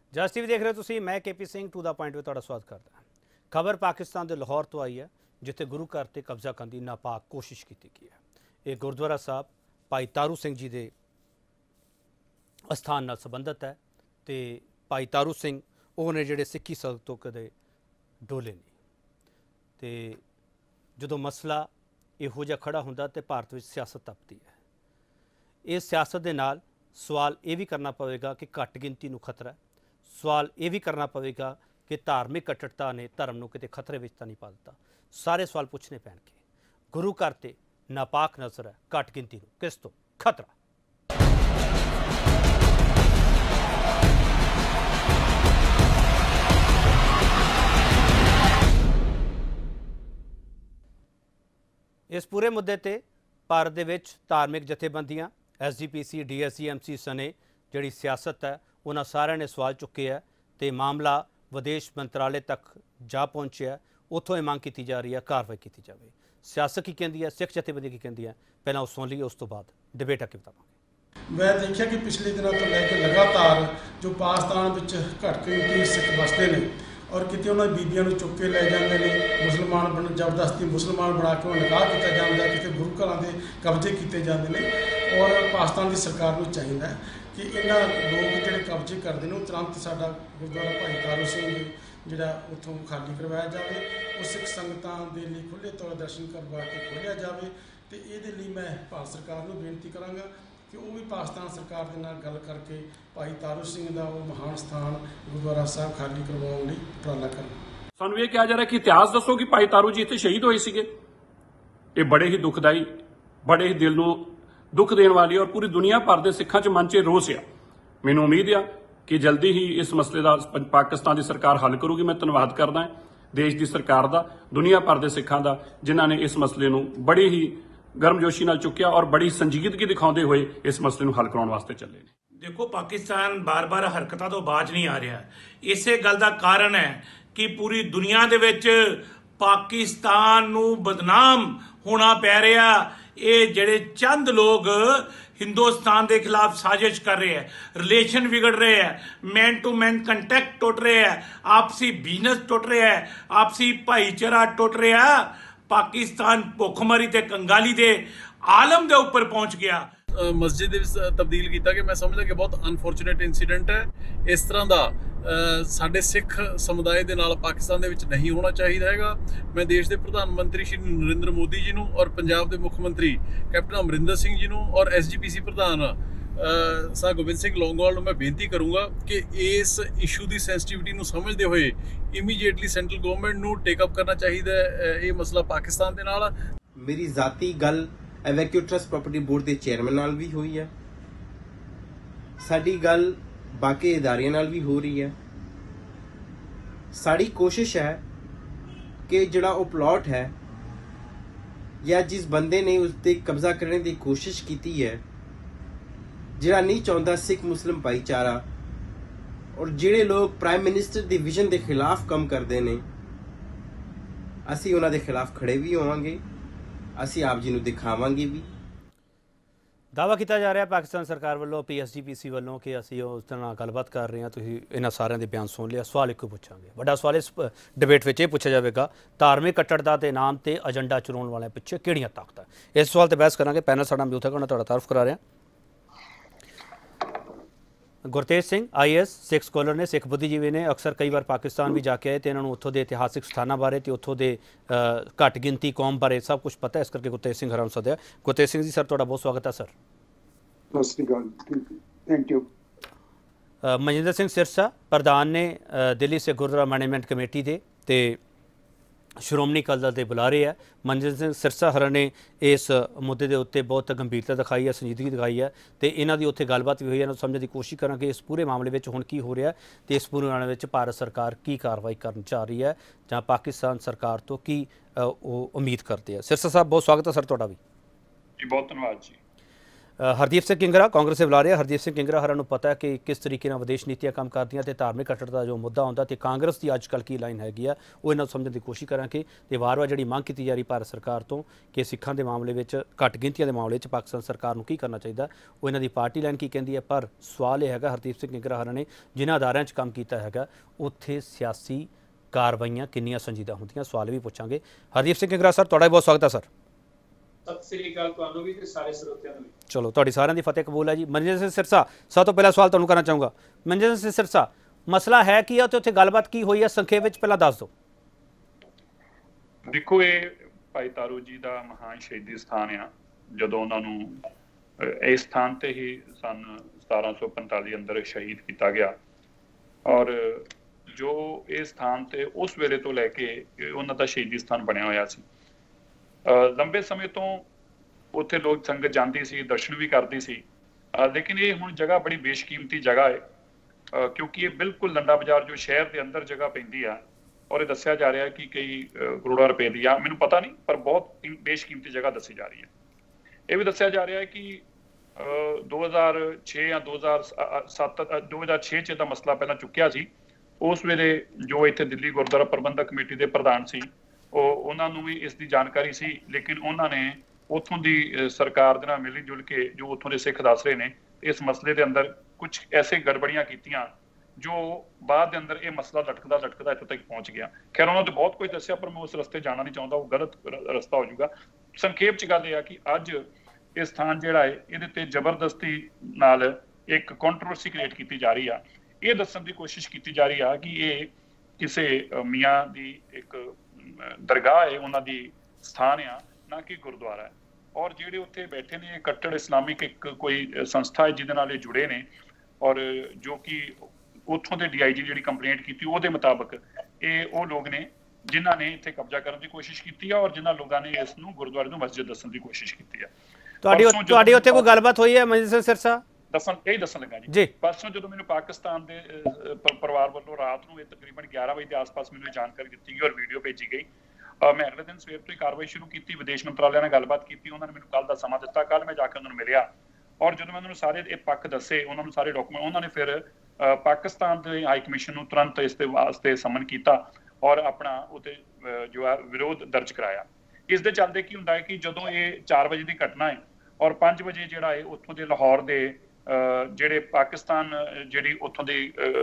ਜਸ TV ਦੇਖ ਰਹੇ ਹੋ ਤੁਸੀਂ। मैं KP Singh to the point ਵਿੱਚ ਤੁਹਾਡਾ ਸਵਾਗਤ ਕਰਦਾ। ਖਬਰ ਪਾਕਿਸਤਾਨ ਦੇ ਲਾਹੌਰ ਤੋਂ ਆਈ ਹੈ, ਜਿੱਥੇ ਗੁਰੂ ਘਰ ਤੇ ਕਬਜ਼ਾ ਕਰਨ ਦੀ ਨਾਪਾਕ ਕੋਸ਼ਿਸ਼ ਕੀਤੀ ਗਈ ਹੈ। ਇਹ ਗੁਰਦੁਆਰਾ ਸਾਹਿਬ ਭਾਈ ਤਾਰੂ ਸਿੰਘ ਜੀ ਦੇ ਅਸਥਾਨ ਨਾਲ ਸੰਬੰਧਿਤ ਹੈ ਤੇ ਭਾਈ ਤਾਰੂ ਸਿੰਘ ਉਹ ਨੇ ਜਿਹੜੇ ਸਿੱਖੀ ਸੰਗਤ ਤੋਂ ਕਦੇ ਡੋਲੇ ਨਹੀਂ। ਤੇ ਜਦੋਂ ਮਸਲਾ ਇਹੋ ਜਿਹਾ ਖੜਾ ਹੁੰਦਾ ਤੇ ਭਾਰਤ ਵਿੱਚ ਸਿਆਸਤ ਤਪਦੀ ਹੈ। ਇਸ ਸਿਆਸਤ ਦੇ ਨਾਲ ਸਵਾਲ ਇਹ ਵੀ ਕਰਨਾ ਪਵੇਗਾ ਕਿ ਘੱਟ ਗਿਣਤੀ ਨੂੰ ਖਤਰਾ ਹੈ। सवाल ये भी करना पवेगा कि धार्मिक कट्टरता ने धर्म को किते खतरे में तो नहीं पा दिता। सारे सवाल पूछने पैणगे। गुरु घर ते नापाक नज़र है, घट गिनती नूं किस तो खतरा। इस पूरे मुद्दे ते भारत दे विच धार्मिक जथेबंदियां SGPC DSCMC सने जिहड़ी सियासत है उन्होंने सारे ने सवाल चुके है तो मामला विदेश मंत्रालय तक जा पहुँचे। उतों ये मांग की जा रही है कार्रवाई की जाए। सियासत की कहती है, सिख जथेबंदी की कहती है, पहला वो सुन लीए, उस तो बाद डिबेट अगे बतावांगे। मैं देखा कि पिछले दिनों तो लैके लगातार जो पाकिस्तान में घट गिनती सिख बसते हैं और कितने उन्होंने बीबियां चुक के लै जाते हैं, मुसलमान बन जबरदस्ती मुसलमान बना के निकाह किया जाता है, कितने गुरु घरों के कब्जे किए जाते हैं। और पाकिस्तान की सरकार को चाहिए कि इन्होंने लोग जोड़े कब्जे करते हैं तुरंत साडा गुरुद्वारा भाई तारू सिंह जिहड़ा उत्थों खाली करवाया जाए, उस सिख संगतां दे लई खुले तौर दर्शन करवा के खोलिया जाए। तो ये मैं भारत सरकार को बेनती करांगा कि वो भी पाकिस्तान सरकार के नाल गल करके भाई तारू सिंह का वो महान स्थान गुरुद्वारा साहब खाली करवाउण लई उपराला करन। सानूं ये कहा जा रहा है कि इतिहास दसो कि भाई तारू जी इत्थे शहीद होए सीगे। ये बड़े ही दुखदाई, बड़े ही दिल नूं दुख देने वाली और पूरी दुनिया भर के सिखां च मन च रोस आ। मैनूं उम्मीद आ कि जल्दी ही इस मसले का पाकिस्तान की सरकार हल करूगी। मैं धन्यवाद करदा देश की सरकार का, दुनिया भर के सिखां का, जिन्हां ने इस मसले नूं बड़ी ही गर्मजोशी नाल चुक्या और बड़ी संजीदगी दिखाते हुए इस मसले नूं हल कराउण वास्ते चले ने। देखो, पाकिस्तान बार बार हरकतां तो बाज नहीं आ रहा। इसे गल का कारण है कि पूरी दुनिया दे विच पाकिस्तान नूं बदनाम होना पै रहा। ये जिहड़े चंद लोग हिंदुस्तान के खिलाफ साजिश कर रहे हैं, रिलेशन बिगड़ रहे हैं, मैन टू मैन कंटैक्ट टुट रहे हैं, आपसी बिजनेस टुट रहे हैं, आपसी भाईचारा टुट रहा। पाकिस्तान भुखमरी ते कंगाली के आलम के उपर पहुंच गया। मस्जिद तब्दील किया कि मैं समझदा कि बहुत अनफॉर्चुनेट इंसीडेंट है। इस तरह का साडे सिख समुदाय के नाल पाकिस्तान दे विच नहीं होना चाहिए हैगा। मैं देश के प्रधानमंत्री श्री नरेंद्र मोदी जी नूं और पंजाब के मुख्यमंत्री कैप्टन अमरिंदर सिंह जी नूं और SGPC प्रधान सर गोबिंद सिंह लौंगोवाल नूं मैं बेनती करूँगा कि इस इशू की सेंसिटिविटी नूं समझते हुए इमीडिएटली सेंट्रल गवर्नमेंट नूं टेकअप करना चाहिए ये मसला पाकिस्तान के नाल। मेरी जाती गल एवैक्यू ट्रस्ट प्रॉपर्टी बोर्ड के चेयरमैन नाल भी हुई है, साडी गल बाकी इदारियां नाल भी हो रही है। साड़ी कोशिश है कि जिहड़ा वो प्लॉट है या जिस बंदे ने उस पर कब्जा करने की कोशिश की है, जिहड़ा नहीं चाहता सिख मुस्लिम भाईचारा और जिहड़े लोग प्राइम मिनिस्टर की विजन के खिलाफ काम करते हैं, असी उन्हां दे खिलाफ खड़े भी होवांगे, असी आप जी नूं दिखावांगे भी। दावा किया जा रहा है पाकिस्तान सरकार वालों PSGPC वालों कि असी उस नाल गलबात कर रहे हैं। तुसीं इन्हां सारिਆਂ ਦੇ ਬਿਆਨ सुन लिया। सवाल एक पूछांगे, बड़ा सवाल इस डिबेट में यह पूछा जाएगा, धार्मिक कट्टरता के नाम से एजेंडा चलाउण वाले पिछे किहड़ियां ताकतां। इस सवाल पर बहस करांगे। पैनल साडा मौजूद है, उन्हां तुहाडा तारुफ करा रहे हैं। गुरतेज सिंह IAS सिख स्कॉलर ने, सिख बुद्धिजीवी ने, अक्सर कई बार पाकिस्तान भी जाके आए तो इन्होंने उत्थों के इतिहासिक स्थानों बारे तो उत्थों के घट गिनती कौम बारे सब कुछ पता है। इस करके गुरतेज सिंह हराम सद्या। गुरतेज सिंह जी सर तुहाडा बहुत स्वागत है sir. Thank you. Manjinder Singh Sirsa प्रधान ने दिल्ली से गुरुद्वारा मैनेजमेंट कमेटी के श्रोमणी अकाली दल के बुलारे है। मनजिंदर सिंह सिरसा हर ने इस मुद्दे के उत्ते बहुत गंभीरता दिखाई है, संजीदगी दिखाई है तो इन्हों की उत्थे गलबात भी हुई है। समझने की कोशिश करा कि इस पूरे मामले में हुण की हो रहा है तो इस पूरे मामले में भारत सरकार की कार्रवाई करनी चाह रही है जां पाकिस्तान सरकार तो की उम्मीद करते हैं। सिरसा साहब बहुत स्वागत है सर तुहाडा भी जी। बहुत धन्यवाद जी। ਹਰਦੀਪ ਸਿੰਘ ਕਿੰਗਰਾ ਕਾਂਗਰਸ ਦੇ ਬੁਲਾਰੇ ਹਰਦੀਪ ਸਿੰਘ ਕਿੰਗਰਾ ਹਰਾਂ ਨੂੰ ਪਤਾ ਹੈ ਕਿ ਕਿਸ ਤਰੀਕੇ ਨਾਲ ਵਿਦੇਸ਼ ਨੀਤੀਆਂ ਕੰਮ ਕਰਦੀਆਂ ਤੇ ਧਾਰਮਿਕ ਕੱਟੜਤਾ ਦਾ ਜੋ ਮੁੱਦਾ ਹੁੰਦਾ ਤੇ ਕਾਂਗਰਸ ਦੀ ਅੱਜ ਕੱਲ੍ਹ ਕੀ ਲਾਈਨ ਹੈਗੀ ਆ ਉਹ ਇਹਨਾਂ ਨੂੰ ਸਮਝਣ ਦੀ ਕੋਸ਼ਿਸ਼ ਕਰਾਂਗੇ ਤੇ ਵਾਰ-ਵਾਰ ਜਿਹੜੀ ਮੰਗ ਕੀਤੀ ਜਾ ਰਹੀ ਭਾਰਤ ਸਰਕਾਰ ਤੋਂ ਕਿ ਸਿੱਖਾਂ ਦੇ ਮਾਮਲੇ ਵਿੱਚ ਘੱਟ ਗਿਣਤੀਆਂ ਦੇ ਮਾਮਲੇ 'ਚ ਪਾਕਿਸਤਾਨ ਸਰਕਾਰ ਨੂੰ ਕੀ ਕਰਨਾ ਚਾਹੀਦਾ ਉਹ ਇਹਨਾਂ ਦੀ ਪਾਰਟੀ ਲਾਈਨ ਕੀ ਕਹਿੰਦੀ ਹੈ। ਪਰ ਸਵਾਲ ਇਹ ਹੈਗਾ ਹਰਦੀਪ ਸਿੰਘ ਕਿੰਗਰਾ ਹਰਾਂ ਨੇ ਜਿਨ੍ਹਾਂ ਅਦਾਰਿਆਂ 'ਚ ਕੰਮ ਕੀਤਾ ਹੈਗਾ ਉੱਥੇ ਸਿਆਸੀ ਕਾਰਵਾਈਆਂ ਕਿੰਨੀਆਂ ਸੰਜੀਦਾ ਹੁੰਦੀਆਂ ਸਵਾਲ ਵੀ ਪੁੱਛਾਂਗੇ। ਹਰਦੀਪ ਸਿੰਘ ਕਿੰਗਰਾ ਸਰ ਤੁਹਾਡਾ ਬਹੁਤ ਸਵਾਗਤ ਹੈ ਸਰ। ਸਤਿ ਸ੍ਰੀ ਅਕਾਲ ਤੁਹਾਨੂੰ ਵੀ ਤੇ ਸਾਰੇ ਸਰੋਤਿਆਂ ਨੂੰ। ਚਲੋ ਤੁਹਾਡੀ ਸਾਰਿਆਂ ਦੀ ਫਤਿਹ ਕਬੂਲ ਹੈ ਜੀ। ਮਨਜਿੰਦਰ ਸਿੰਘ ਸਿਰਸਾ ਸਭ ਤੋਂ ਪਹਿਲਾ ਸਵਾਲ ਤੁਹਾਨੂੰ ਕਰਨਾ ਚਾਹੂੰਗਾ। ਮਨਜਿੰਦਰ ਸਿੰਘ ਸਿਰਸਾ ਮਸਲਾ ਹੈ ਕੀ ਹੈ ਤੇ ਉੱਥੇ ਗੱਲਬਾਤ ਕੀ ਹੋਈ ਹੈ ਸੰਖੇਪ ਵਿੱਚ ਪਹਿਲਾਂ ਦੱਸ ਦਿਓ। ਦੇਖੋ ਇਹ ਭਾਈ ਤਾਰੂ ਜੀ ਦਾ ਮਹਾਨ ਸ਼ਹੀਦੀ ਸਥਾਨ ਆ। ਜਦੋਂ ਉਹਨਾਂ ਨੂੰ ਇਸ ਸਥਾਨ ਤੇ ਹੀ ਸਨ 1745 ਅੰਦਰ ਸ਼ਹੀਦ ਕੀਤਾ ਗਿਆ ਔਰ ਜੋ ਇਹ ਸਥਾਨ ਤੇ ਉਸ ਵੇਲੇ ਤੋਂ ਲੈ ਕੇ ਉਹਨਾਂ ਦਾ ਸ਼ਹੀਦੀ ਸਥਾਨ ਬਣਿਆ ਹੋਇਆ ਸੀ। ਲੰਬੇ ਸਮੇਂ ਤੋਂ ਉੱਥੇ ਲੋਕ ਸੰਗਤ ਜਾਂਦੀ ਸੀ ਦਰਸ਼ਨ ਵੀ ਕਰਦੀ ਸੀ ਲੇਕਿਨ ਇਹ ਹੁਣ ਜਗ੍ਹਾ ਬੜੀ ਬੇਸ਼ਕੀਮਤੀ ਜਗ੍ਹਾ ਹੈ ਕਿਉਂਕਿ ਇਹ ਬਿਲਕੁਲ ਲੰਡਾ ਬਾਜ਼ਾਰ ਜੋ ਸ਼ਹਿਰ ਦੇ ਅੰਦਰ ਜਗ੍ਹਾ ਪੈਂਦੀ ਆ ਔਰ ਇਹ ਦੱਸਿਆ ਜਾ ਰਿਹਾ ਕਿ ਕਈ ਕਰੋੜਾਂ ਰੁਪਏ ਦੀ ਆ ਮੈਨੂੰ ਪਤਾ ਨਹੀਂ ਪਰ ਬਹੁਤ ਬੇਸ਼ਕੀਮਤੀ ਜਗ੍ਹਾ ਦੱਸੀ ਜਾ ਰਹੀ ਹੈ। ਇਹ ਵੀ ਦੱਸਿਆ ਜਾ ਰਿਹਾ ਹੈ ਕਿ 2006 ਜਾਂ 2006 ਚ ਦਾ ਮਸਲਾ ਪਹਿਲਾਂ ਚੁੱਕਿਆ ਸੀ। ਉਸ ਵੇਲੇ ਜੋ ਇੱਥੇ ਦਿੱਲੀ ਗੁਰਦੁਆਰਾ ਪ੍ਰਬੰਧਕ ਕਮੇਟੀ ਦੇ ਪ੍ਰਧਾਨ ਸੀ ਉਹਨਾਂ ਨੂੰ ਵੀ ਇਸ ਦੀ ਜਾਣਕਾਰੀ ਸੀ ਲੇਕਿਨ ਉਹਨਾਂ ਨੇ ਉੱਥੋਂ ਦੀ ਸਰਕਾਰ ਦੇ ਨਾਲ ਮਿਲੀ ਜੁਲ ਕੇ ਜੋ ਉੱਥੋਂ ਦੇ ਸਿੱਖ ਦੱਸ ਰਹੇ ਨੇ ਇਸ ਮਸਲੇ ਦੇ ਅੰਦਰ ਕੁਝ ਐਸੇ ਗੜਬੜੀਆਂ ਕੀਤੀਆਂ ਜੋ ਬਾਅਦ ਦੇ ਅੰਦਰ ਇਹ ਮਸਲਾ ਲਟਕਦਾ ਇੱਥੋਂ ਤੱਕ ਪਹੁੰਚ ਗਿਆ। ਖੈਰ ਉਹਨਾਂ ਨੇ ਬਹੁਤ ਕੁਝ ਦੱਸਿਆ ਪਰ ਮੈਂ ਉਸ ਰਸਤੇ ਜਾਣਾ ਨਹੀਂ ਚਾਹੁੰਦਾ ਉਹ ਗਲਤ ਰਸਤਾ ਹੋ ਜਾਊਗਾ। ਸੰਖੇਪ ਚ ਗੱਲ ਇਹ ਆ ਕਿ ਅੱਜ ਇਹ ਸਥਾਨ ਜਿਹੜਾ ਹੈ ਇਹਦੇ ਤੇ ਜ਼ਬਰਦਸਤੀ ਨਾਲ ਇੱਕ ਕੰਟਰੋਵਰਸੀ ਕ੍ਰੀਏਟ ਕੀਤੀ ਜਾ ਰਹੀ ਆ। ਇਹ ਦੱਸਣ ਦੀ ਕੋਸ਼ਿਸ਼ ਕੀਤੀ ਜਾ ਰਹੀ ਆ ਕਿ ਇਹ ਕਿਸੇ ਮੀਆਂ ਦੀ ਇੱਕ ਦਰਗਾਹ ਹੈ ਉਹਨਾਂ ਦੀ ਸਥਾਨ ਆ ਨਾ ਕਿ ਗੁਰਦੁਆਰਾ ਹੈ ਔਰ ਜਿਹੜੇ ਉੱਥੇ ਬੈਠੇ ਨੇ ਇਹ ਕੱਟੜ ਇਸਲਾਮਿਕ ਇੱਕ ਕੋਈ ਸੰਸਥਾ ਹੈ ਜਿਹਦੇ ਨਾਲ ਇਹ ਜੁੜੇ ਨੇ ਔਰ ਜੋ ਕਿ ਉੱਥੋਂ ਦੇ DIG ਜਿਹੜੀ ਕੰਪਲੇਂਟ ਕੀਤੀ ਉਹਦੇ ਮੁਤਾਬਕ ਇਹ ਉਹ ਲੋਕ ਨੇ ਜਿਨ੍ਹਾਂ ਨੇ ਇੱਥੇ ਕਬਜ਼ਾ ਕਰਨ ਦੀ ਕੋਸ਼ਿਸ਼ ਕੀਤੀ ਹੈ ਔਰ ਜਿਨ੍ਹਾਂ ਲੋਕਾਂ ਨੇ ਇਸ ਨੂੰ ਗੁਰਦੁਆਰੇ ਨੂੰ ਮਸਜਿਦ ਦੱਸਣ ਦੀ ਕੋਸ਼ਿਸ਼ ਕੀਤੀ ਹੈ। ਤੁਹਾਡੀ ਉੱਥੇ ਕੋਈ ਗੱਲਬਾਤ ਹੋਈ ਹੈ ਮਨਜਿੰਦਰ ਸਿਰਸਾ? ਦੱਸਣ ਲੱਗਾ ਜੀ। ਪਰਸੋਂ ਜਦੋਂ ਮੈਨੂੰ ਪਾਕਿਸਤਾਨ ਦੇ ਪਰਿਵਾਰ ਵੱਲੋਂ ਰਾਤ ਨੂੰ ਤਕਰੀਬਨ 11 ਵਜੇ ਦੇ ਆਸ-ਪਾਸ ਮੈਨੂੰ ਜਾਣਕਾਰੀ ਦਿੱਤੀ ਗਈ ਔਰ ਵੀਡੀਓ ਭੇਜੀ ਗਈ। ਮੈਂ ਅਗਲੇ ਦਿਨ ਸਵੇਰ ਤੋਂ ਹੀ ਕਾਰਵਾਈ ਸ਼ੁਰੂ ਕੀਤੀ ਵਿਦੇਸ਼ ਮੰਤਰਾਲੇ ਨਾਲ ਗੱਲਬਾਤ ਕੀਤੀ ਉਹਨਾਂ ਨੇ ਮੈਨੂੰ ਕੱਲ ਦਾ ਸਮਾਂ ਦਿੱਤਾ। ਕੱਲ ਮੈਂ ਜਾ ਕੇ ਉਹਨਾਂ ਨੂੰ ਮਿਲਿਆ ਔਰ ਜਦੋਂ ਮੈਂ ਉਹਨਾਂ ਨੂੰ ਸਾਰੇ ਇਹ ਪੱਖ ਦੱਸੇ ਉਹਨਾਂ ਨੂੰ ਸਾਰੇ ਡਾਕੂਮੈਂਟ ਉਹਨਾਂ ਨੇ ਫਿਰ ਪਾਕਿਸਤਾਨ ਦੇ ਹਾਈ ਕਮਿਸ਼ਨ ਨੂੰ ਤੁਰੰਤ ਇਸ ਦੇ ਵਾਸਤੇ ਸਮਨ ਕੀਤਾ ਔਰ ਆਪਣਾ ਉੱਤੇ ਜੋ ਹੈ ਵਿਰੋਧ ਦਰਜ ਕਰਾਇਆ। ਇਸ ਦੇ ਚੱਲਦੇ ਕੀ ਹੁੰਦਾ ਹੈ ਕਿ ਜਦੋਂ ਇਹ 4 ਵਜੇ ਦੀ ਘਟਨਾ ਹੈ ਔਰ 5 ਵਜੇ ਜਿਹੜਾ ਹੈ ਉੱਥੋਂ ਦੇ ਲਾਹੌਰ ਦੇ ਜਿਹੜੇ ਪਾਕਿਸਤਾਨ ਜਿਹੜੀ ਉੱਥੋਂ ਦੀ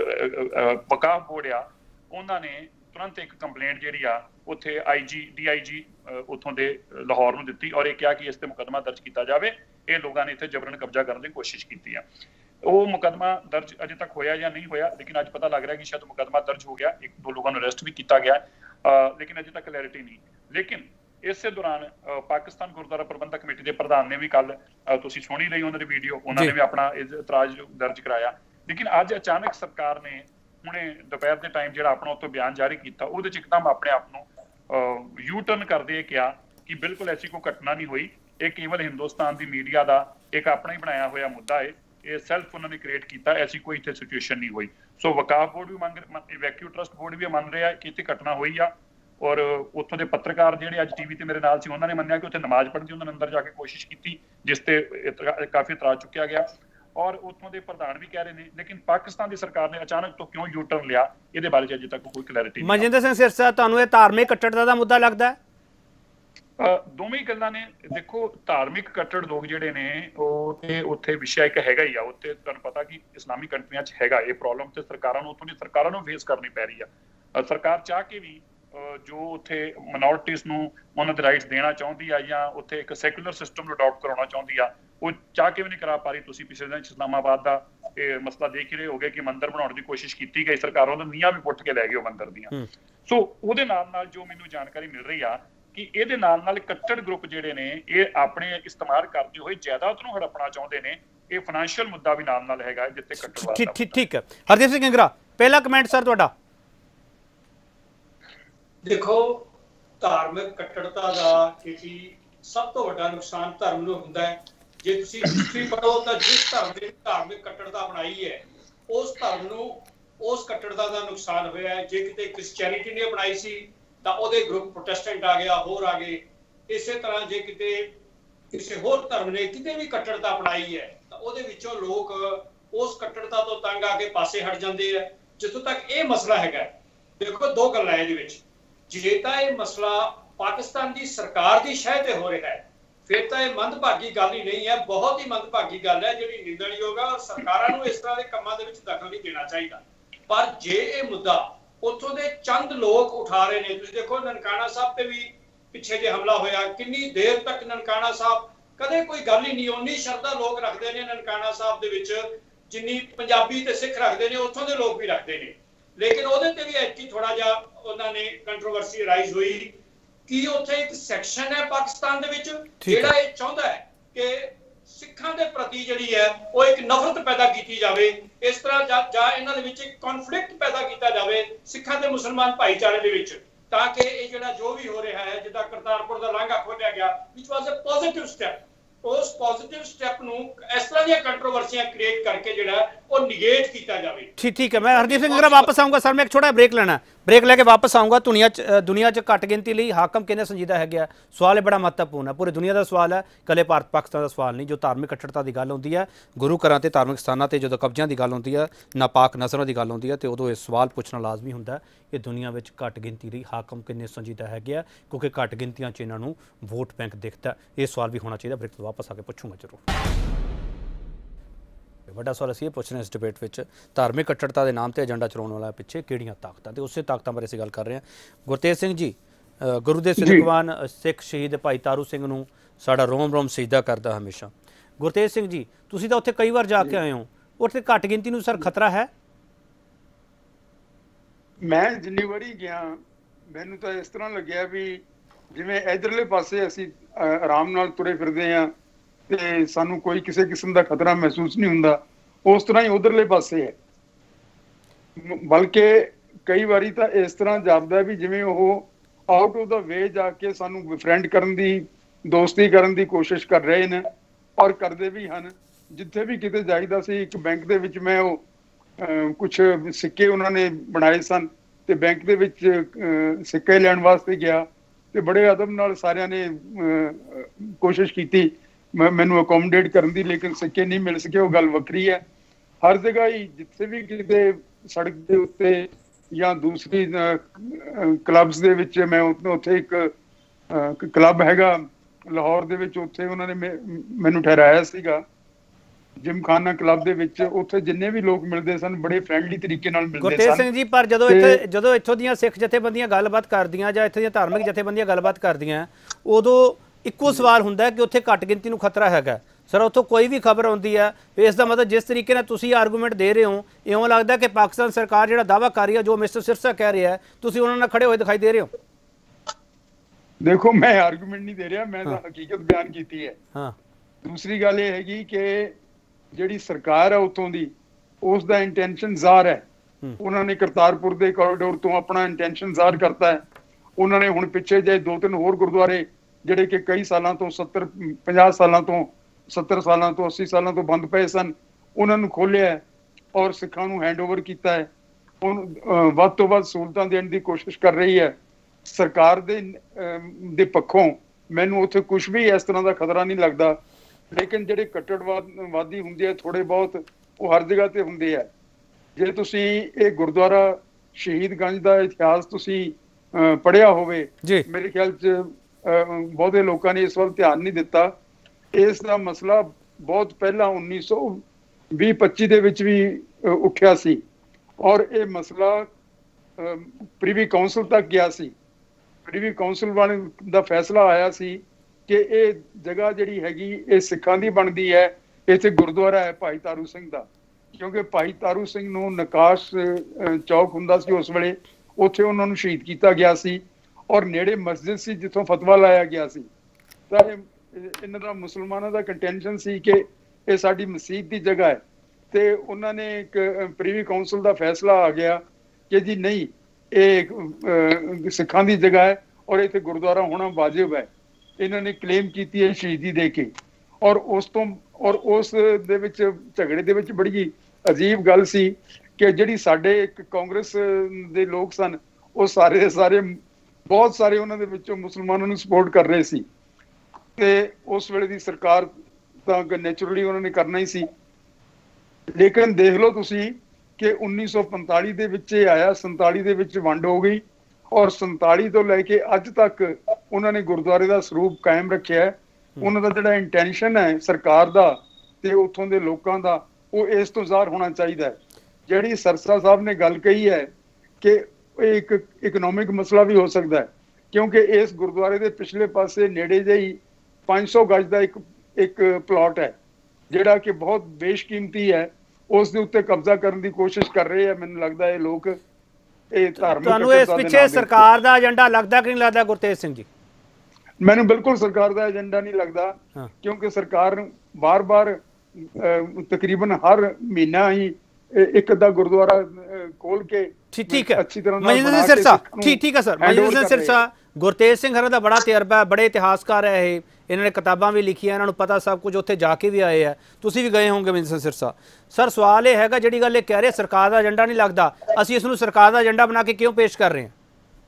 ਵਕਾਫ ਬੋਰਡ ਆ ਉਹਨਾਂ ਨੇ ਤੁਰੰਤ ਇੱਕ ਕੰਪਲੇਂਟ ਜਿਹੜੀ ਆ ਉੱਥੇ DIG ਉੱਥੋਂ ਦੇ ਲਾਹੌਰ ਨੂੰ ਦਿੱਤੀ ਔਰ ਇਹ ਕਿਹਾ ਕਿ ਇਸ ਤੇ ਮੁਕੱਦਮਾ ਦਰਜ ਕੀਤਾ ਜਾਵੇ। ਇਹ ਲੋਕਾਂ ਨੇ ਇੱਥੇ ਜਬਰਨ ਕਬਜ਼ਾ ਕਰਨ ਦੀ ਕੋਸ਼ਿਸ਼ ਕੀਤੀ ਆ। ਉਹ ਮੁਕੱਦਮਾ ਦਰਜ ਅਜੇ ਤੱਕ ਹੋਇਆ ਜਾਂ ਨਹੀਂ ਹੋਇਆ ਲੇਕਿਨ ਅੱਜ ਪਤਾ ਲੱਗ ਰਿਹਾ ਕਿ ਸ਼ਾਇਦ ਮੁਕੱਦਮਾ ਦਰਜ ਹੋ ਗਿਆ। 1-2 ਲੋਕਾਂ ਨੂੰ ਅਰੈਸਟ ਵੀ ਕੀਤਾ ਗਿਆ ਲੇਕਿਨ ਅਜੇ ਤੱਕ ਕਲੈਰਿਟੀ ਨਹੀਂ। ਲੇਕਿਨ ਇਸੇ ਦੌਰਾਨ ਪਾਕਿਸਤਾਨ ਗੁਰਦੁਆਰਾ ਪ੍ਰਬੰਧਕ ਕਮੇਟੀ ਦੇ ਪ੍ਰਧਾਨ ਨੇ ਵੀ ਕੱਲ ਤੁਸੀਂ ਸੁਣੀ ਲਈ ਉਹਨਾਂ ਦੀ ਵੀਡੀਓ ਉਹਨਾਂ ਨੇ ਵੀ ਆਪਣਾ ਇਤਰਾਜ਼ ਦਰਜ ਕਰਾਇਆ। ਲੇਕਿਨ ਅੱਜ ਅਚਾਨਕ ਸਰਕਾਰ ਨੇ ਹੁਣੇ ਦੁਪਹਿਰ ਦੇ ਟਾਈਮ ਜਿਹੜਾ ਆਪਣਾ ਉੱਥੋਂ ਬਿਆਨ ਜਾਰੀ ਕੀਤਾ ਉਹਦੇ ਚ ਇੱਕਦਮ ਆਪਣੇ ਆਪ ਨੂੰ ਯੂ ਟਰਨ ਕਰਦੇ ਕਿਹਾ ਕਿ ਬਿਲਕੁਲ ਐਸੀ ਕੋਈ ਘਟਨਾ ਨਹੀਂ ਹੋਈ। ਇਹ ਕੇਵਲ ਹਿੰਦੁਸਤਾਨ ਦੀ ਮੀਡੀਆ ਦਾ ਇੱਕ ਆਪਣਾ ਹੀ ਬਣਾਇਆ ਹੋਇਆ ਮੁੱਦਾ ਹੈ। ਇਹ ਸੈਲਫ ਉਹਨਾਂ ਨੇ ਕ੍ਰੀਏਟ ਕੀਤਾ ਐਸੀ ਕੋਈ ਇੱਥੇ ਸਿਚੁਏਸ਼ਨ ਨਹੀਂ ਹੋਈ। ਸੋ ਵਕਾਫ ਬੋਰਡ ਵੀ ਵੈਕਿਊ ਟਰਸਟ ਬੋਰਡ ਵੀ ਮੰਨ ਰਿਹਾ ਕਿ ਇੱਥੇ ਘਟਨਾ ਹੋਈ ਆ ਔਰ ਉੱਥੋਂ ਦੇ ਪੱਤਰਕਾਰ ਜਿਹੜੇ ਅੱਜ TV ਤੇ ਮੇਰੇ ਨਾਲ ਸੀ ਉਹਨਾਂ ਨੇ ਮੰਨਿਆ ਕਿ ਉੱਥੇ ਨਮਾਜ਼ ਪੜ੍ਹਨ ਦੀ ਉਹਨਾਂ ਨੇ ਅੰਦਰ ਜਾ ਕੇ ਕੋਸ਼ਿਸ਼ ਕੀਤੀ ਜਿਸ ਤੇ ਕਾਫੀ ਇਤਰਾਜ਼ ਚੁੱਕਿਆ ਗਿਆ ਔਰ ਉੱਥੋਂ ਦੇ ਪ੍ਰਧਾਨ ਵੀ ਕਹਿ ਰਹੇ ਨੇ। ਲੇਕਿਨ ਪਾਕਿਸਤਾਨ ਦੀ ਸਰਕਾਰ ਨੇ ਅਚਾਨਕ ਤੋਂ ਕਿਉਂ ਯੂ ਟਰਨ ਲਿਆ ਇਹਦੇ ਬਾਰੇ ਅਜੇ ਤੱਕ ਕੋਈ ਕਲੈਰਿਟੀ ਨਹੀਂ। ਮਨਜਿੰਦਰ ਸਿੰਘ ਸਿਰਸਾ ਤੁਹਾਨੂੰ ਇਹ ਧਾਰਮਿਕ ਕੱਟੜਤਾ ਦਾ ਮੁੱਦਾ ਲੱਗਦਾ ਹੈ? ਦੋਵੇਂ ਗੱਲਾਂ ਨੇ। ਦੇਖੋ ਧਾਰਮਿਕ ਕੱਟੜ ਲੋਕ ਜਿਹੜੇ ਨੇ ਉਹ ਤੇ ਉੱਥੇ ਵਿਸ਼ਾ ਇੱਕ ਹੈਗਾ ਹੀ ਆ। ਉੱਥੇ ਤੁਹਾਨੂੰ ਪਤਾ ਕਿ ਇਸਲਾਮੀ ਕੰਟਰੀਆਂ 'ਚ ਹੈਗਾ ਇਹ ਪ੍ਰੋਬਲਮ ਤੇ ਸਰਕਾਰਾਂ ਨੂੰ ਉੱਥੋਂ ਦੀ ਸਰਕਾਰਾਂ ਨੂੰ ਫੇਸ ਕਰਨੀ ਪੈ ਰਹੀ ਆ। ਸਰਕਾਰ ਚਾਹ ਕੇ ਵੀ ਜੋ ਉੱਥੇ ਮਾਈਨੋਰਟੀਜ਼ ਨੂੰ ਉਹਨਾਂ ਦੇ ਰਾਈਟਸ ਦੇਣਾ ਚਾਹੁੰਦੀ ਆ ਜਾਂ ਉੱਥੇ ਇੱਕ ਸੈਕੂਲਰ ਸਿਸਟਮ ਨੂੰ ਅਡਾਪਟ ਕਰਾਉਣਾ ਚਾਹੁੰਦੀ ਆ ਉਹ ਚਾਹ ਕੇ ਵੀ ਨਹੀਂ ਕਰਾ ਪਾ ਰਹੀ। ਤੁਸੀਂ ਪਿਛਲੇ ਦਿਨ ਇਸਲਾਮਾਬਾਦ ਦਾ ਇਹ ਮਸਲਾ ਦੇਖ ਹੀ ਰਹੇ ਹੋਗੇ ਕਿ ਮੰਦਿਰ ਬਣਾਉਣ ਦੀ ਕੋਸ਼ਿਸ਼ ਕੀਤੀ ਗਈ ਸਰਕਾਰਾਂ ਨੂੰ ਨੀਹਾਂ ਵੀ ਪੁੱਟ ਕੇ ਲੈ ਗਏ ਉਹ ਮੰਦਿਰ ਦੀਆਂ। ਸੋ ਉਹਦੇ ਨਾਲ ਜੋ ਮੈਨੂੰ ਜਾਣਕਾਰੀ ਮਿਲ ਰਹੀ ਆ ਕਿ ਇਹਦੇ ਨਾਲ ਕੱਟੜ ਗਰੁੱਪ ਜਿਹੜੇ ਨੇ ਇਹ ਆਪਣੇ ਇਸਤੇਮਾਲ ਕਰਦੇ ਹੋਏ ਜਾਇਦਾਦ ਨੂੰ ਹੜਪਣਾ ਚਾਹੁੰਦੇ ਨੇ। ਇਹ ਫਾਈਨੈਂਸ਼ੀਅਲ ਮੁੱਦਾ ਵੀ ਨਾਲ ਹੈਗਾ ਜਿੱਥੇ ਕੱਟੜਵਾਦ। ਠੀਕ ਹੈ ਹਰਦੀਪ ਸਿੰਘ ਕਿੰਗਰਾ ਪਹਿਲਾ ਕਮੈਂਟ ਸਰ ਤੁਹਾਡਾ। ਦੇਖੋ ਧਾਰਮਿਕ ਕੱਟੜਤਾ ਦਾ ਕਿਉਂਕਿ ਸਭ ਤੋਂ ਵੱਡਾ ਨੁਕਸਾਨ ਧਰਮ ਨੂੰ ਹੁੰਦਾ ਹੈ। ਜੇ ਤੁਸੀਂ ਹਿਸਟਰੀ ਪੜ੍ਹੋ ਤਾਂ ਜਿਸ ਧਰਮ ਨੇ ਧਾਰਮਿਕ ਕੱਟੜਤਾ ਬਣਾਈ ਹੈ ਉਸ ਧਰਮ ਨੂੰ ਉਸ ਕੱਟੜਤਾ ਦਾ ਨੁਕਸਾਨ ਹੋਇਆ ਹੈ। ਜੇ ਕਿਤੇ ਕ੍ਰਿਸਚੀਅਨਿਟੀ ਨੇ ਬਣਾਈ ਸੀ ਤਾਂ ਉਹਦੇ ਗਰੁੱਪ ਪ੍ਰੋਟੈਸਟੈਂਟ ਆ ਗਿਆ ਹੋਰ ਆ ਗਏ। ਇਸੇ ਤਰ੍ਹਾਂ ਜੇ ਕਿਤੇ ਕਿਸੇ ਹੋਰ ਧਰਮ ਨੇ ਕਿਤੇ ਵੀ ਕੱਟੜਤਾ ਅਪਣਾਈ ਹੈ ਤਾਂ ਉਹਦੇ ਵਿੱਚੋਂ ਲੋਕ ਉਸ ਕੱਟੜਤਾ ਤੋਂ ਤੰਗ ਆ ਕੇ ਪਾਸੇ ਹਟ ਜਾਂਦੇ ਆ। ਜਿੱਥੋਂ ਤੱਕ ਇਹ ਮਸਲਾ ਹੈਗਾ, ਦੇਖੋ ਦੋ ਗੱਲਾਂ ਇਹਦੇ ਵਿੱਚ। ਜੇ ਤਾਂ ਇਹ ਮਸਲਾ ਪਾਕਿਸਤਾਨ ਦੀ ਸਰਕਾਰ ਦੀ ਸ਼ਹਿ ਤੇ ਹੋ ਰਿਹਾ ਹੈ ਫਿਰ ਤਾਂ ਇਹ ਮੰਦਭਾਗੀ ਗੱਲ ਹੀ ਨਹੀਂ ਹੈ, ਬਹੁਤ ਹੀ ਮੰਦਭਾਗੀ ਗੱਲ ਹੈ ਜਿਹੜੀ ਨਿੰਦਣਯੋਗ ਹੈ ਔਰ ਸਰਕਾਰਾਂ ਨੂੰ ਇਸ ਤਰ੍ਹਾਂ ਦੇ ਕੰਮਾਂ ਦੇ ਵਿੱਚ ਦਖਲ ਨਹੀਂ ਦੇਣਾ ਚਾਹੀਦਾ। ਪਰ ਜੇ ਇਹ ਮੁੱਦਾ ਉੱਥੋਂ ਦੇ ਚੰਦ ਲੋਕ ਉਠਾ ਰਹੇ ਨੇ, ਤੁਸੀਂ ਦੇਖੋ ਨਨਕਾਣਾ ਸਾਹਿਬ ਤੇ ਵੀ ਪਿੱਛੇ ਜੇ ਹਮਲਾ ਹੋਇਆ, ਕਿੰਨੀ ਦੇਰ ਤੱਕ ਨਨਕਾਣਾ ਸਾਹਿਬ ਕਦੇ ਕੋਈ ਗੱਲ ਹੀ ਨਹੀਂ, ਉਨੀ ਸ਼ਰਧਾ ਲੋਕ ਰੱਖਦੇ ਨੇ ਨਨਕਾਣਾ ਸਾਹਿਬ ਦੇ ਵਿੱਚ ਜਿੰਨੀ ਪੰਜਾਬੀ ਤੇ ਸਿੱਖ ਰੱਖਦੇ ਨੇ, ਉੱਥੋਂ ਦੇ ਲੋਕ ਵੀ ਰੱਖਦੇ ਨੇ। ਲੇਕਿਨ ਉਹਦੇ ਤੇ ਵੀ ਐਤਕੀ ਥੋੜਾ ਜਿਹਾ ਉਹਨਾਂ ਨੇ ਕੰਟਰੋਵਰਸੀ ਰਾਈਜ਼ ਹੋਈ ਕਿ ਉੱਥੇ ਇੱਕ ਸੈਕਸ਼ਨ ਹੈ ਪਾਕਿਸਤਾਨ ਦੇ ਵਿੱਚ ਜਿਹੜਾ ਇਹ ਚਾਹੁੰਦਾ ਹੈ ਕਿ ਸਿੱਖਾਂ ਦੇ ਪ੍ਰਤੀ ਜਿਹੜੀ ਹੈ ਉਹ ਇੱਕ ਨਫ਼ਰਤ ਪੈਦਾ ਕੀਤੀ ਜਾਵੇ, ਇਸ ਤਰ੍ਹਾਂ ਜਾਂ ਇਹਨਾਂ ਦੇ ਵਿੱਚ ਇੱਕ ਕਨਫਲਿਕਟ ਪੈਦਾ ਕੀਤਾ ਜਾਵੇ ਸਿੱਖਾਂ ਤੇ ਮੁਸਲਮਾਨ ਭਾਈਚਾਰੇ ਦੇ ਵਿੱਚ, ਤਾਂ ਕਿ ਇਹ ਜਿਹੜਾ ਜੋ ਵੀ ਹੋ ਰਿਹਾ ਹੈ, ਜਿੱਦਾਂ ਕਰਤਾਰਪੁਰ ਦਾ ਲਾਂਘਾ ਖੋਲਿਆ ਗਿਆ which was a positive step, ਉਸ ਪੋਜ਼ਿਟਿਵ ਸਟੈਪ ਨੂੰ ਇਸ ਤਰ੍ਹਾਂ ਦੀਆਂ ਕੰਟਰੋਵਰਸੀਆਂ ਕ੍ਰੀਏਟ ਕਰਕੇ ਜਿਹੜਾ ਉਹ ਨਿਗੇਟ ਕੀਤਾ ਜਾਵੇ। ठीक है, मैं हरदीप सिंह अगर वापस आऊँगा सर, मैं एक छोटा ब्रेक लेना, ब्रेक लेके वापस आऊँगा। दुनिया च घट गिनती ਲਈ ਹਾਕਮ ਕਿੰਨੇ ਸੰਜੀਦਾ ਹੈਗਾ ਸਵਾਲ, ਇਹ ਬੜਾ ਮਹੱਤਵਪੂਰਨ ਹੈ, ਪੂਰੀ ਦੁਨੀਆ ਦਾ ਸਵਾਲ ਹੈ, ਇਕੱਲੇ ਭਾਰਤ ਪਾਕਿਸਤਾਨ ਦਾ ਸਵਾਲ ਨਹੀਂ। ਜੋ ਧਾਰਮਿਕ ਕੱਟੜਤਾ ਦੀ ਗੱਲ ਹੁੰਦੀ ਹੈ, ਗੁਰੂ ਘਰਾਂ ਤੇ ਧਾਰਮਿਕ ਸਥਾਨਾਂ ਤੇ ਜਦੋਂ ਕਬਜ਼ਿਆਂ ਦੀ ਗੱਲ ਹੁੰਦੀ ਹੈ, ਨਾਪਾਕ ਨਜ਼ਰਾਂ ਦੀ ਗੱਲ ਹੁੰਦੀ ਹੈ, ਤੇ ਉਦੋਂ ਇਹ ਸਵਾਲ ਪੁੱਛਣਾ ਲਾਜ਼ਮੀ ਹੁੰਦਾ ਇਹ ਦੁਨੀਆ ਵਿੱਚ ਘੱਟ ਗਿਣਤੀ ਲਈ ਹਾਕਮ ਕਿੰਨੇ ਸੰਜੀਦਾ ਹੈਗੇ ਆ, ਕਿਉਂਕਿ ਘੱਟ ਗਿਣਤੀਆਂ 'ਚ ਇਹਨਾਂ ਨੂੰ ਵੋਟ ਬੈਂਕ ਦਿਖਦਾ। ਇਹ ਸਵਾਲ ਵੀ ਹੋਣਾ ਚਾਹੀਦਾ। ਬ੍ਰੇਕ ਤੋਂ ਵਾਪਸ ਆ ਕੇ ਪੁੱਛੂੰਗਾ ਜ਼ਰੂਰ। ਵੱਡਾ ਸਵਾਲ ਅਸੀਂ ਇਹ ਪੁੱਛ ਰਹੇ ਹਾਂ ਇਸ ਡਿਬੇਟ ਵਿੱਚ, ਧਾਰਮਿਕ ਕੱਟੜਤਾ ਦੇ ਨਾਮ ਤੇ ਏਜੰਡਾ ਚਲਾਉਣ ਵਾਲਾ ਪਿੱਛੇ ਕਿਹੜੀਆਂ ਤਾਕਤਾਂ, ਤੇ ਉਸੇ ਤਾਕਤਾਂ ਬਾਰੇ ਅਸੀਂ ਗੱਲ ਕਰ ਰਹੇ ਹਾਂ। ਗੁਰਤੇਜ ਸਿੰਘ ਜੀ, ਗੁਰੂ ਦੇ ਸਿੱਖਵਾਨ ਸਿੱਖ ਸ਼ਹੀਦ ਭਾਈ ਤਾਰੂ ਸਿੰਘ ਨੂੰ ਸਾਡਾ ਰੋਮ ਰੋਮ ਸਜਦਾ ਕਰਦਾ ਹਮੇਸ਼ਾ। ਗੁਰਤੇਜ ਸਿੰਘ ਜੀ, ਤੁਸੀਂ ਤਾਂ ਉੱਥੇ ਕਈ ਵਾਰ ਜਾ ਕੇ ਆਏ ਹੋ, ਉੱਥੇ ਘੱਟ ਗਿਣਤੀ ਨੂੰ ਸਰ ਖਤਰਾ ਹੈ? ਮੈਂ ਜਿੰਨੀ ਵਾਰੀ ਗਿਆ ਮੈਨੂੰ ਤਾਂ ਇਸ ਤਰ੍ਹਾਂ ਲੱਗਿਆ ਵੀ ਜਿਵੇਂ ਇਧਰਲੇ ਪਾਸੇ ਅਸੀਂ ਆਰਾਮ ਨਾਲ ਤੁਰੇ ਫਿਰਦੇ ਆ ਤੇ ਸਾਨੂੰ ਕੋਈ ਕਿਸੇ ਕਿਸਮ ਦਾ ਖਤਰਾ ਮਹਿਸੂਸ ਨਹੀਂ ਹੁੰਦਾ, ਉਸ ਤਰ੍ਹਾਂ ਹੀ ਉਧਰਲੇ ਪਾਸੇ ਹੈ। ਬਲਕਿ ਕਈ ਵਾਰੀ ਤਾਂ ਇਸ ਤਰ੍ਹਾਂ ਜਾਪਦਾ ਵੀ ਜਿਵੇਂ ਉਹ ਆਊਟ ਆਫ ਦਾ ਵੇ ਜਾ ਕੇ ਸਾਨੂੰ ਬefriend ਕਰਨ ਦੀ, ਦੋਸਤੀ ਕਰਨ ਦੀ ਕੋਸ਼ਿਸ਼ ਕਰ ਰਹੇ ਨੇ ਔਰ ਕਰਦੇ ਵੀ ਹਨ। ਜਿੱਥੇ ਵੀ ਕਿਤੇ ਜਾਈਦਾ ਸੀ, ਇੱਕ ਬੈਂਕ ਦੇ ਵਿੱਚ ਮੈਂ ਉਹ ਕੁਝ ਸਿੱਕੇ ਉਹਨਾਂ ਨੇ ਬਣਾਏ ਸਨ ਤੇ ਬੈਂਕ ਦੇ ਵਿੱਚ ਸਿੱਕੇ ਲੈਣ ਵਾਸਤੇ ਗਿਆ ਤੇ ਬੜੇ ਅਦਬ ਨਾਲ ਸਾਰਿਆਂ ਨੇ ਕੋਸ਼ਿਸ਼ ਕੀਤੀ ਮੈਨੂੰ ਅਕੋਮੋਡੇਟ ਕਰਨ ਦੀ, ਲੇਕਿਨ ਸਿੱਕੇ ਨਹੀਂ ਮਿਲ ਸਕੇ, ਉਹ ਗੱਲ ਵੱਖਰੀ ਹੈ। ਹਰ ਜਗ੍ਹਾ ਹੀ ਜਿੱਥੇ ਵੀ ਕਿਤੇ ਸੜਕ ਦੇ ਉੱਤੇ ਜਾਂ ਦੂਸਰੀ ਕਲੱਬਸ ਦੇ ਵਿੱਚ, ਮੈਂ ਉੱਥੇ ਇੱਕ ਕਲੱਬ ਹੈਗਾ ਲਾਹੌਰ ਦੇ ਵਿੱਚ, ਉੱਥੇ ਉਹਨਾਂ ਨੇ ਮੈਨੂੰ ਠਹਿਰਾਇਆ ਸੀਗਾ ਜਿਮਖਾਨਾ ਕਲੱਬ ਦੇ ਵਿੱਚ, ਉੱਥੇ ਜਿੰਨੇ ਵੀ ਲੋਕ ਮਿਲਦੇ ਸਨ ਬੜੇ ਫ੍ਰੈਂਡਲੀ ਤਰੀਕੇ ਨਾਲ ਮਿਲਦੇ ਸਨ। ਗੁਰਤੇਜ ਸਿੰਘ ਜੀ, ਪਰ ਜਦੋਂ ਇੱਥੋਂ ਦੀਆਂ ਸਿੱਖ ਜਥੇਬੰਦੀਆਂ ਗੱਲਬਾਤ ਕਰਦੀਆਂ ਜਾਂ ਇੱਥੇ ਦੀਆਂ ਧਾਰਮਿਕ ਜਥੇਬੰਦੀਆਂ ਗੱਲਬਾਤ ਕਰਦੀਆਂ, ਉਦੋਂ ਇੱਕੋ ਸਵਾਲ ਹੁੰਦਾ ਕਿ ਉੱਥੇ ਘੱਟ ਗਿਣਤੀ ਨੂੰ ਖਤਰਾ ਹੈਗਾ। ਸਰ, ਉੱਥੋਂ ਕੋਈ ਵੀ ਖਬਰ ਆਉਂਦੀ ਹੈ, ਇਸ ਦਾ ਮਤਲਬ ਜਿਸ ਤਰੀਕੇ ਨਾਲ ਤੁਸੀਂ ਆਰਗੂਮੈਂਟ ਦੇ ਰਹੇ ਹੋ, ਇਉਂ ਲੱਗਦਾ ਕਿ ਪਾਕਿਸਤਾਨ ਸਰਕਾਰ ਜਿਹੜਾ ਦਾਅਵਾ ਕਰ ਰਹੀ ਹੈ, ਜੋ ਮਿਸਟਰ ਸਿਰਸਾ ਕਹਿ ਰਿਹਾ ਹੈ, ਤੁਸੀਂ ਉਹਨਾਂ ਨਾਲ ਖੜੇ ਹੋਏ ਦਿਖਾਈ ਦੇ ਰਹੇ ਹੋ। ਦੇਖੋ, ਮੈਂ ਆਰਗੂਮੈਂਟ ਨਹੀਂ ਦੇ ਰਿਹਾ, ਮੈਂ ਤਾਂ ਹਕੀਕਤ ਬਿਆਨ ਕੀਤੀ ਹੈ। ਹਾਂ, ਦੂਸਰੀ ਗੱਲ ਇਹ ਹੈਗੀ ਕਿ ਜਿਹੜੀ ਸਰਕਾਰ ਹੈ ਉੱਥੋਂ ਦੀ, ਉਸ ਦਾ ਇੰਟੈਂਸ਼ਨ ਜ਼ਾਹਰ ਹੈ। ਉਹਨਾਂ ਨੇ ਕਰਤਾਰਪੁਰ ਦੇ ਕੋਰੀਡੋਰ ਤੋਂ ਆਪਣਾ ਇੰਟੈਂਸ਼ਨ ਜ਼ਾਹਰ ਕਰਤਾ ਹੈ। ਉਹਨਾਂ ਨੇ ਹੁਣ ਪਿੱਛੇ ਜੇ 2-3 ਹੋਰ ਗੁਰਦੁਆਰੇ ਜਿਹੜੇ ਕਿ ਕਈ ਸਾਲਾਂ ਤੋਂ 50 ਸਾਲਾਂ ਤੋਂ 70 ਸਾਲਾਂ ਤੋਂ 80 ਸਾਲਾਂ ਤੋਂ ਬੰਦ ਪਏ ਸਨ, ਉਹਨਾਂ ਨੂੰ ਖੋਲ੍ਹਿਆ ਔਰ ਸਿੱਖਾਂ ਨੂੰ ਹੈਂਡਓਵਰ ਕੀਤਾ ਹੈ। ਉਹਨੂੰ ਵੱਧ ਤੋਂ ਵੱਧ ਸਹੂਲਤਾਂ ਦੇਣ ਦੀ ਕੋਸ਼ਿਸ਼ ਕਰ ਰਹੀ ਹੈ ਸਰਕਾਰ ਦੇ ਪੱਖੋਂ। ਮੈਨੂੰ ਉੱਥੇ ਕੁਝ ਵੀ ਇਸ ਤਰ੍ਹਾਂ ਦਾ ਖਤਰਾ ਨਹੀਂ ਲੱਗਦਾ, ਲੇਕਿਨ ਜਿਹੜੇ ਕੱਟੜਵਾਦੀ ਹੁੰਦੇ ਆ ਥੋੜੇ ਬਹੁਤ, ਉਹ ਹਰ ਜਗ੍ਹਾ ਤੇ ਹੁੰਦੇ ਆ। ਜੇ ਤੁਸੀਂ ਇਹ ਗੁਰਦੁਆਰਾ ਸ਼ਹੀਦਗੰਜ ਦਾ ਇਤਿਹਾਸ ਤੁਸੀਂ ਪੜ੍ਹਿਆ ਹੋਵੇ, ਮੇਰੇ ਖਿਆਲ 'ਚ ਬਹੁਤੇ ਲੋਕਾਂ ਨੇ ਇਸ ਵੱਲ ਧਿਆਨ ਨਹੀਂ ਦਿੱਤਾ। ਇਸ ਦਾ ਮਸਲਾ ਬਹੁਤ ਪਹਿਲਾਂ 1920-25 ਦੇ ਵਿੱਚ ਵੀ ਉੱਠਿਆ ਸੀ ਔਰ ਇਹ ਮਸਲਾ ਪ੍ਰੀਵੀ ਕਾਉਂਸਲ ਤੱਕ ਗਿਆ ਸੀ। ਪ੍ਰੀਵੀ ਕਾਉਂਸਲ ਵਾਲੇ ਦਾ ਫੈਸਲਾ ਆਇਆ ਸੀ ਕਿ ਇਹ ਜਗ੍ਹਾ ਜਿਹੜੀ ਹੈਗੀ ਇਹ ਸਿੱਖਾਂ ਦੀ ਬਣਦੀ ਹੈ, ਇੱਥੇ ਗੁਰਦੁਆਰਾ ਹੈ ਭਾਈ ਤਾਰੂ ਸਿੰਘ ਦਾ, ਕਿਉਂਕਿ ਭਾਈ ਤਾਰੂ ਸਿੰਘ ਨੂੰ ਨਕਾਸ਼ ਚੌਕ ਹੁੰਦਾ ਸੀ ਉਸ ਵੇਲੇ, ਉੱਥੇ ਉਹਨਾਂ ਨੂੰ ਸ਼ਹੀਦ ਕੀਤਾ ਗਿਆ ਸੀ ਔਰ ਨੇੜੇ ਮਸਜਿਦ ਸੀ ਜਿੱਥੋਂ ਫਤਵਾ ਲਾਇਆ ਗਿਆ ਸੀ। ਤਾਂ ਇਹਨਾਂ ਦਾ ਮੁਸਲਮਾਨਾਂ ਦਾ ਕੰਟੈਂਸ਼ਨ ਸੀ ਕਿ ਇਹ ਸਾਡੀ ਮਸਜਿਦ ਦੀ ਜਗ੍ਹਾ ਹੈ, ਤੇ ਉਹਨਾਂ ਨੇ ਇੱਕ ਪ੍ਰੀਵੀ ਕਾਉਂਸਲ ਦਾ ਫੈਸਲਾ ਆ ਗਿਆ ਕਿ ਜੀ ਨਹੀਂ, ਇਹ ਸਿੱਖਾਂ ਦੀ ਜਗ੍ਹਾ ਹੈ ਔਰ ਇੱਥੇ ਗੁਰਦੁਆਰਾ ਹੋਣਾ ਵਾਜਿਬ ਹੈ। ਇਹਨਾਂ ਨੇ ਕਲੇਮ ਕੀਤੀ ਹੈ ਸ਼ਹੀਦੀ ਦੇ ਕੇ, ਔਰ ਉਸ ਦੇ ਵਿੱਚ ਝਗੜੇ ਦੇ ਵਿੱਚ ਬੜੀ ਅਜੀਬ ਗੱਲ ਸੀ ਕਿ ਜਿਹੜੀ ਸਾਡੇ ਇੱਕ ਕਾਂਗਰਸ ਦੇ ਲੋਕ ਸਨ, ਉਹ ਸਾਰੇ ਬਹੁਤ ਸਾਰੇ ਉਹਨਾਂ ਦੇ ਵਿੱਚੋਂ ਮੁਸਲਮਾਨਾਂ ਨੂੰ ਸਪੋਰਟ ਕਰ ਰਹੇ ਸੀ। ਤੇ ਉਸ ਵੇਲੇ ਦੀ ਸਰਕਾਰ ਤਾਂ ਨੈਚੁਰਲੀ ਉਹਨਾਂ ਨੇ ਕਰਨਾ ਹੀ ਸੀ। ਲੇਕਿਨ ਦੇਖ ਲਓ ਤੁਸੀਂ ਕਿ 1945 ਦੇ ਵਿੱਚ ਇਹ ਆਇਆ, 47 ਦੇ ਵਿੱਚ ਵੰਡ ਹੋ ਗਈ, ਔਰ 47 ਤੋਂ ਲੈ ਕੇ ਅੱਜ ਤੱਕ ਉਹਨਾਂ ਨੇ ਗੁਰਦੁਆਰੇ ਦਾ ਸਰੂਪ ਕਾਇਮ ਰੱਖਿਆ। ਉਹਨਾਂ ਦਾ ਜਿਹੜਾ ਇੰਟੈਂਸ਼ਨ ਹੈ ਸਰਕਾਰ ਦਾ ਤੇ ਉੱਥੋਂ ਦੇ ਲੋਕਾਂ ਦਾ, ਉਹ ਇਸ ਤੋਂ ਜ਼ਾਹਰ ਹੋਣਾ ਚਾਹੀਦਾ ਹੈ। ਜਿਹੜੀ ਸਰਸਾ ਸਾਹਿਬ ਨੇ ਗੱਲ ਕਹੀ ਹੈ ਕਿ ਇਹ ਇੱਕ ਇਕਨੋਮਿਕ ਮਸਲਾ ਵੀ ਹੋ ਸਕਦਾ ਹੈ, ਕਿਉਂਕਿ ਇਸ ਗੁਰਦੁਆਰੇ ਦੇ ਪਿਛਲੇ ਪਾਸੇ ਨੇੜੇ ਜਿਹੀ 500 ਗਜ ਦਾ ਇੱਕ ਪਲਾਟ ਹੈ ਜਿਹੜਾ ਕਿ ਬਹੁਤ ਬੇਸ਼ਕੀਮਤੀ ਹੈ। ਉਸ ਦੇ ਉੱਤੇ ਕਬਜ਼ਾ ਕਰਨ ਦੀ ਕੋਸ਼ਿਸ਼ ਕਰ ਰਹੇ ਆ। ਮੈਨੂੰ ਲੱਗਦਾ ਇਹ ਲੋਕ ਇਹ ਧਾਰਮਿਕ ਤੁਹਾਨੂੰ ਇਸ ਪਿੱਛੇ ਸਰਕਾਰ ਦਾ ਏਜੰਡਾ ਲੱਗਦਾ ਕਿ ਨਹੀਂ ਲੱਗਦਾ ਗੁਰਤੇਜ ਸਿੰਘ ਜੀ? ਮੈਨੂੰ ਬਿਲਕੁਲ ਸਰਕਾਰ ਦਾ ਏਜੰਡਾ ਨਹੀਂ ਲੱਗਦਾ, ਕਿਉਂਕਿ ਸਰਕਾਰ ਬਾਰ-ਬਾਰ ਤਕਰੀਬਨ ਹਰ ਮਹੀਨਾ ਹੀ ਇੱਕ ਅੱਧਾ ਗੁਰਦੁਆਰਾ ਖੋਲ ਕੇ ਠੀਕ ਹੈ ਅੱਛੀ ਤਰ੍ਹਾਂ ਮਨਜਿੰਦਰ ਸਿੰਘ ਸਿਰਸਾ। ਠੀਕ ਹੈ ਸਰ, ਮਨਜਿੰਦਰ ਸਿੰਘ ਸਿਰਸਾ, ਗੁਰਤੇਜ ਸਿੰਘ ਹਰਾਂ ਦਾ ਬੜਾ ਤਜਰਬਾ, ਬੜੇ ਇਤਿਹਾਸਕਾਰ ਹੈ ਇਹ, ਇਹਨਾਂ ਨੇ ਕਿਤਾਬਾਂ ਵੀ ਲਿਖੀਆਂ, ਇਹਨਾਂ ਨੂੰ ਪਤਾ ਸਭ ਕੁਝ, ਉੱਥੇ ਜਾ ਕੇ ਵੀ ਆਏ ਆ, ਤੁਸੀਂ ਵੀ ਗਏ ਹੋਵੋਗੇ ਮਨਜਿੰਦਰ ਸਿੰਘ ਸਿਰਸਾ। ਸਰ ਸਵਾਲ ਇਹ ਹੈਗਾ, ਜਿਹੜੀ ਗੱਲ ਇਹ ਕਹਿ ਰਹੇ ਸਰਕਾਰ ਦਾ ਏਜੰਡਾ ਨਹੀਂ ਲੱਗਦਾ, ਅਸੀਂ ਇਸ ਨੂੰ ਸਰਕਾਰ ਦਾ ਏਜੰਡਾ ਬਣਾ ਕੇ ਕਿਉਂ ਪੇਸ਼ ਕਰ ਰਹੇ ਹਾਂ?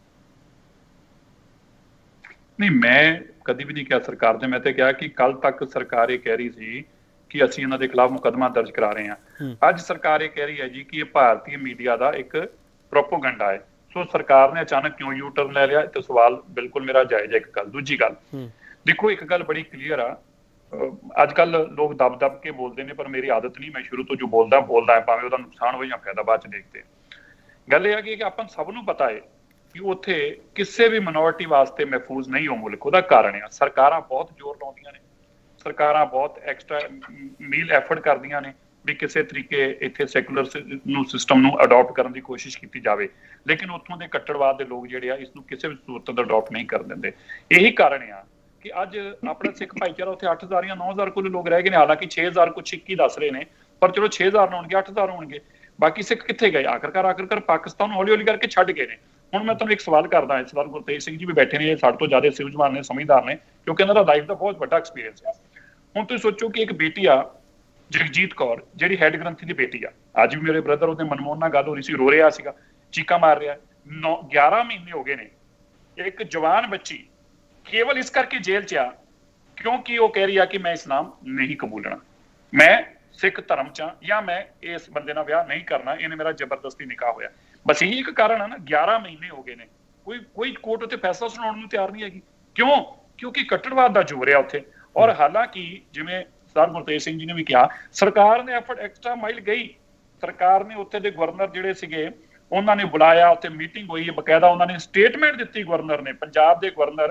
ਨਹੀਂ, ਮੈਂ ਕਦੀ ਵੀ ਨਹੀਂ ਕਿਹਾ ਸਰਕਾਰ ਦੇ। ਮੈਂ ਤੇ ਕਿਹਾ ਕਿ ਕੱਲ ਤੱਕ ਸਰਕਾਰ ਇਹ ਕਹਿ ਰਹੀ ਸੀ ਕਿ ਅਸੀਂ ਇਹਨਾਂ ਦੇ ਖਿਲਾਫ ਮੁਕੱਦਮਾ ਦਰਜ ਕਰਾ ਰਹੇ ਹਾਂ। ਅੱਜ ਸਰਕਾਰ ਇਹ ਕਹਿ ਰਹੀ ਹੈ ਜੀ ਕਿ ਇਹ ਭਾਰਤੀ ਮੀਡੀਆ ਦਾ ਇੱਕ ਪ੍ਰੋਪੋਗੈਂਡਾ ਹੈ। ਸੋ ਸਰਕਾਰ ਨੇ ਅਚਾਨਕ ਕਿਉਂ ਯੂ ਟਰਨ ਲੈ ਲਿਆ? ਤੇ ਸਵਾਲ ਬਿਲਕੁਲ ਮੇਰਾ ਜਾਇਜ਼ ਹੈ। ਇੱਕ ਗੱਲ। ਦੂਜੀ ਗੱਲ ਦੇਖੋ, ਇੱਕ ਗੱਲ ਬੜੀ ਕਲੀਅਰ ਆ, ਅੱਜ ਕੱਲ ਲੋਕ ਦਬ ਕੇ ਬੋਲਦੇ ਨੇ, ਪਰ ਮੇਰੀ ਆਦਤ ਨਹੀਂ, ਮੈਂ ਸ਼ੁਰੂ ਤੋਂ ਜੋ ਬੋਲਦਾ ਹੈ, ਭਾਵੇਂ ਉਹਦਾ ਨੁਕਸਾਨ ਹੋਵੇ ਜਾਂ ਫਾਇਦਾ ਬਾਅਦ ਚ ਦੇਖਦੇ। ਗੱਲ ਇਹ ਆ ਕਿ ਆਪਾਂ ਸਭ ਨੂੰ ਪਤਾ ਹੈ ਕਿ ਉੱਥੇ ਕਿਸੇ ਵੀ ਮਿਨੋਰਿਟੀ ਵਾਸਤੇ ਮਹਿਫੂਜ਼ ਨਹੀਂ ਉਹ ਮੁਲਕ। ਉਹਦਾ ਕਾਰਨ ਆ ਸਰਕਾਰਾਂ ਬਹੁਤ ਜ਼ੋਰ ਲਾਉਂਦੀਆਂ ਨੇ, ਸਰਕਾਰਾਂ ਬਹੁਤ ਐਕਸਟਰਾ ਮੀਲ ਐਫਰਟ ਕਰਦੀਆਂ ਨੇ ਵੀ ਕਿਸੇ ਤਰੀਕੇ ਇੱਥੇ ਸੈਕੂਲਰ ਸਿਸਟਮ ਨੂੰ ਅਡਾਪਟ ਕਰਨ ਦੀ ਕੋਸ਼ਿਸ਼ ਕੀਤੀ ਜਾਵੇ, ਲੇਕਿਨ ਉੱਥੋਂ ਦੇ ਕੱਟੜਵਾਦ ਦੇ ਲੋਕ ਜਿਹੜੇ ਆ ਇਸ ਨੂੰ ਕਿਸੇ ਵੀ ਸੂਰਤ ਦਾ ਅਡਾਪਟ ਨਹੀਂ ਕਰਨ ਦਿੰਦੇ। ਇਹੀ ਕਾਰਨ ਆ ਕਿ ਅੱਜ ਆਪਣਾ ਸਿੱਖ ਭਾਈਚਾਰਾ ਉੱਥੇ 8000 ਜਾਂ 9000 ਕੋਲ ਲੋਕ ਰਹਿ ਗਏ ਨੇ। ਹਾਲਾਂਕਿ 6000 ਕੁਛ 21 ਦੱਸ ਰਹੇ ਨੇ, ਪਰ ਚਲੋ 6000 ਹੋਣਗੇ, 8000 ਹੋਣਗੇ, ਬਾਕੀ ਸਿੱਖ ਕਿੱਥੇ ਗਏ? ਆਖਰਕਾਰ ਪਾਕਿਸਤਾਨ ਹੌਲੀ ਹੌਲੀ ਕਰਕੇ ਛੱਡ ਗਏ ਨੇ। ਹੁਣ ਮੈਂ ਤੁਹਾਨੂੰ ਇੱਕ ਸਵਾਲ ਕਰਦਾ, ਇਸ ਵਾਰ ਗੁਰਤੇਜ ਸਿੰਘ ਜੀ ਵੀ ਬੈਠੇ ਨੇ, ਸਾਡੇ ਤੋਂ ਜ਼ਿਆਦਾ ਸੂਝਵਾਨ ਨੇ, ਸਮਝਦਾਰ ਨੇ, ਕਿਉਂਕਿ ਇਹਨਾਂ ਦਾ ਲਾਈਫ ਦਾ ਬਹੁਤ ਵੱਡਾ ਐਕਸਪੀਰੀਅੰਸ ਹੈ। ਹੁਣ ਤੁਸੀਂ ਸੋਚੋ ਕਿ ਇੱਕ ਬੇਟੀ ਆ ਜਗਜੀਤ ਕੌਰ, ਜਿਹੜੀ ਹੈਡ ਗ੍ਰੰਥੀ ਦੀ ਬੇਟੀ ਆ। ਅੱਜ ਵੀ ਮੇਰੇ ਬ੍ਰਦਰ ਉਹਦੇ ਮਨਮੋਹਨ ਨਾਲ ਗੱਲ ਹੋ ਰਹੀ ਸੀ, ਰੋ ਰਿਹਾ ਸੀਗਾ, ਚੀਕਾਂ ਮਾਰ ਰਿਹਾ। 11 ਮਹੀਨੇ ਹੋ ਗਏ ਨੇ। ਇੱਕ ਜਵਾਨ ਬੱਚੀ ਕੇਵਲ ਇਸ ਕਰਕੇ ਜੇਲ੍ਹ 'ਚ ਆ ਕਿਉਂਕਿ ਉਹ ਕਹਿ ਰਹੀ ਆ ਕਿ ਮੈਂ ਇਸਲਾਮ ਨਹੀਂ ਕਬੂਲਣਾ, ਮੈਂ ਸਿੱਖ ਧਰਮ 'ਚ ਆ, ਜਾਂ ਮੈਂ ਇਸ ਬੰਦੇ ਨਾਲ ਵਿਆਹ ਨਹੀਂ ਕਰਨਾ, ਇਹਨੇ ਮੇਰਾ ਜ਼ਬਰਦਸਤੀ ਨਿਕਾਹ ਹੋਇਆ। ਬਸ ਇਹੀ ਇੱਕ ਕਾਰਨ ਆ ਨਾ। 11 ਮਹੀਨੇ ਹੋ ਗਏ ਨੇ, ਕੋਈ ਕੋਰਟ ਉੱਤੇ ਫੈਸਲਾ ਸੁਣਾਉਣ ਨੂੰ ਤਿਆਰ ਨਹੀਂ ਹੈਗੀ। ਕਿਉਂ? ਕਿਉਂਕਿ ਕੱਟੜਵਾਦ ਦਾ ਜ਼ੋਰ ਆ ਉੱਥੇ। ਔਰ ਹਾਲਾਂਕਿ ਜਿਵੇਂ ਸਰ ਗੁਰਤੇਜ ਸਿੰਘ ਜੀ ਨੇ ਵੀ ਕਿਹਾ, ਸਰਕਾਰ ਨੇ ਐਫਰਟ ਐਕਸਟਰਾ ਮਾਈਲ ਗਈ। ਸਰਕਾਰ ਨੇ ਉੱਥੇ ਦੇ ਗਵਰਨਰ ਜਿਹੜੇ ਸੀਗੇ ਉਹਨਾਂ ਨੇ ਬੁਲਾਇਆ, ਉੱਥੇ ਮੀਟਿੰਗ ਹੋਈ, ਬਕਾਇਦਾ ਉਹਨਾਂ ਨੇ ਸਟੇਟਮੈਂਟ ਦਿੱਤੀ। ਗਵਰਨਰ ਨੇ, ਪੰਜਾਬ ਦੇ ਗਵਰਨਰ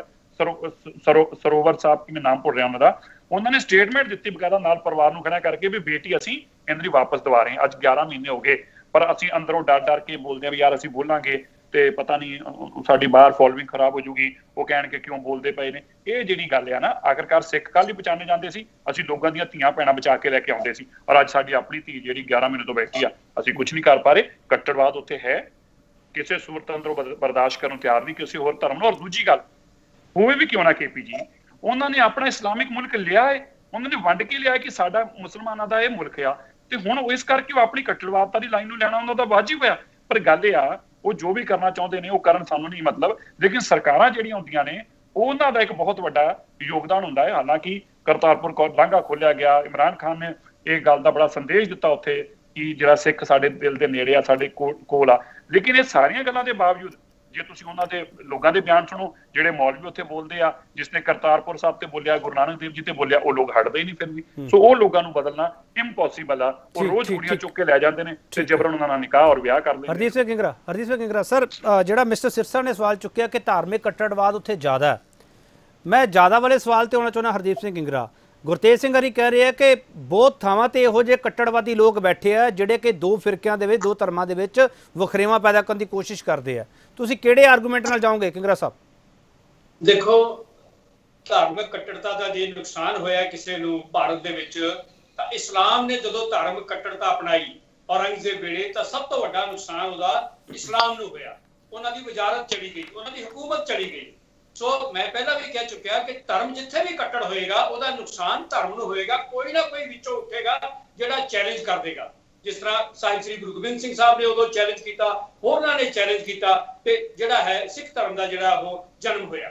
ਸਰੋਵਰ ਸਾਹਿਬ, ਕਿ ਮੈਂ ਨਾਮ ਭੁੱਲ ਰਿਹਾ ਉਹਨਾਂ ਦਾ, ਉਹਨਾਂ ਨੇ ਸਟੇਟਮੈਂਟ ਦਿੱਤੀ ਬਕਾਇਦਾ, ਨਾਲ ਪਰਿਵਾਰ ਨੂੰ ਖੜਾ ਕਰਕੇ ਵੀ ਬੇਟੀ ਅਸੀਂ ਇਹਨਾਂ ਦੀ ਵਾਪਸ ਦਵਾ ਰਹੇ ਹਾਂ। ਅੱਜ 11 ਮਹੀਨੇ ਹੋ ਗਏ, ਪਰ ਅਸੀਂ ਅੰਦਰੋਂ ਡਰ ਕੇ ਬੋਲਦੇ ਆ ਵੀ ਯਾਰ ਅਸੀਂ ਬੋਲਾਂਗੇ ਤੇ ਪਤਾ ਨਹੀਂ ਸਾਡੀ ਬਾਹਰ ਫੋਲੋਇੰਗ ਖਰਾਬ ਹੋ ਜੂਗੀ, ਉਹ ਕਹਿਣਗੇ ਕਿਉਂ ਬੋਲਦੇ ਪਏ ਨੇ। ਇਹ ਜਿਹੜੀ ਗੱਲ ਆ ਨਾ, ਆਖਰਕਾਰ ਸਿੱਖ ਕੱਲ੍ਹ ਹੀ ਬਚਾਣੇ ਜਾਂਦੇ ਸੀ, ਅਸੀਂ ਲੋਕਾਂ ਦੀਆਂ ਧੀਆਂ ਭੈਣਾਂ ਬਚਾ ਕੇ ਲੈ ਕੇ ਆਉਂਦੇ ਸੀ, ਔਰ ਅੱਜ ਸਾਡੀ ਆਪਣੀ ਧੀ ਜਿਹੜੀ 11 ਮਹੀਨੇ ਤੋਂ ਬੈਠੀ ਆ, ਅਸੀਂ ਕੁਝ ਨਹੀਂ ਕਰ ਪਾ ਰਹੇ। ਕੱਟੜਵਾਦ ਉੱਥੇ ਹੈ, ਕਿਸੇ ਸੂਰਤ ਅੰਦਰੋਂ ਬਰਦਾਸ਼ਤ ਕਰਨ ਨੂੰ ਤਿਆਰ ਨਹੀਂ ਕਿਸੇ ਹੋਰ ਧਰਮ ਨੂੰ। ਔਰ ਦੂਜੀ ਗੱਲ, ਹੋਵੇ ਵੀ ਕਿਉਂ ਨਾ KP ਜੀ, ਉਹਨਾਂ ਨੇ ਆਪਣਾ ਇਸਲਾਮਿਕ ਮੁਲਕ ਲਿਆ ਹੈ, ਉਹਨਾਂ ਨੇ ਵੰਡ ਕੇ ਲਿਆ ਕਿ ਸਾਡਾ ਮੁਸਲਮਾਨਾਂ ਦਾ ਇਹ ਮੁਲਕ ਆ, ਤੇ ਹੁਣ ਉਹ ਇਸ ਕਰਕੇ ਉਹ ਆਪਣੀ ਕੱਟੜਵਾਦਤਾ ਦੀ ਲਾਈਨ ਨੂੰ ਲੈਣਾ ਉਹਨਾਂ ਦਾ ਵਾਜਿਬ ਹੋਇਆ। ਪਰ ਗੱਲ ਇਹ ਆ, ਉਹ ਜੋ ਵੀ ਕਰਨਾ ਚਾਹੁੰਦੇ ਨੇ ਉਹ ਕਰਨ, ਸਾਨੂੰ ਨਹੀਂ ਮਤਲਬ, ਲੇਕਿਨ ਸਰਕਾਰਾਂ ਜਿਹੜੀਆਂ ਹੁੰਦੀਆਂ ਨੇ ਉਹਨਾਂ ਦਾ ਇੱਕ ਬਹੁਤ ਵੱਡਾ ਯੋਗਦਾਨ ਹੁੰਦਾ ਹੈ। ਹਾਲਾਂਕਿ ਕਰਤਾਰਪੁਰ ਲਾਂਘਾ ਖੋਲਿਆ ਗਿਆ, ਇਮਰਾਨ ਖਾਨ ਨੇ ਇਹ ਗੱਲ ਦਾ ਬੜਾ ਸੰਦੇਸ਼ ਦਿੱਤਾ ਉੱਥੇ ਕਿ ਜਿਹੜਾ ਸਿੱਖ ਸਾਡੇ ਦਿਲ ਦੇ ਨੇੜੇ ਆ, ਸਾਡੇ ਕੋਲ ਆ। ਲੇਕਿਨ ਇਹ ਸਾਰੀਆਂ ਗੱਲਾਂ ਦੇ ਬਾਵਜੂਦ ਜੇ ਤੁਸੀਂ ਉਹਨਾਂ ਦੇ ਲੋਕਾਂ ਦੇ ਬਿਆਨ ਸੁਣੋ, ਜਿਹੜੇ ਮੌਲਵੀ ਉੱਥੇ ਬੋਲਦੇ ਆ, ਜਿਸਨੇ ਕਰਤਾਰਪੁਰ ਸਾਹਿਬ ਤੇ ਬੋਲਿਆ, ਗੁਰੂ ਨਾਨਕ ਦੇਵ ਜੀ ਤੇ ਬੋਲਿਆ, ਉਹ ਲੋਕ ਹਟਦੇ ਹੀ ਨਹੀਂ ਫਿਰ ਵੀ। ਸੋ ਉਹ ਲੋਕਾਂ ਨੂੰ ਬਦਲਣਾ ਇੰਪੋਸੀਬਲ ਆ। ਉਹ ਰੋਜ਼ ਕੁੜੀਆਂ ਚੁੱਕ ਕੇ ਲੈ ਜਾਂਦੇ ਨੇ ਤੇ ਜਬਰਨ ਉਹਨਾਂ ਨਾਲ ਨਿਕਾਹ ਔਰ ਵਿਆਹ ਕਰ ਲੈਂਦੇ। ਹਰਦੀਪ ਸਿੰਘ ਕਿੰਗਰਾ ਸਰ, ਜਿਹੜਾ ਮਿਸਟਰ ਸਿਰਸਾ ਨੇ ਸਵਾਲ ਚੁੱਕਿਆ ਕਿ ਧਾਰਮਿਕ ਕੱਟੜਵਾਦ ਉੱਥੇ ਜ਼ਿਆਦਾ ਹੈ, ਮੈਂ ਜ਼ਿਆਦਾ ਵਾਲੇ ਸਵਾਲ ਤੇ ਆਉਣਾ ਚਾਹੁੰਦਾ। ਹਰਦੀਪ ਸਿੰਘ ਕਿੰਗਰਾ, ਗੁਰਤੇਜ ਸਿੰਘ ਹਰੀ ਕਹਿ ਰਹੇ ਆ ਕਿ ਬਹੁਤ ਥਾਵਾਂ ਤੇ ਇਹੋ ਜਿਹੇ ਕੱਟੜਵਾਦੀ ਲੋਕ ਬੈਠੇ ਆ ਜਿਹੜੇ ਕਿ ਦੋ ਫਿਰਕਿਆਂ ਦੇ ਵਿੱਚ, ਦੋ ਧਰਮਾਂ ਦੇ ਵਿੱਚ ਵਖਰੇਵਾਂ ਪੈਦਾ ਕਰਨ ਦੀ ਕੋਸ਼ਿਸ਼ ਕਰਦੇ ਆ। ਤੁਸੀਂ ਕਿਹੜੇ ਆਰਗੂਮੈਂਟ ਨਾਲ ਜਾਓਗੇ ਕਿੰਗਰਾ ਸਾਹਿਬ? ਦੇਖੋ, ਧਾਰਮਿਕ ਕੱਟੜਤਾ ਦਾ ਜੇ ਨੁਕਸਾਨ ਹੋਇਆ ਕਿਸੇ ਨੂੰ ਭਾਰਤ ਦੇ ਵਿੱਚ, ਤਾਂ ਇਸਲਾਮ ਨੇ ਜਦੋਂ ਧਾਰਮਿਕ ਕੱਟੜਤਾ ਅਪਣਾਈ ਔਰੰਗਜ਼ੇਬ ਵੇਲੇ, ਤਾਂ ਸਭ ਤੋਂ ਵੱਡਾ ਨੁਕਸਾਨ ਉਹਦਾ ਇਸਲਾਮ ਨੂੰ ਹੋਇਆ। ਉਹਨਾਂ ਦੀ ਵਜ਼ਾਰਤ ਚਲੀ ਗਈ, ਉਹਨਾਂ ਦੀ ਹਕੂਮਤ ਚਲੀ ਗਈ। ਸੋ ਮੈਂ ਪਹਿਲਾਂ ਵੀ ਕਹਿ ਚੁੱਕਿਆ ਕਿ ਧਰਮ ਜਿੱਥੇ ਵੀ ਕੱਟੜ ਹੋਏਗਾ ਉਹਦਾ ਨੁਕਸਾਨ ਧਰਮ ਨੂੰ ਹੋਏਗਾ। ਕੋਈ ਨਾ ਕੋਈ ਵਿੱਚੋਂ ਉੱਠੇਗਾ ਜਿਹੜਾ ਚੈਲੰਜ ਕਰ ਦੇਗਾ। ਜਿਸ ਤਰ੍ਹਾਂ ਸਾਹਿਬ ਸ੍ਰੀ ਗੁਰੂ ਗੋਬਿੰਦ ਸਿੰਘ ਸਾਹਿਬ ਨੇ ਉਦੋਂ ਚੈਲੰਜ ਕੀਤਾ, ਹੋਰਨਾਂ ਨੇ ਚੈਲੰਜ ਕੀਤਾ, ਤੇ ਜਿਹੜਾ ਹੈ ਸਿੱਖ ਧਰਮ ਦਾ ਜਿਹੜਾ ਉਹ ਜਨਮ ਹੋਇਆ।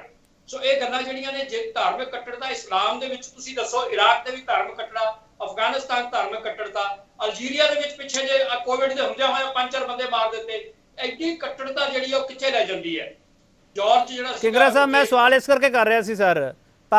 ਸੋ ਇਹ ਗੱਲਾਂ ਜਿਹੜੀਆਂ ਨੇ, ਜੇ ਧਾਰਮਿਕ ਕੱਟੜਤਾ ਇਸਲਾਮ ਦੇ ਵਿੱਚ ਤੁਸੀਂ ਦੱਸੋ, ਇਰਾਕ ਦੇ ਵੀ ਧਾਰਮਿਕ ਕੱਟੜਾ, ਅਫਗਾਨਿਸਤਾਨ ਧਾਰਮਿਕ ਕੱਟੜਤਾ, ਅਲਜੀਰੀਆ ਦੇ ਵਿੱਚ ਪਿੱਛੇ ਜੇ ਕੋਵਿਡ ਦੇ ਹੁੰਦਿਆਂ ਹੋਇਆ 5-4 ਬੰਦੇ ਮਾਰ ਦਿੱਤੇ, ਐਡੀ ਕੱਟੜਤਾ ਜਿਹੜੀ ਉਹ ਕਿੱਥੇ ਲੈ ਜਾਂਦੀ ਹੈ। ਜਾਰਜ ਜਿਹੜਾ ਕਿੰਗਰਾ ਸਾਹਿਬ, ਮੈਂ ਸਵਾਲ ਇਸ ਕਰਕੇ ਕਰ ਰਿਹਾ ਸੀ ਸਰ,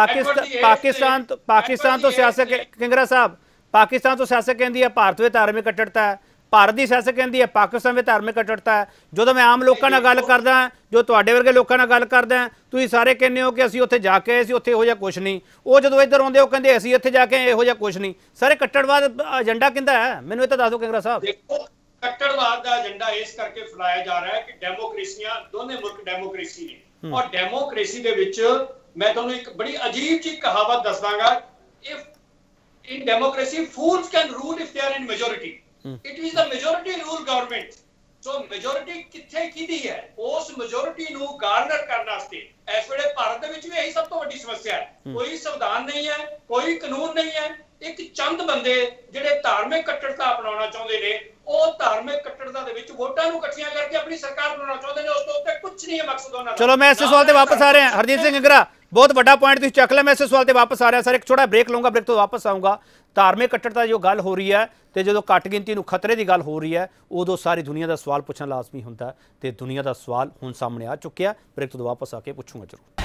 ਪਾਕਿਸਤਾਨ ਤੋਂ ਸਿਆਸਤ, ਕਿੰਗਰਾ ਸਾਹਿਬ ਪਾਕਿਸਤਾਨ ਤੋਂ ਸਿਆਸਤ ਕਹਿੰਦੀ ਹੈ ਭਾਰਤ ਵਿੱਚ ਧਾਰਮਿਕ ਕੱਟੜਤਾ ਹੈ, ਭਾਰਤ ਦੀ ਸਿਆਸਤ ਕਹਿੰਦੀ ਹੈ ਪਾਕਿਸਤਾਨ ਵਿੱਚ ਧਾਰਮਿਕ ਕੱਟੜਤਾ ਹੈ। ਜਦੋਂ ਮੈਂ ਆਮ ਲੋਕਾਂ ਨਾਲ ਗੱਲ ਕਰਦਾ, ਜੋ ਤੁਹਾਡੇ ਵਰਗੇ ਲੋਕਾਂ ਨਾਲ ਗੱਲ ਕਰਦਾ, ਤੁਸੀਂ ਸਾਰੇ ਕਹਿੰਦੇ ਹੋ ਕਿ ਅਸੀਂ ਉੱਥੇ ਜਾ ਕੇ ਆਏ ਸੀ, ਉੱਥੇ ਇਹੋ ਜਿਹਾ ਕੁਛ ਨਹੀਂ। ਉਹ ਜਦੋਂ ਇੱਧਰ ਆਉਂਦੇ ਉਹ ਕਹਿੰਦੇ ਅਸੀਂ ਇੱਥੇ ਜਾ ਕੇ ਇਹੋ ਜਿਹਾ ਕੁਛ ਨਹੀਂ। ਸਾਰੇ ਕੱਟੜਵਾਦ ਏਜੰਡਾ ਕਿੰਦਾ ਹੈ, ਮੈਨੂੰ ਇਹ ਤਾਂ ਦੱਸ ਦਿਓ ਕਿੰਗਰਾ ਸਾਹਿਬ। ਦੇਖੋ, ਕੱਟੜਵਾਦ ਦਾ ਏਜੰਡਾ ਇਸ ਕਰਕੇ ਫੈਲਾਇਆ ਜਾ ਰਿਹਾ ਹੈ ਕਿ ਡੈਮੋਕ੍ਰੇਸੀਆਂ, ਦੋਨੇ ਮੁਲਕ ਡੈਮੋਕ੍ਰੇਸੀ ਨੇ, ਔਰ ਡੈਮੋਕ੍ਰੇਸੀ ਦੇ ਵਿੱਚ ਮੈਂ ਤੁਹਾਨੂੰ ਇੱਕ ਬੜੀ ਅਜੀਬ ਜਿਹੀ ਕਹਾਵਤ ਦੱਸ ਦਾਂਗਾ, if in democracy fools can rule if they are in majority. It is the majority rule government. So majority ਕਿੱਥੇ ਕਿਹਦੀ ਹੈ, ਉਸ majority ਨੂੰ ਗਾਰਨਰ ਕਰਨ ਵਾਸਤੇ ਇਸ ਵੇਲੇ ਭਾਰਤ ਦੇ ਵਿੱਚ ਵੀ ਇਹੀ ਸਭ ਤੋਂ ਵੱਡੀ ਸਮੱਸਿਆ ਹੈ। ਕੋਈ ਸੰਵਿਧਾਨ ਨਹੀਂ ਹੈ, ਕੋਈ ਕਾਨੂੰਨ ਨਹੀਂ ਹੈ, ਇੱਕ ਚੰਦ ਬੰਦੇ ਜਿਹੜੇ ਧਾਰਮਿਕ ਕੱਟੜਤਾ ਅਪਣਾਉਣਾ ਚਾਹੁੰਦੇ ਨੇ, ਉਹ ਧਾਰਮਿਕ ਕੱਟੜਤਾ ਦੇ ਵਿੱਚ ਵੋਟਾਂ ਨੂੰ ਇਕੱਠੀਆਂ ਕਰਕੇ ਆਪਣੀ ਸਰਕਾਰ ਬਣਾਉਣਾ ਚਾਹੁੰਦੇ ਨੇ। ਉਸ ਤੋਂ ਉੱਤੇ ਕੁਝ ਨਹੀਂ ਹੈ ਮਕਸਦ ਉਹਨਾਂ ਦਾ। ਚਲੋ ਮੈਂ ਇਸੇ ਸਵਾਲ ਤੇ ਵਾਪਸ ਆ ਰਿਹਾ, ਹਰਦੀਪ ਸਿੰਘ ਕਿੰਗਰਾ ਬਹੁਤ ਵੱਡਾ ਪੁਆਇੰਟ ਤੁਸੀਂ ਚੱਕ ਲਿਆ, ਮੈਂ ਇਸੇ ਸਵਾਲ ਤੇ ਵਾਪਸ ਆ ਰਿਹਾ ਸਰ। ਇੱਕ ਛੋਟਾ ਬ੍ਰੇਕ ਲਊਂਗਾ, ਬ੍ਰੇਕ ਤੋਂ ਵਾਪਸ ਆਊਂਗਾ। ਧਾਰਮਿਕ ਕੱਟੜਤਾ ਜੋ ਗੱਲ ਹੋ ਰਹੀ ਹੈ ਤੇ ਜਦੋਂ ਘੱਟ ਗਿਣਤੀ ਨੂੰ ਖਤਰੇ ਦੀ ਗੱਲ ਹੋ ਰਹੀ ਹੈ, ਉਦੋਂ ਸਾਰੀ ਦੁਨੀਆ ਦਾ ਸਵਾਲ ਪੁੱਛਣਾ ਲਾਜ਼ਮੀ ਹੁੰਦਾ ਤੇ ਦੁਨੀਆ ਦਾ ਸਵਾਲ ਹੁਣ ਸਾਹਮਣੇ ਆ ਚੁੱਕਿਆ। ਬ੍ਰੇਕ ਤੋਂ ਵਾਪਸ ਆ ਕੇ ਪੁੱਛੂੰਗਾ ਜ਼ਰੂਰ।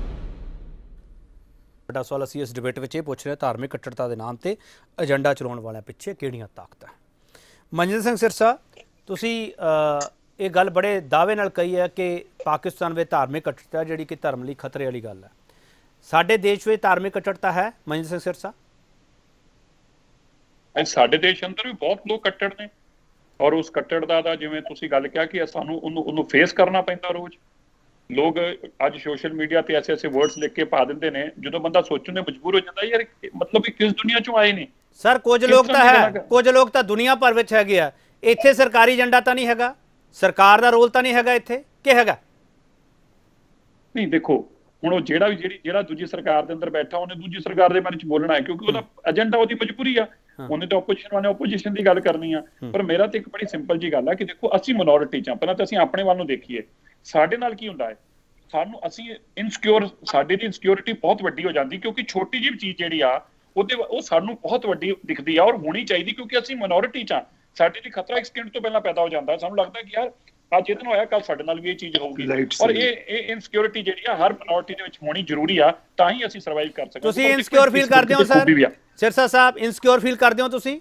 ਵੱਡਾ ਸਵਾਲ ਅਸੀਂ ਇਸ ਡਿਬੇਟ ਵਿੱਚ ਇਹ ਪੁੱਛ ਰਹੇ, ਧਾਰਮਿਕ ਕੱਟੜਤਾ ਦੇ ਨਾਮ ਤੇ ਏਜੰਡਾ ਚਲਾਉਣ ਵਾਲਿਆਂ ਪਿੱਛੇ ਕਿਹੜੀਆਂ ਤਾਕਤਾਂ। ਮਨਜਿੰਦਰ ਸਿੰਘ ਸਿਰਸਾ, ਤੁਸੀਂ ਇਹ ਗੱਲ ਬੜੇ ਦਾਅਵੇ ਨਾਲ ਕਹੀ ਹੈ ਕਿ ਪਾਕਿਸਤਾਨ ਵਿੱਚ ਧਾਰਮਿਕ ਕੱਟੜਤਾ ਜਿਹੜੀ ਕਿ ਧਰਮ ਲਈ ਖਤਰੇ ਵਾਲੀ ਗੱਲ ਹੈ। ਸਾਡੇ ਦੇਸ਼ ਵਿੱਚ ਧਾਰਮਿਕ ਕੱਟੜਤਾ ਹੈ ਮਨਜਿੰਦਰ ਸਿੰਘ ਸਿਰਸਾ? ਸਾਡੇ ਦੇਸ਼ ਅੰਦਰ ਵੀ ਬਹੁਤ ਲੋਕ ਕੱਟੜ ਨੇ, ਔਰ ਉਸ ਕੱਟੜਤਾ ਦਾ ਜਿਵੇਂ ਤੁਸੀਂ ਗੱਲ ਕਿਹਾ ਕਿ ਸਾਨੂੰ ਉਹਨੂੰ ਫੇਸ ਕਰਨਾ ਪੈਂਦਾ ਰੋਜ਼। ਲੋਕ ਅੱਜ ਸੋਸ਼ਲ ਮੀਡੀਆ ਤੇ ਐਸੇ ਵਰਡਸ ਲਿਖ ਕੇ ਪਾ ਦਿੰਦੇ ਨੇ, ਜਦੋਂ ਬੰਦਾ ਸੋਚਣ ਦੇ ਮਜਬੂਰ ਹੋ ਜਾਂਦਾ ਯਾਰ ਮਤਲਬ ਇਹ ਕਿਸ ਦੁਨੀਆ ਚੋਂ ਆਏ ਨੇ। ਸਰ ਕੁਝ ਲੋਕ ਤਾਂ ਹੈ, ਕੁਝ ਲੋਕ ਤਾਂ ਦੁਨੀਆ ਭਰ ਵਿੱਚ ਹੈਗੇ ਆ। ਇੱਥੇ ਸਰਕਾਰੀ ਏਜੰਡਾ ਤਾਂ ਨਹੀਂ ਹੈਗਾ, ਸਰਕਾਰ ਦਾ ਰੋਲ ਤਾਂ ਨਹੀਂ ਹੈਗਾ ਇੱਥੇ, ਕੀ ਹੈਗਾ? ਨਹੀਂ ਦੇਖੋ, ਹੁਣ ਉਹ ਜਿਹੜਾ ਦੂਜੀ ਸਰਕਾਰ ਦੇ ਅੰਦਰ ਬੈਠਾ ਉਹਨੇ ਦੂਜੀ ਸਰਕਾਰ ਦੇ ਬਾਰੇ ਚ ਬੋਲਣਾ ਹੈ, ਕਿਉਂਕਿ ਉਹਦਾ ਏਜੰਡਾ, ਉਹਦੀ ਮਜਬੂਰੀ ਆ। ਉਹਨੇ ਤਾਂ ਆਪੋਜੀਸ਼ਨ ਵਾਲੇ ਆਪੋਜੀਸ਼ਨ ਦੀ ਗੱਲ ਕਰਨੀ ਆ। ਪਰ ਮੇਰਾ ਤਾਂ ਇੱਕ ਬੜੀ ਸਿੰਪਲ ਜੀ ਗੱਲ ਆ ਕਿ ਦੇਖੋ, ਅਸੀਂ ਮਿਨੋਰਿਟੀ ਚ ਆ, ਪਹਿਲਾਂ ਤਾਂ ਅਸੀਂ ਆਪਣੇ ਵੱਲ ਨੂੰ ਦੇਖੀਏ। ਸਾਡੇ ਨਾਲ ਕੀ ਹੁੰਦਾ ਹੈ, ਅਸੀਂ ਇਨਸਿਕਿਉਰ, ਸਾਡੀ ਦੀ ਇਨਸਿਕਿਉਰਿਟੀ ਬਹੁਤ ਵੱਡੀ ਹੋ ਜਾਂਦੀ, ਕਿਉਂਕਿ ਛੋਟੀ ਜਿਹੀ ਚੀਜ਼ ਜਿਹੜੀ ਆ ਉਹ ਸਾਨੂੰ ਬਹੁਤ ਵੱਡੀ ਦਿਖਦੀ ਆ, ਔਰ ਹੋਣੀ ਚਾਹੀਦੀ, ਕਿਉਂਕਿ ਅਸੀਂ ਮਿਨੋਰਿਟੀ ਚ ਆ। ਸਾਡੇ ਲਈ ਖਤਰਾ 1 ਸਕਿੰਟ ਤੋਂ ਪਹਿਲਾਂ ਪੈਦਾ ਹੋ ਜਾਂਦਾ। ਸਾਨੂੰ ਲੱਗਦਾ ਕਿ ਯਾਰ ਅੱਜ ਇਹਦੇ ਨਾਲ ਹੋਇਆ, ਕੱਲ ਸਾਡੇ ਨਾਲ ਵੀ ਇਹ ਚੀਜ਼ ਹੋਊਗੀ। ਔਰ ਇਹ ਇਨਸਿਕਿਉਰਿਟੀ ਜਿਹੜੀ ਆ ਹਰ ਮਿਨੋਰਿਟੀ ਦੇ ਵਿੱਚ ਹੋਣੀ ਜ਼ਰੂਰੀ ਆ, ਤਾਂ ਹੀ ਅਸੀਂ ਸਰਵਾਈਵ ਕਰ ਸਕਦੇ। ਤੁਸੀਂ ਇਨਸਿਕਿਉਰ ਫੀਲ ਕਰਦੇ ਹੋ sir Sirsa Sahib, insecure feel ਕਰਦੇ ਹੋ ਤੁਸੀਂ?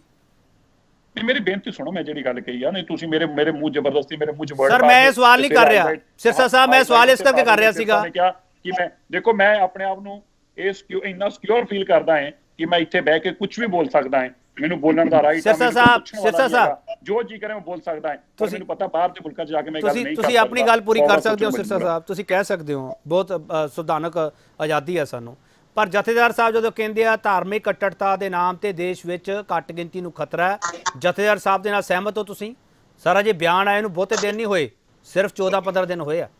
ਮੇਰੀ ਬੇਨਤੀ ਸੁਣੋ, ਮੈਂ ਜਿਹੜੀ ਗੱਲ ਕਹੀ ਆ, ਨਹੀਂ ਤੁਸੀਂ ਮੇਰੇ ਮੂੰਹ ਜ਼ਬਰਦਸਤੀ ਮੇਰੇ ਮੂੰਹ 'ਚ ਵਰਡ। ਸਰ ਮੈਂ ਇਹ ਸਵਾਲ ਨਹੀਂ ਕਰ ਰਿਹਾ ਸਿਰਸਾ ਸਾਹਿਬ, ਮੈਂ ਸਵਾਲ ਇਸ ਕਰਕੇ ਕਰ ਰਿਹਾ ਸੀਗਾ ਕਿ ਮੈਂ ਦੇਖੋ, ਮੈਂ ਆਪਣੇ ਆਪ ਨੂੰ ਇੰਨਾ ਸਿਕਿਉਰ ਫੀਲ ਕਰਦਾ ਹਾਂ ਕਿ ਮੈਂ ਇੱਥੇ ਬਹਿ ਕੇ ਕੁਝ ਵੀ ਬੋਲ ਸਕਦਾ ਹਾਂ। ਮੈਨੂੰ ਬੋਲਣ ਦਾ ਰਾਈਟ ਹੈ। ਸਿਰਸਾ ਸਾਹਿਬ ਜੋ ਜੀ ਕਰੇ ਮੈਂ ਬੋਲ ਸਕਦਾ ਹਾਂ, ਪਰ ਮੈਨੂੰ ਪਤਾ ਬਾਹਰ ਦੇ ਮੁਲਕਾਂ 'ਚ ਜਾ ਕੇ ਮੈਂ ਗੱਲ ਨਹੀਂ ਕਰ ਸਕਦਾ। ਤੁਸੀਂ ਆਪਣੀ ਗੱਲ ਪੂਰੀ ਕਰ ਸਕਦੇ ਹੋ ਸਿਰਸਾ ਸਾਹਿਬ, ਤੁਸੀਂ ਕਹਿ ਸਕਦੇ ਹੋ, ਬਹੁਤ ਸੰਵਿਧਾਨਕ ਆਜ਼ਾਦੀ ਹੈ ਸਾਨੂੰ। ਪਰ ਜਥੇਦਾਰ ਸਾਹਿਬ ਜਦੋਂ ਕਹਿੰਦੇ ਆ ਧਾਰਮਿਕ ਕੱਟੜਤਾ ਦੇ ਨਾਮ ਤੇ ਦੇਸ਼ ਵਿੱਚ ਘੱਟ ਗਿਣਤੀ ਨੂੰ ਖਤਰਾ ਹੈ, ਜਥੇਦਾਰ ਸਾਹਿਬ ਦੇ ਨਾਲ ਸਹਿਮਤ ਹੋ ਤੁਸੀਂ? ਸਾਰਾ ਜੇ ਬਿਆਨ ਆਏ ਨੂੰ ਬਹੁਤੇ ਦਿਨ ਨਹੀਂ ਹੋਏ, ਸਿਰਫ 14-15 ਦਿਨ ਹੋਏ ਆ।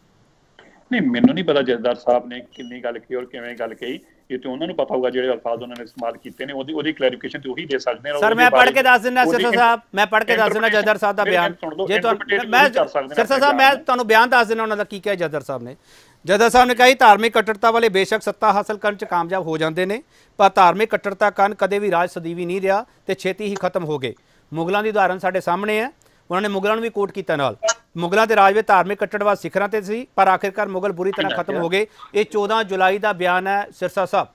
ਨਹੀਂ, ਮੈਨੂੰ ਨਹੀਂ ਪਤਾ ਜਥੇਦਾਰ ਸਾਹਿਬ ਨੇ ਕਿੰਨੀ ਗੱਲ ਕਹੀ ਔਰ ਕਿਵੇਂ ਗੱਲ ਕਹੀ, ਇਹ ਤੇ ਉਹਨਾਂ ਨੂੰ ਪਤਾ ਹੋਊਗਾ। ਜਿਹੜੇ ਅਲਫਾਜ਼ ਉਹਨਾਂ ਨੇ ਇਸਤੇਮਾਲ ਕੀਤੇ ਨੇ ਉਹਦੀ ਕਲੈਰੀਫਿਕੇਸ਼ਨ ਤੇ ਉਹੀ ਦੇ ਸਕਦੇ ਨੇ। ਸਰ ਮੈਂ ਪੜ੍ਹ ਕੇ ਦੱਸ ਦਿੰਦਾ ਸਿਰਸਾ ਸਾਹਿਬ, ਮੈਂ ਪੜ੍ਹ ਕੇ ਦੱਸ ਦਿੰਦਾ ਜਥੇਦਾਰ ਸਾਹਿਬ ਦਾ ਬਿਆਨ। ਜੇ ਸਿਰਸਾ ਸਾਹਿਬ ਮੈਂ ਤੁਹਾਨੂੰ ਬਿਆਨ ਦੱਸ ਦਿੰਦਾ ਉਹਨਾਂ ਦਾ ਕੀ ਕਿਹਾ ਜਥੇਦਾਰ ਸਾਹਿਬ ਨੇ। ਜਥੇਦਾਰ ਸਾਹਿਬ ਨੇ ਕਹਾ ਧਾਰਮਿਕ ਕੱਟੜਤਾ ਵਾਲੇ ਬੇਸ਼ੱਕ ਸੱਤਾ ਹਾਸਲ ਕਰਨ 'ਚ ਕਾਮਯਾਬ ਹੋ ਜਾਂਦੇ ਨੇ, ਪਰ ਧਾਰਮਿਕ ਕੱਟੜਤਾ ਕਾਰਨ ਕਦੇ ਵੀ ਰਾਜ ਸਦੀਵੀ ਨਹੀਂ ਰਿਹਾ ਤੇ ਛੇਤੀ ਹੀ ਖਤਮ ਹੋ ਗਏ। ਮੁਗਲਾਂ ਦੀ ਉਦਾਹਰਨ ਸਾਡੇ ਸਾਹਮਣੇ ਹੈ, ਉਹਨਾਂ ਨੇ ਮੁਗਲਾਂ ਨੂੰ ਵੀ ਕੋਟ ਕੀਤਾ ਨਾਲ। ਮੁਗਲਾਂ ਦੇ ਰਾਜ ਵਿੱਚ ਧਾਰਮਿਕ ਕੱਟੜਵਾਦ ਸਿਖਰਾਂ ਤੇ ਸੀ, ਪਰ ਆਖਿਰਕਾਰ ਮੁਗਲ ਬੁਰੀ ਤਰ੍ਹਾਂ ਖਤਮ ਹੋ ਗਏ। ਇਹ 14 ਜੁਲਾਈ ਦਾ ਬਿਆਨ ਹੈ ਸਿਰਸਾ ਸਾਹਿਬ।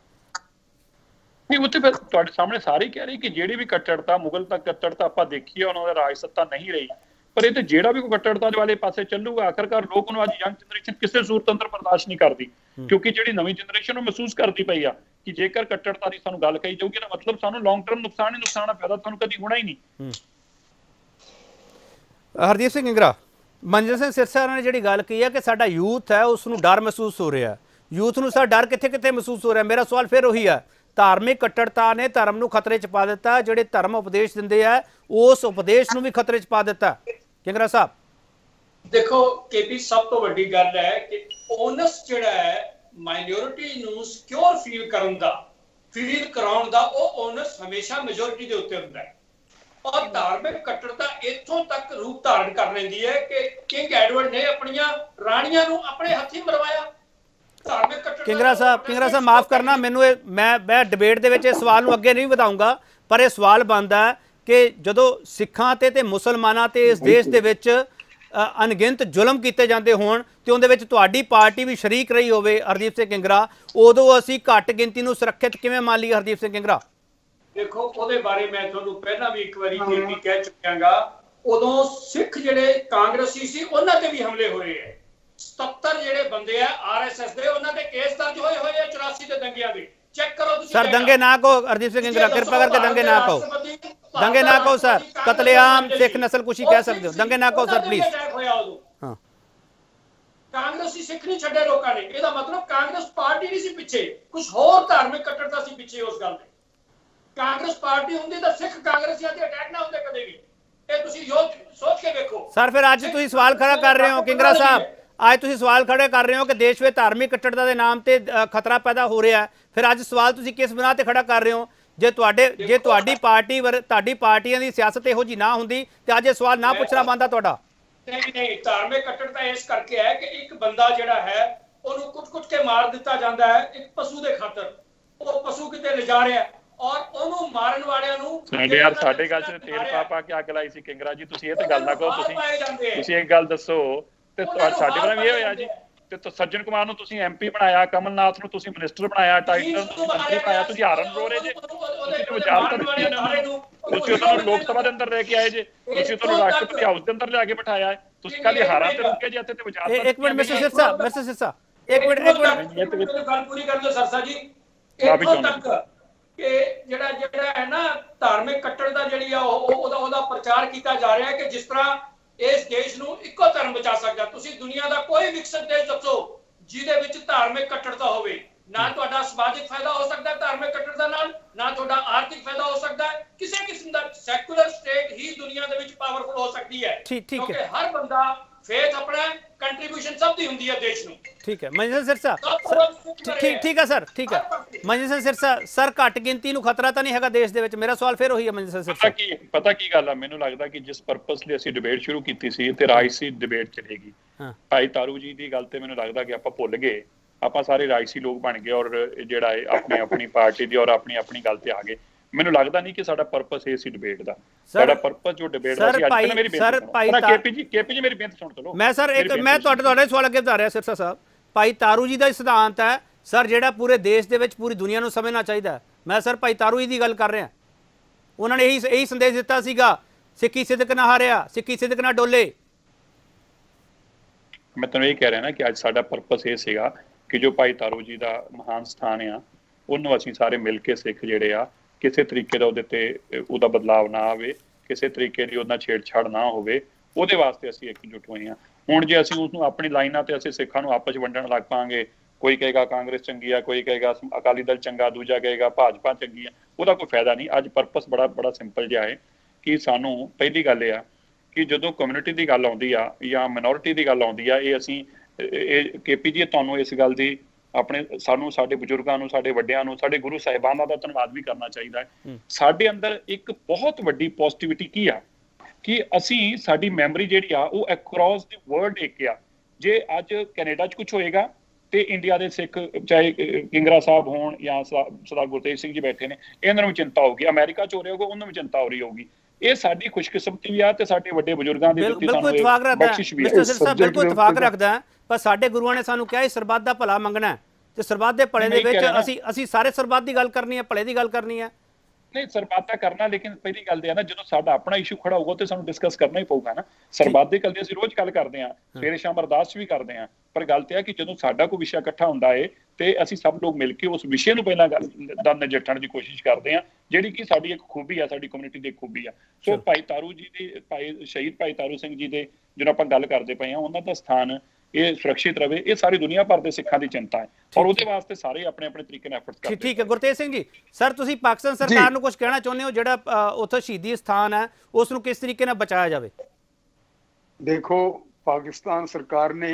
ਨਹੀਂ, ਉੱਥੇ ਫਿਰ ਤੁਹਾਡੇ ਸਾਹਮਣੇ ਸਾਰੇ ਕਹਿ ਰਹੇ ਕਿ ਜਿਹੜੀ ਵੀ ਕੱਟੜਤਾ, ਮੁਗਲ ਤੱਕ ਕੱਟੜਤਾ ਆਪਾਂ ਦੇਖੀਏ, ਉਹਨਾਂ ਦਾ ਰਾਜ ਸੱਤਾ ਨਹੀਂ ਰਹੀ। ਪਰ ਇਹ ਤੇ ਜਿਹੜਾ ਵੀ ਕੋਈ ਕੱਟੜਤਾ ਵਾਲੇ ਪਾਸੇ ਚੱਲੂਗਾ, ਆਖਿਰਕਾਰ ਲੋਕ ਉਹਨੂੰ, ਅੱਜ ਯੰਗ ਜਨਰੇਸ਼ਨ ਕਿਸੇ ਸੂਰਤ ਅੰਦਰ ਬਰਦਾਸ਼ਤ ਨਹੀਂ ਕਰਦੀ, ਕਿਉਂਕਿ ਜਿਹੜੀ ਨਵੀਂ ਜਨਰੇਸ਼ਨ ਉਹ ਮਹਿਸੂਸ ਕਰਦੀ ਪਈ ਆ ਕਿ ਜੇਕਰ ਕੱਟੜਤਾ ਦੀ ਸਾਨੂੰ ਗੱਲ ਕਹੀ ਜਾਊਗੀ ਨਾ, ਮਤਲਬ ਸਾਨੂੰ ਲੌਂਗ ਟਰਮ ਨੁਕਸਾਨ ਹੀ ਨੁਕਸਾਨ ਆ, ਫਾਇਦਾ ਤੁਹਾਨੂੰ ਕਦੀ ਹੋਣਾ ਹੀ ਨਹੀਂ। ਹਰਦੀਪ ਸਿੰਘ ਇੰਗਰਾ, ਮਨਜਿੰਦਰ ਸਿੰਘ ਸਿਰਸਾ ਨੇ ਜਿਹੜੀ ਗੱਲ ਕਹੀ ਹੈ ਕਿ ਸਾਡਾ ਯੂਥ ਹੈ ਉਸ ਨੂੰ ਡਰ ਮਹਿਸੂਸ ਹੋ ਰਿਹਾ, ਯੂਥ ਨੂੰ ਸਾਡਾ ਡਰ ਕਿੱਥੇ ਕਿੱਥੇ ਮਹਿਸੂਸ ਹੋ ਰਿਹਾ। ਮੇਰਾ ਸਵਾਲ ਫਿਰ ਉਹੀ ਹੈ, ਧਾਰਮਿਕ ਕੱਟੜਤਾ ਨੇ ਧਰਮ ਨੂੰ ਖਤਰੇ 'ਚ ਪਾ ਦਿੱਤਾ, ਜਿਹੜੇ ਧਰਮ ਉਪਦੇਸ਼ ਦਿੰਦੇ ਆ ਉਸ ਉਪਦੇਸ਼ ਨੂੰ ਵੀ ਖਤਰੇ 'ਚ ਪਾ ਦਿੱਤਾ। ਕਿੰਗਰਾ ਸਾਹਿਬ ਦੇਖੋ ਕੇਪੀ, ਸਭ ਤੋਂ ਵੱਡੀ ਗੱਲ ਹੈ ਕਿ ਓਨਸ ਜਿਹੜਾ ਹੈ ਮਾਈਨੋਰਿਟੀ ਨੂੰ ਸਿਕਿਉਰ ਫੀਲ ਕਰਾਉਣ ਦਾ, ਉਹ ਓਨਸ ਹਮੇਸ਼ਾ ਮੈਜੋਰਿਟੀ ਦੇ ਉੱਤੇ ਹੁੰਦਾ ਹੈ। ਔਰ ਧਾਰਮਿਕ ਕੱਟੜਤਾ ਇੱਥੋਂ ਤੱਕ ਰੂਪ ਧਾਰਨ ਕਰ ਲੈਂਦੀ ਹੈ ਕਿ ਕਿੰਗ ਐਡਵਰਡ ਨੇ ਆਪਣੀਆਂ ਰਾਣੀਆਂ ਨੂੰ ਆਪਣੇ ਹੱਥੀਂ ਮਰਵਾਇਆ। ਧਾਰਮਿਕ ਕੱਟੜਤਾ ਕਿੰਗਰਾ ਸਾਹਿਬ ਮਾਫ ਕਰਨਾ ਮੈਨੂੰ, ਇਹ ਮੈਂ ਡਿਬੇਟ ਦੇ ਵਿੱਚ ਇਸ ਸਵਾਲ ਨੂੰ ਅੱਗੇ ਨਹੀਂ ਵਧਾਊਂਗਾ, ਪਰ ਇਹ ਸਵਾਲ ਬਣਦਾ ਹੈ ਕਿ ਜਦੋਂ ਸਿੱਖਾਂ ਤੇ ਮੁਸਲਮਾਨਾਂ ਤੇ ਇਸ ਦੇਸ਼ ਦੇ ਵਿੱਚ ਅਣਗਿਣਤ ਜ਼ੁਲਮ ਕੀਤੇ ਜਾਂਦੇ ਹੋਣ ਤੇ ਉਹਦੇ ਵਿੱਚ ਤੁਹਾਡੀ ਪਾਰਟੀ ਵੀ ਸ਼ਰੀਕ ਰਹੀ ਹੋਵੇ ਹਰਦੀਪ ਸਿੰਘ ਕਿੰਗਰਾ, ਉਦੋਂ ਅਸੀਂ ਘੱਟ ਗਿਣਤੀ ਨੂੰ ਸੁਰੱਖਿਅਤ ਕਿਵੇਂ ਮੰਨ ਲਈਏ ਹਰਦੀਪ ਸਿੰਘ ਕਿੰਗਰਾ? ਦੇਖੋ ਉਹਦੇ ਬਾਰੇ ਮੈਂ ਤੁਹਾਨੂੰ ਪਹਿਲਾਂ ਵੀ ਇੱਕ ਵਾਰੀ ਕਹਿ ਚੁੱਕਿਆਗਾ, ਉਦੋਂ ਸਿੱਖ ਜਿਹੜੇ ਕਾਂਗਰਸੀ ਸੀ ਉਹਨਾਂ ਤੇ ਵੀ ਹਮਲੇ ਹੋਏ ਹੈ। 77 ਜਿਹੜੇ ਬੰਦੇ ਆ ਆਰਐਸਐਸ ਦੇ, ਉਹਨਾਂ ਦੇ ਕੇਸ ਦਰਜ ਹੋਏ ਆ 84 ਦੇ ਦੰਗਿਆਂ ਦੇ। ਚੈੱਕ ਕਰੋ ਤੁਸੀਂ। ਸਰ ਦੰਗੇ ਨਾ ਕਹੋ ਹਰਦੀਪ ਸਿੰਘ ਕਿੰਗਰਾ, ਕਿਰਪਾ ਕਰਕੇ ਦੰਗੇ ਨਾ ਕਹੋ, ਦੰਗੇ ਨਾ ਕਹੋ ਸਰ। ਕਤਲੇਆਮ, ਸਿੱਖ ਨਸਲਕੁਸ਼ੀ ਕਹਿ ਸਕਦੇ ਹੋ, ਦੰਗੇ ਨਾ ਕਹੋ ਸਰ ਪਲੀਜ਼। ਹਾਂ, ਕਾਂਗਰਸੀ ਸਿੱਖ ਨਹੀਂ ਛੱਡੇ ਲੋਕਾਂ ਨੇ, ਇਹਦਾ ਮਤਲਬ ਕਾਂਗਰਸ ਪਾਰਟੀ ਨਹੀਂ ਸੀ ਪਿੱਛੇ, ਕੁਝ ਹੋਰ ਧਾਰਮਿਕ ਕੱਟੜਤਾ ਸੀ ਪਿੱਛੇ ਉਸ ਗੱਲ ਦੇ। ਕਾਂਗਰਸ ਪਾਰਟੀ ਹੁੰਦੀ ਤਾਂ ਸਿੱਖ ਕਾਂਗਰਸੀਆਂ ਤੇ ਅਟੈਕ ਨਾ ਹੁੰਦੇ ਕਦੇ ਵੀ। ਇਹ ਤੁਸੀਂ ਸੋਚ ਕੇ ਵੇਖੋ ਸਰ। ਫਿਰ ਅੱਜ ਤੁਸੀਂ ਸਵਾਲ ਖੜਾ ਕਰ ਰਹੇ ਹੋ ਕਿੰਗਰਾ ਸਾਹਿਬ, ਅੱਜ ਤੁਸੀਂ ਸਵਾਲ ਖੜੇ ਕਰ ਰਹੇ ਹੋ ਕਿ ਦੇਸ਼ ਵਿੱਚ ਧਾਰਮਿਕ ਕੱਟੜਤਾ ਦੇ ਨਾਮ ਤੇ ਖਤਰਾ ਪੈਦਾ ਹੋ ਰਿਹਾ ਹੈ। ਫਿਰ ਅੱਜ ਸਵਾਲ ਤੁਸੀਂ ਕਿਸ ਬਣਾ ਤੇ ਖੜਾ ਕਰ ਰਹੇ ਹੋ? ਜੇ ਤੁਹਾਡੀ ਪਾਰਟੀਆਂ ਦੀ ਸਿਆਸਤ ਇਹੋ ਜੀ ਨਾ ਹੁੰਦੀ ਤੇ ਅੱਜ ਇਹ ਸਵਾਲ ਨਾ ਪੁੱਛਣਾ ਬਣਦਾ ਤੁਹਾਡਾ। ਨਹੀਂ, ਧਾਰਮਿਕ ਕੱਟੜਤਾ ਇਸ ਕਰਕੇ ਹੈ ਕਿ ਇੱਕ ਬੰਦਾ ਜਿਹੜਾ ਹੈ ਉਹਨੂੰ ਕੁੱਟ-ਕੁੱਟ ਕੇ ਮਾਰ ਦਿੱਤਾ ਜਾਂਦਾ ਹੈ ਇੱਕ ਪਸ਼ੂ ਦੇ ਖਾਤਰ। ਉਹ ਪਸ਼ੂ ਕਿਤੇ ਲਿਜਾ ਰਿਹਾ ਔਰ ਉਹਨੂੰ ਮਾਰਨ ਵਾਲਿਆਂ ਨੂੰ ਸਾਡੇ ਗੱਲ 'ਚ ਤੇਲ ਪਾ ਕੇ ਅੱਗ ਲਾਈ ਸੀ। ਕਿੰਗਰਾ ਜੀ ਤੁਸੀਂ ਇਹ ਤੇ ਗੱਲ ਨਾ ਕਹੋ, ਤੁਸੀਂ ਇੱਕ ਗੱਲ ਦੱਸੋ ਤੇ ਸਾਡੇ ਨਾਲ ਵੀ ਇਹ ਹੋਇਆ ਜੀ। ਤੇ ਸੱਜਣ ਕੁਮਾਰ ਨੂੰ ਤੁਸੀਂ ਐਮਪੀ ਬਣਾਇਆ, ਕਮਲਨਾਥ ਨੂੰ ਤੁਸੀਂ ਮਿਨਿਸਟਰ ਬਣਾਇਆ, ਟਾਈਟਲ ਤੁਸੀਂ ਮੰਤਰੀ ਬਣਾਇਆ, ਤੁਸੀਂ ਹਾਰਨ ਰੋ ਰਹੇ ਜੇ। ਤੁਸੀਂ ਤੇ ਵਿਚਾਰ ਦਿੱਤੀ ਤੁਸੀਂ ਉਹਨਾਂ ਨੂੰ ਲੋਕ ਸਭਾ ਦੇ ਅੰਦਰ ਲੈ ਕੇ ਆਏ ਜੇ, ਤੁਸੀਂ ਤੁਹਾਨੂੰ ਰਾਸ਼ਟਰਪਤੀ ਹਾਊਸ ਦੇ ਅੰਦਰ ਲਿਆ ਕੇ ਬਿਠਾਇਆ ਹੈ। ਤੁਸੀਂ ਕੱਲ ਹਾਰਾਂ ਤੇ ਰੁਕੇ ਜੇ ਇੱਥੇ ਤੇ ਵਿਚਾਰ। ਇੱਕ ਮਿੰਟ ਮਿਸਟਰ ਸਿਰਸਾ ਇੱਕ ਮਿੰਟ ਗੱਲ ਪੂਰੀ ਕਰ ਲਓ ਸਰਸਾ ਜੀ। ਇੱਥੋਂ ਤੱਕ ਕਿ ਜਿਹੜਾ ਹੈ ਨਾ ਧਾਰਮਿਕ ਕੱਟੜਤਾ ਜਿਹੜੀ ਆ ਉਹਦਾ ਪ੍ਰਚਾਰ ਕੀਤਾ ਜਾ ਰਿਹਾ ਹੈ ਕਿ ਜਿਸ ਤਰ੍ਹਾਂ ਇਸ ਦੇਸ਼ ਨੂੰ ਇੱਕੋ ਧਰਮ ਬਚਾ ਸਕਦਾ। ਤੁਸੀਂ ਦੁਨੀਆ ਦਾ ਕੋਈ ਵਿਕਸਿਤ ਦੇਸ਼ ਦੱਸੋ ਜਿਹਦੇ ਵਿੱਚ ਧਾਰਮਿਕ ਕੱਟੜਤਾ ਹੋਵੇ। ਨਾ ਤੁਹਾਡਾ ਸਮਾਜਿਕ ਫਾਇਦਾ ਹੋ ਸਕਦਾ ਧਾਰਮਿਕ ਕੱਟੜਤਾ ਨਾਲ, ਨਾ ਤੁਹਾਡਾ ਆਰਥਿਕ ਫਾਇਦਾ ਹੋ ਸਕਦਾ ਹੈ। ਕਿਸੇ ਕਿਸਮ ਦਾ ਸੈਕੂਲਰ ਸਟੇਟ ਹੀ ਦੁਨੀਆ ਦੇ ਵਿੱਚ ਪਾਵਰਫੁਲ ਹੋ ਸਕਦੀ ਹੈ, ਕਿਉਂਕਿ ਹਰ ਬੰਦਾ ਫੇਥ ਆਪਣਾ ਕੰਟਰੀਬਿਊਸ਼ਨ ਸਭ ਦੀ ਹੁੰਦੀ ਹੈ ਦੇਸ਼ ਨੂੰ। ਠੀਕ ਹੈ ਮਨਜੀਤ ਸਿਰਸਾ, ਠੀਕ ਹੈ ਸਰ, ਠੀਕ ਹੈ ਮਨਜੀਤ ਸਿਰਸਾ। ਸਰ ਘੱਟ ਗਿਣਤੀ ਨੂੰ ਖਤਰਾ ਤਾਂ ਨਹੀਂ ਹੈਗਾ ਦੇਸ਼ ਦੇ ਵਿੱਚ? ਮੇਰਾ ਸਵਾਲ ਫਿਰ ਉਹੀ ਹੈ ਮਨਜੀਤ ਸਿਰਸਾ। ਪਤਾ ਕੀ ਗੱਲ ਆ, ਮੈਨੂੰ ਲੱਗਦਾ ਕਿ ਜਿਸ ਪਰਪਸ ਲਈ ਅਸੀਂ ਡਿਬੇਟ ਸ਼ੁਰੂ ਕੀਤੀ ਸੀ ਤੇ ਰਾਜਸੀ ਡਿਬੇਟ ਚਲੇਗੀ। ਭਾਈ ਤਾਰੂ ਜੀ ਦੀ ਗੱਲ ਤੇ ਮੈਨੂੰ ਲੱਗਦਾ ਕਿ ਆਪਾਂ ਭੁੱਲ ਗਏ, ਆਪਾਂ ਸਾਰੇ ਰਾਜਸੀ ਲੋਕ ਬਣ ਗਏ ਔਰ ਜਿਹੜਾ ਹੈ ਆਪਣੀ ਪਾਰਟੀ ਦੀ ਔਰ ਆਪਣੀ ਗੱਲ ਤੇ ਆ ਗਏ। ਮੈਨੂੰ ਲੱਗਦਾ ਨਹੀਂ ਕਿ ਸਾਡਾ ਪਰਪਸ ਇਹ ਸੀ ਡਿਬੇਟ ਦਾ। ਸਾਡਾ ਪਰਪਸ ਜੋ ਡਿਬੇਟ ਦਾ ਸੀ, ਅੱਜ ਮੇਰੀ ਬੇਨਤੀ ਕੇਪੀ ਜੀ ਮੇਰੀ ਬੇਨਤੀ ਸੁਣ ਚਲੋ। ਮੈਂ ਤੁਹਾਡੇ ਸਵਾਲ ਅੱਗੇ ਵਧਾ ਰਿਹਾ ਸਿਰਸਾ ਸਾਹਿਬ। ਭਾਈ ਤਾਰੂ ਜੀ ਦਾ ਸਿਧਾਂਤ ਹੈ ਸਰ ਜਿਹੜਾ ਪੂਰੇ ਦੇਸ਼ ਦੇ ਵਿੱਚ ਪੂਰੀ ਦੁਨੀਆ ਨੂੰ ਸਮਝਣਾ ਚਾਹੀਦਾ। ਮੈਂ ਸਰ ਭਾਈ ਤਾਰੂ ਜੀ ਦੀ ਗੱਲ ਕਰ ਰਿਹਾ। ਉਹਨਾਂ ਨੇ ਇਹੀ ਸੰਦੇਸ਼ ਦਿੱਤਾ ਸੀਗਾ, ਸਿੱਖੀ ਸਿਦਕ ਨਾ ਹਾਰਿਆ, ਸਿੱਖੀ ਸਿਦਕ ਨਾ ਡੋਲੇ। ਮੈਂ ਤੁਹਾਨੂੰ ਇਹ ਕਹਿ ਰਿਹਾ ਨਾ ਕਿ ਅੱਜ ਸਾਡਾ ਪਰਪਸ ਇਹ ਸੀਗਾ ਕਿ ਜੋ ਭਾਈ ਤਾਰੂ ਜੀ ਦਾ ਮਹਾਨ ਸਥਾਨ ਆ ਉਹਨੂੰ ਅਸੀਂ ਸਾਰੇ ਮਿਲ ਕੇ ਸਿੱਖ ਜਿਹੜੇ ਆ ਕਿਸੇ ਤਰੀਕੇ ਦਾ ਉਹਦੇ ਤੇ ਉਹਦਾ ਬਦਲਾਵ ਨਾ ਆਵੇ, ਕਿਸੇ ਤਰੀਕੇ ਦੀ ਉਹਦਾ ਛੇੜਛਾੜ ਨਾ ਹੋਵੇ, ਉਹਦੇ ਵਾਸਤੇ ਅਸੀਂ ਇਕਜੁੱਟ ਹੋਏ ਹਾਂ। ਹੁਣ ਜੇ ਅਸੀਂ ਉਸਨੂੰ ਆਪਣੀ ਲਾਈਨਾਂ ਤੇ ਅਸੀਂ ਸਿੱਖਾਂ ਨੂੰ ਆਪਸ ਵੰਡਣ ਲੱਗ ਪਾਂਗੇ, ਕੋਈ ਕਹੇਗਾ ਕਾਂਗਰਸ ਚੰਗੀ ਆ, ਕੋਈ ਕਹੇਗਾ ਅਕਾਲੀ ਦਲ ਚੰਗਾ, ਦੂਜਾ ਕਹੇਗਾ ਭਾਜਪਾ ਚੰਗੀ ਆ, ਉਹਦਾ ਕੋਈ ਫਾਇਦਾ ਨਹੀਂ। ਅੱਜ ਪਰਪਸ ਬੜਾ ਸਿੰਪਲ ਜਿਹਾ ਹੈ ਕਿ ਸਾਨੂੰ ਪਹਿਲੀ ਗੱਲ ਇਹ ਆ ਕਿ ਜਦੋਂ ਕਮਿਊਨਿਟੀ ਦੀ ਗੱਲ ਆਉਂਦੀ ਆ ਜਾਂ ਮਿਨੋਰਿਟੀ ਦੀ ਗੱਲ ਆਉਂਦੀ ਆ, ਇਹ ਅਸੀਂ ਕੇਪੀ ਜੀ ਤੁਹਾਨੂੰ ਇਸ ਗੱਲ ਦੀ ਸਾਨੂੰ ਸਾਡੇ ਬਜ਼ੁਰਗਾਂ ਨੂੰ, ਸਾਡੇ ਵੱਡਿਆਂ ਨੂੰ, ਸਾਡੇ ਗੁਰੂ ਸਾਹਿਬਾਨਾਂ ਦਾ ਧੰਨਵਾਦ ਵੀ ਕਰਨਾ ਚਾਹੀਦਾ ਹੈ। ਸਾਡੇ ਅੰਦਰ ਇੱਕ ਬਹੁਤ ਵੱਡੀ ਪੋਜ਼ਿਟਿਵਿਟੀ ਕੀ ਆ ਕਿ ਅਸੀਂ ਸਾਡੀ ਮੈਮਰੀ ਜਿਹੜੀ ਆ ਉਹ ਅਕ੍ਰੋਸ ਦੀ ਵਰਲਡ ਇੱਕ ਆ। ਜੇ ਅੱਜ ਕੈਨੇਡਾ 'ਚ ਕੁਝ ਹੋਏਗਾ ਤੇ ਇੰਡੀਆ ਦੇ ਸਿੱਖ ਚਾਹੇ ਕਿੰਗਰਾ ਸਾਹਿਬ ਹੋਣ ਜਾਂ ਸਰਦਾਰ ਗੁਰਤੇਜ ਸਿੰਘ ਜੀ ਬੈਠੇ ਨੇ, ਇਹਨਾਂ ਨੂੰ ਚਿੰਤਾ ਹੋਊਗੀ। ਅਮਰੀਕਾ 'ਚ ਹੋ ਰਿਹਾ ਹੋਊਗਾ, ਉਹਨਾਂ ਨੂੰ ਚਿੰਤਾ ਹੋ ਰਹੀ ਹੋਊਗੀ। ਇਹ ਸਾਡੀ ਖੁਸ਼ਕਿਸਮਤੀ ਵੀ ਆ ਤੇ ਸਾਡੇ ਵੱਡੇ ਬਜ਼ੁਰਗਾਂ ਦੀ ਦਿੱਤੀ ਸਾਨੂੰ ਬਖਸ਼ਿਸ਼ ਵੀ ਹੈ। ਮਿਸਟਰ ਸਿਰਸਾ ਬਿਲਕੁਲ ਇਤਫਾਕ ਰੱਖਦਾ, ਪਰ ਸਾਡੇ ਗੁਰੂਆਂ ਨੇ ਸਾਨੂੰ ਕਿਹਾ ਸਰਬੱਤ ਦਾ ਭਲਾ ਮੰਗਣਾ ਤੇ ਸਰਬੱਤ ਦੇ ਭਲੇ ਦੇ ਵਿੱਚ ਅਸੀਂ ਸਾਰੇ ਸਰਬੱਤ ਦੀ ਗੱਲ ਕਰਨੀ ਹੈ, ਭਲੇ ਦੀ ਗੱਲ ਕਰਨੀ ਹੈ। ਨਹੀਂ ਸਰਬੱਤ ਦਾ ਕਰਨਾ, ਲੇਕਿਨ ਪਹਿਲੀ ਗੱਲ ਤੇ ਹੈ ਨਾ ਜਦੋਂ ਸਾਡਾ ਆਪਣਾ ਇਸ਼ੂ ਖੜਾ ਹੋਊਗਾ ਤੇ ਸਾਨੂੰ ਡਿਸਕਸ ਕਰਨਾ ਹੀ ਪਊਗਾ ਨਾ। ਸਰਬੱਤ ਦੇ ਗੱਲ ਦੀ ਅਸੀਂ ਰੋਜ਼ ਗੱਲ ਕਰਦੇ ਹਾਂ, ਸਵੇਰੇ ਸ਼ਾਮ ਅਰਦਾਸ ਵੀ ਕਰਦੇ ਹਾਂ, ਪਰ ਗੱਲ ਤੇ ਹੈ ਕਿ ਜਦੋਂ ਸਾਡਾ ਕੋਈ ਵਿਸ਼ਾ ਇਕੱਠਾ ਹੁੰਦਾ ਹੈ ਤੇ ਅਸੀਂ ਸਭ ਲੋਕ ਮਿਲ ਕੇ ਉਸ ਵਿਸ਼ੇ ਨੂੰ ਪਹਿਲਾਂ ਗੱਲ ਨਜਿੱਠਣ ਦੀ ਕੋਸ਼ਿਸ਼ ਕਰਦੇ ਹਾਂ, ਜਿਹੜੀ ਕਿ ਸਾਡੀ ਇੱਕ ਖੂਬੀ ਆ, ਸਾਡੀ ਕਮਿਊਨਿਟੀ ਦੀ ਖੂਬੀ ਆ। ਸੋ ਭਾਈ ਤਾਰੂ ਜੀ ਦੇ ਸ਼ਹੀਦ ਭਾਈ ਤਾਰੂ ਸਿੰਘ ਜੀ ਦੇ ਜਦੋਂ ਆਪਾਂ ਗੱਲ ਕਰਦੇ ਪਏ ਹਾਂ, ਉਹਨਾਂ ਦਾ ਸਥਾਨ ਇਹ ਸੁਰੱਖਿਅਤ ਰਵੇ, ਇਹ ਸਾਰੀ ਦੁਨੀਆ ਭਰ ਦੇ ਸਿੱਖਾਂ ਦੀ ਚਿੰਤਾ ਹੈ ਔਰ ਉਹਦੇ ਵਾਸਤੇ ਸਾਰੇ ਆਪਣੇ ਤਰੀਕੇ ਨਾਲ ਐਫਰਟਸ ਕਰਦੇ। ਠੀਕ ਹੈ ਗੁਰਤੇਜ ਸਿੰਘ ਜੀ, ਸਰ ਤੁਸੀਂ ਪਾਕਿਸਤਾਨ ਸਰਕਾਰ ਨੂੰ ਕੁਝ ਕਹਿਣਾ ਚਾਹੁੰਦੇ ਹੋ ਜਿਹੜਾ ਉੱਥੇ ਸ਼ਹੀਦੀ ਸਥਾਨ ਹੈ ਉਸ ਨੂੰ ਕਿਸ ਤਰੀਕੇ ਨਾਲ ਬਚਾਇਆ ਜਾਵੇ? ਦੇਖੋ ਪਾਕਿਸਤਾਨ ਸਰਕਾਰ ਨੇ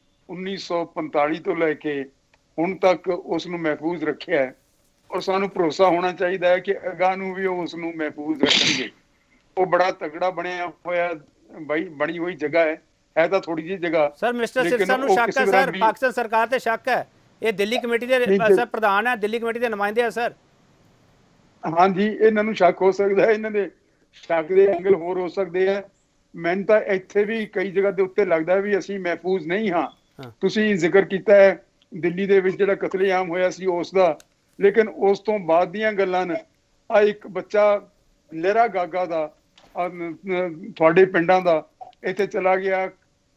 1945 ਤੋਂ ਲੈ ਕੇ ਹੁਣ ਤੱਕ ਉਸ ਨੂੰ ਮਹਿਫੂਜ਼ ਰੱਖਿਆ ਹੈ ਔਰ ਸਾਨੂੰ ਭਰੋਸਾ ਹੋਣਾ ਚਾਹੀਦਾ ਹੈ ਕਿ ਅਗਾਂਹ ਨੂੰ ਵੀ ਉਹ ਉਸ ਨੂੰ ਮਹਿਫੂਜ਼ ਰੱਖਣਗੇ। ਉਹ ਬੜਾ ਤਗੜਾ ਬਣਿਆ ਹੋਇਆ ਬਣੀ ਹੋਈ ਜਗ੍ਹਾ ਹੈ ਤਾਂ ਥੋੜੀ ਜਿਹੀ ਜਗ੍ਹਾ। ਸਰ ਮਿਸਟਰ ਸਿਰਸਾ ਨੂੰ ਸ਼ੱਕ ਹੈ ਸਰ, ਪਾਕਿਸਤਾਨ ਸਰਕਾਰ ਤੇ ਸ਼ੱਕ ਹੈ ਇਹ ਦਿੱਲੀ ਕਮੇਟੀ ਦੇ ਸਰ ਪ੍ਰਧਾਨ ਹੈ, ਦਿੱਲੀ ਕਮੇਟੀ ਦੇ ਨੁਮਾਇੰਦੇ ਆ ਸਰ। ਹਾਂਜੀ, ਇਹਨਾਂ ਨੂੰ ਸ਼ੱਕ ਹੋ ਸਕਦਾ ਹੈ, ਇਹਨਾਂ ਦੇ ਸ਼ੱਕ ਦੇ ਐਂਗਲ ਹੋਰ ਹੋ ਸਕਦੇ ਆ। ਮੈਨੂੰ ਤਾਂ ਇੱਥੇ ਵੀ ਕਈ ਜਗ੍ਹਾ ਦੇ ਉੱਤੇ ਲੱਗਦਾ ਵੀ ਅਸੀਂ ਮਹਿਫੂਜ਼ ਨਹੀਂ ਹਾਂ। ਤੁਸੀਂ ਜ਼ਿਕਰ ਕੀਤਾ ਹੈ ਦਿੱਲੀ ਦੇ ਵਿੱਚ ਜਿਹੜਾ ਕਤਲੇਆਮ ਹੋਇਆ ਸੀ ਉਸ ਦਾ, ਲੇਕਿਨ ਉਸ ਤੋਂ ਬਾਅਦ ਦੀਆਂ ਗੱਲਾਂ ਨੇ। ਆ ਇੱਕ ਬੱਚਾ ਲਹਿਰਾ ਗਾਗਾ ਦਾ ਤੁਹਾਡੇ ਪਿੰਡਾਂ ਦਾ ਇੱਥੇ ਚਲਾ ਗਿਆ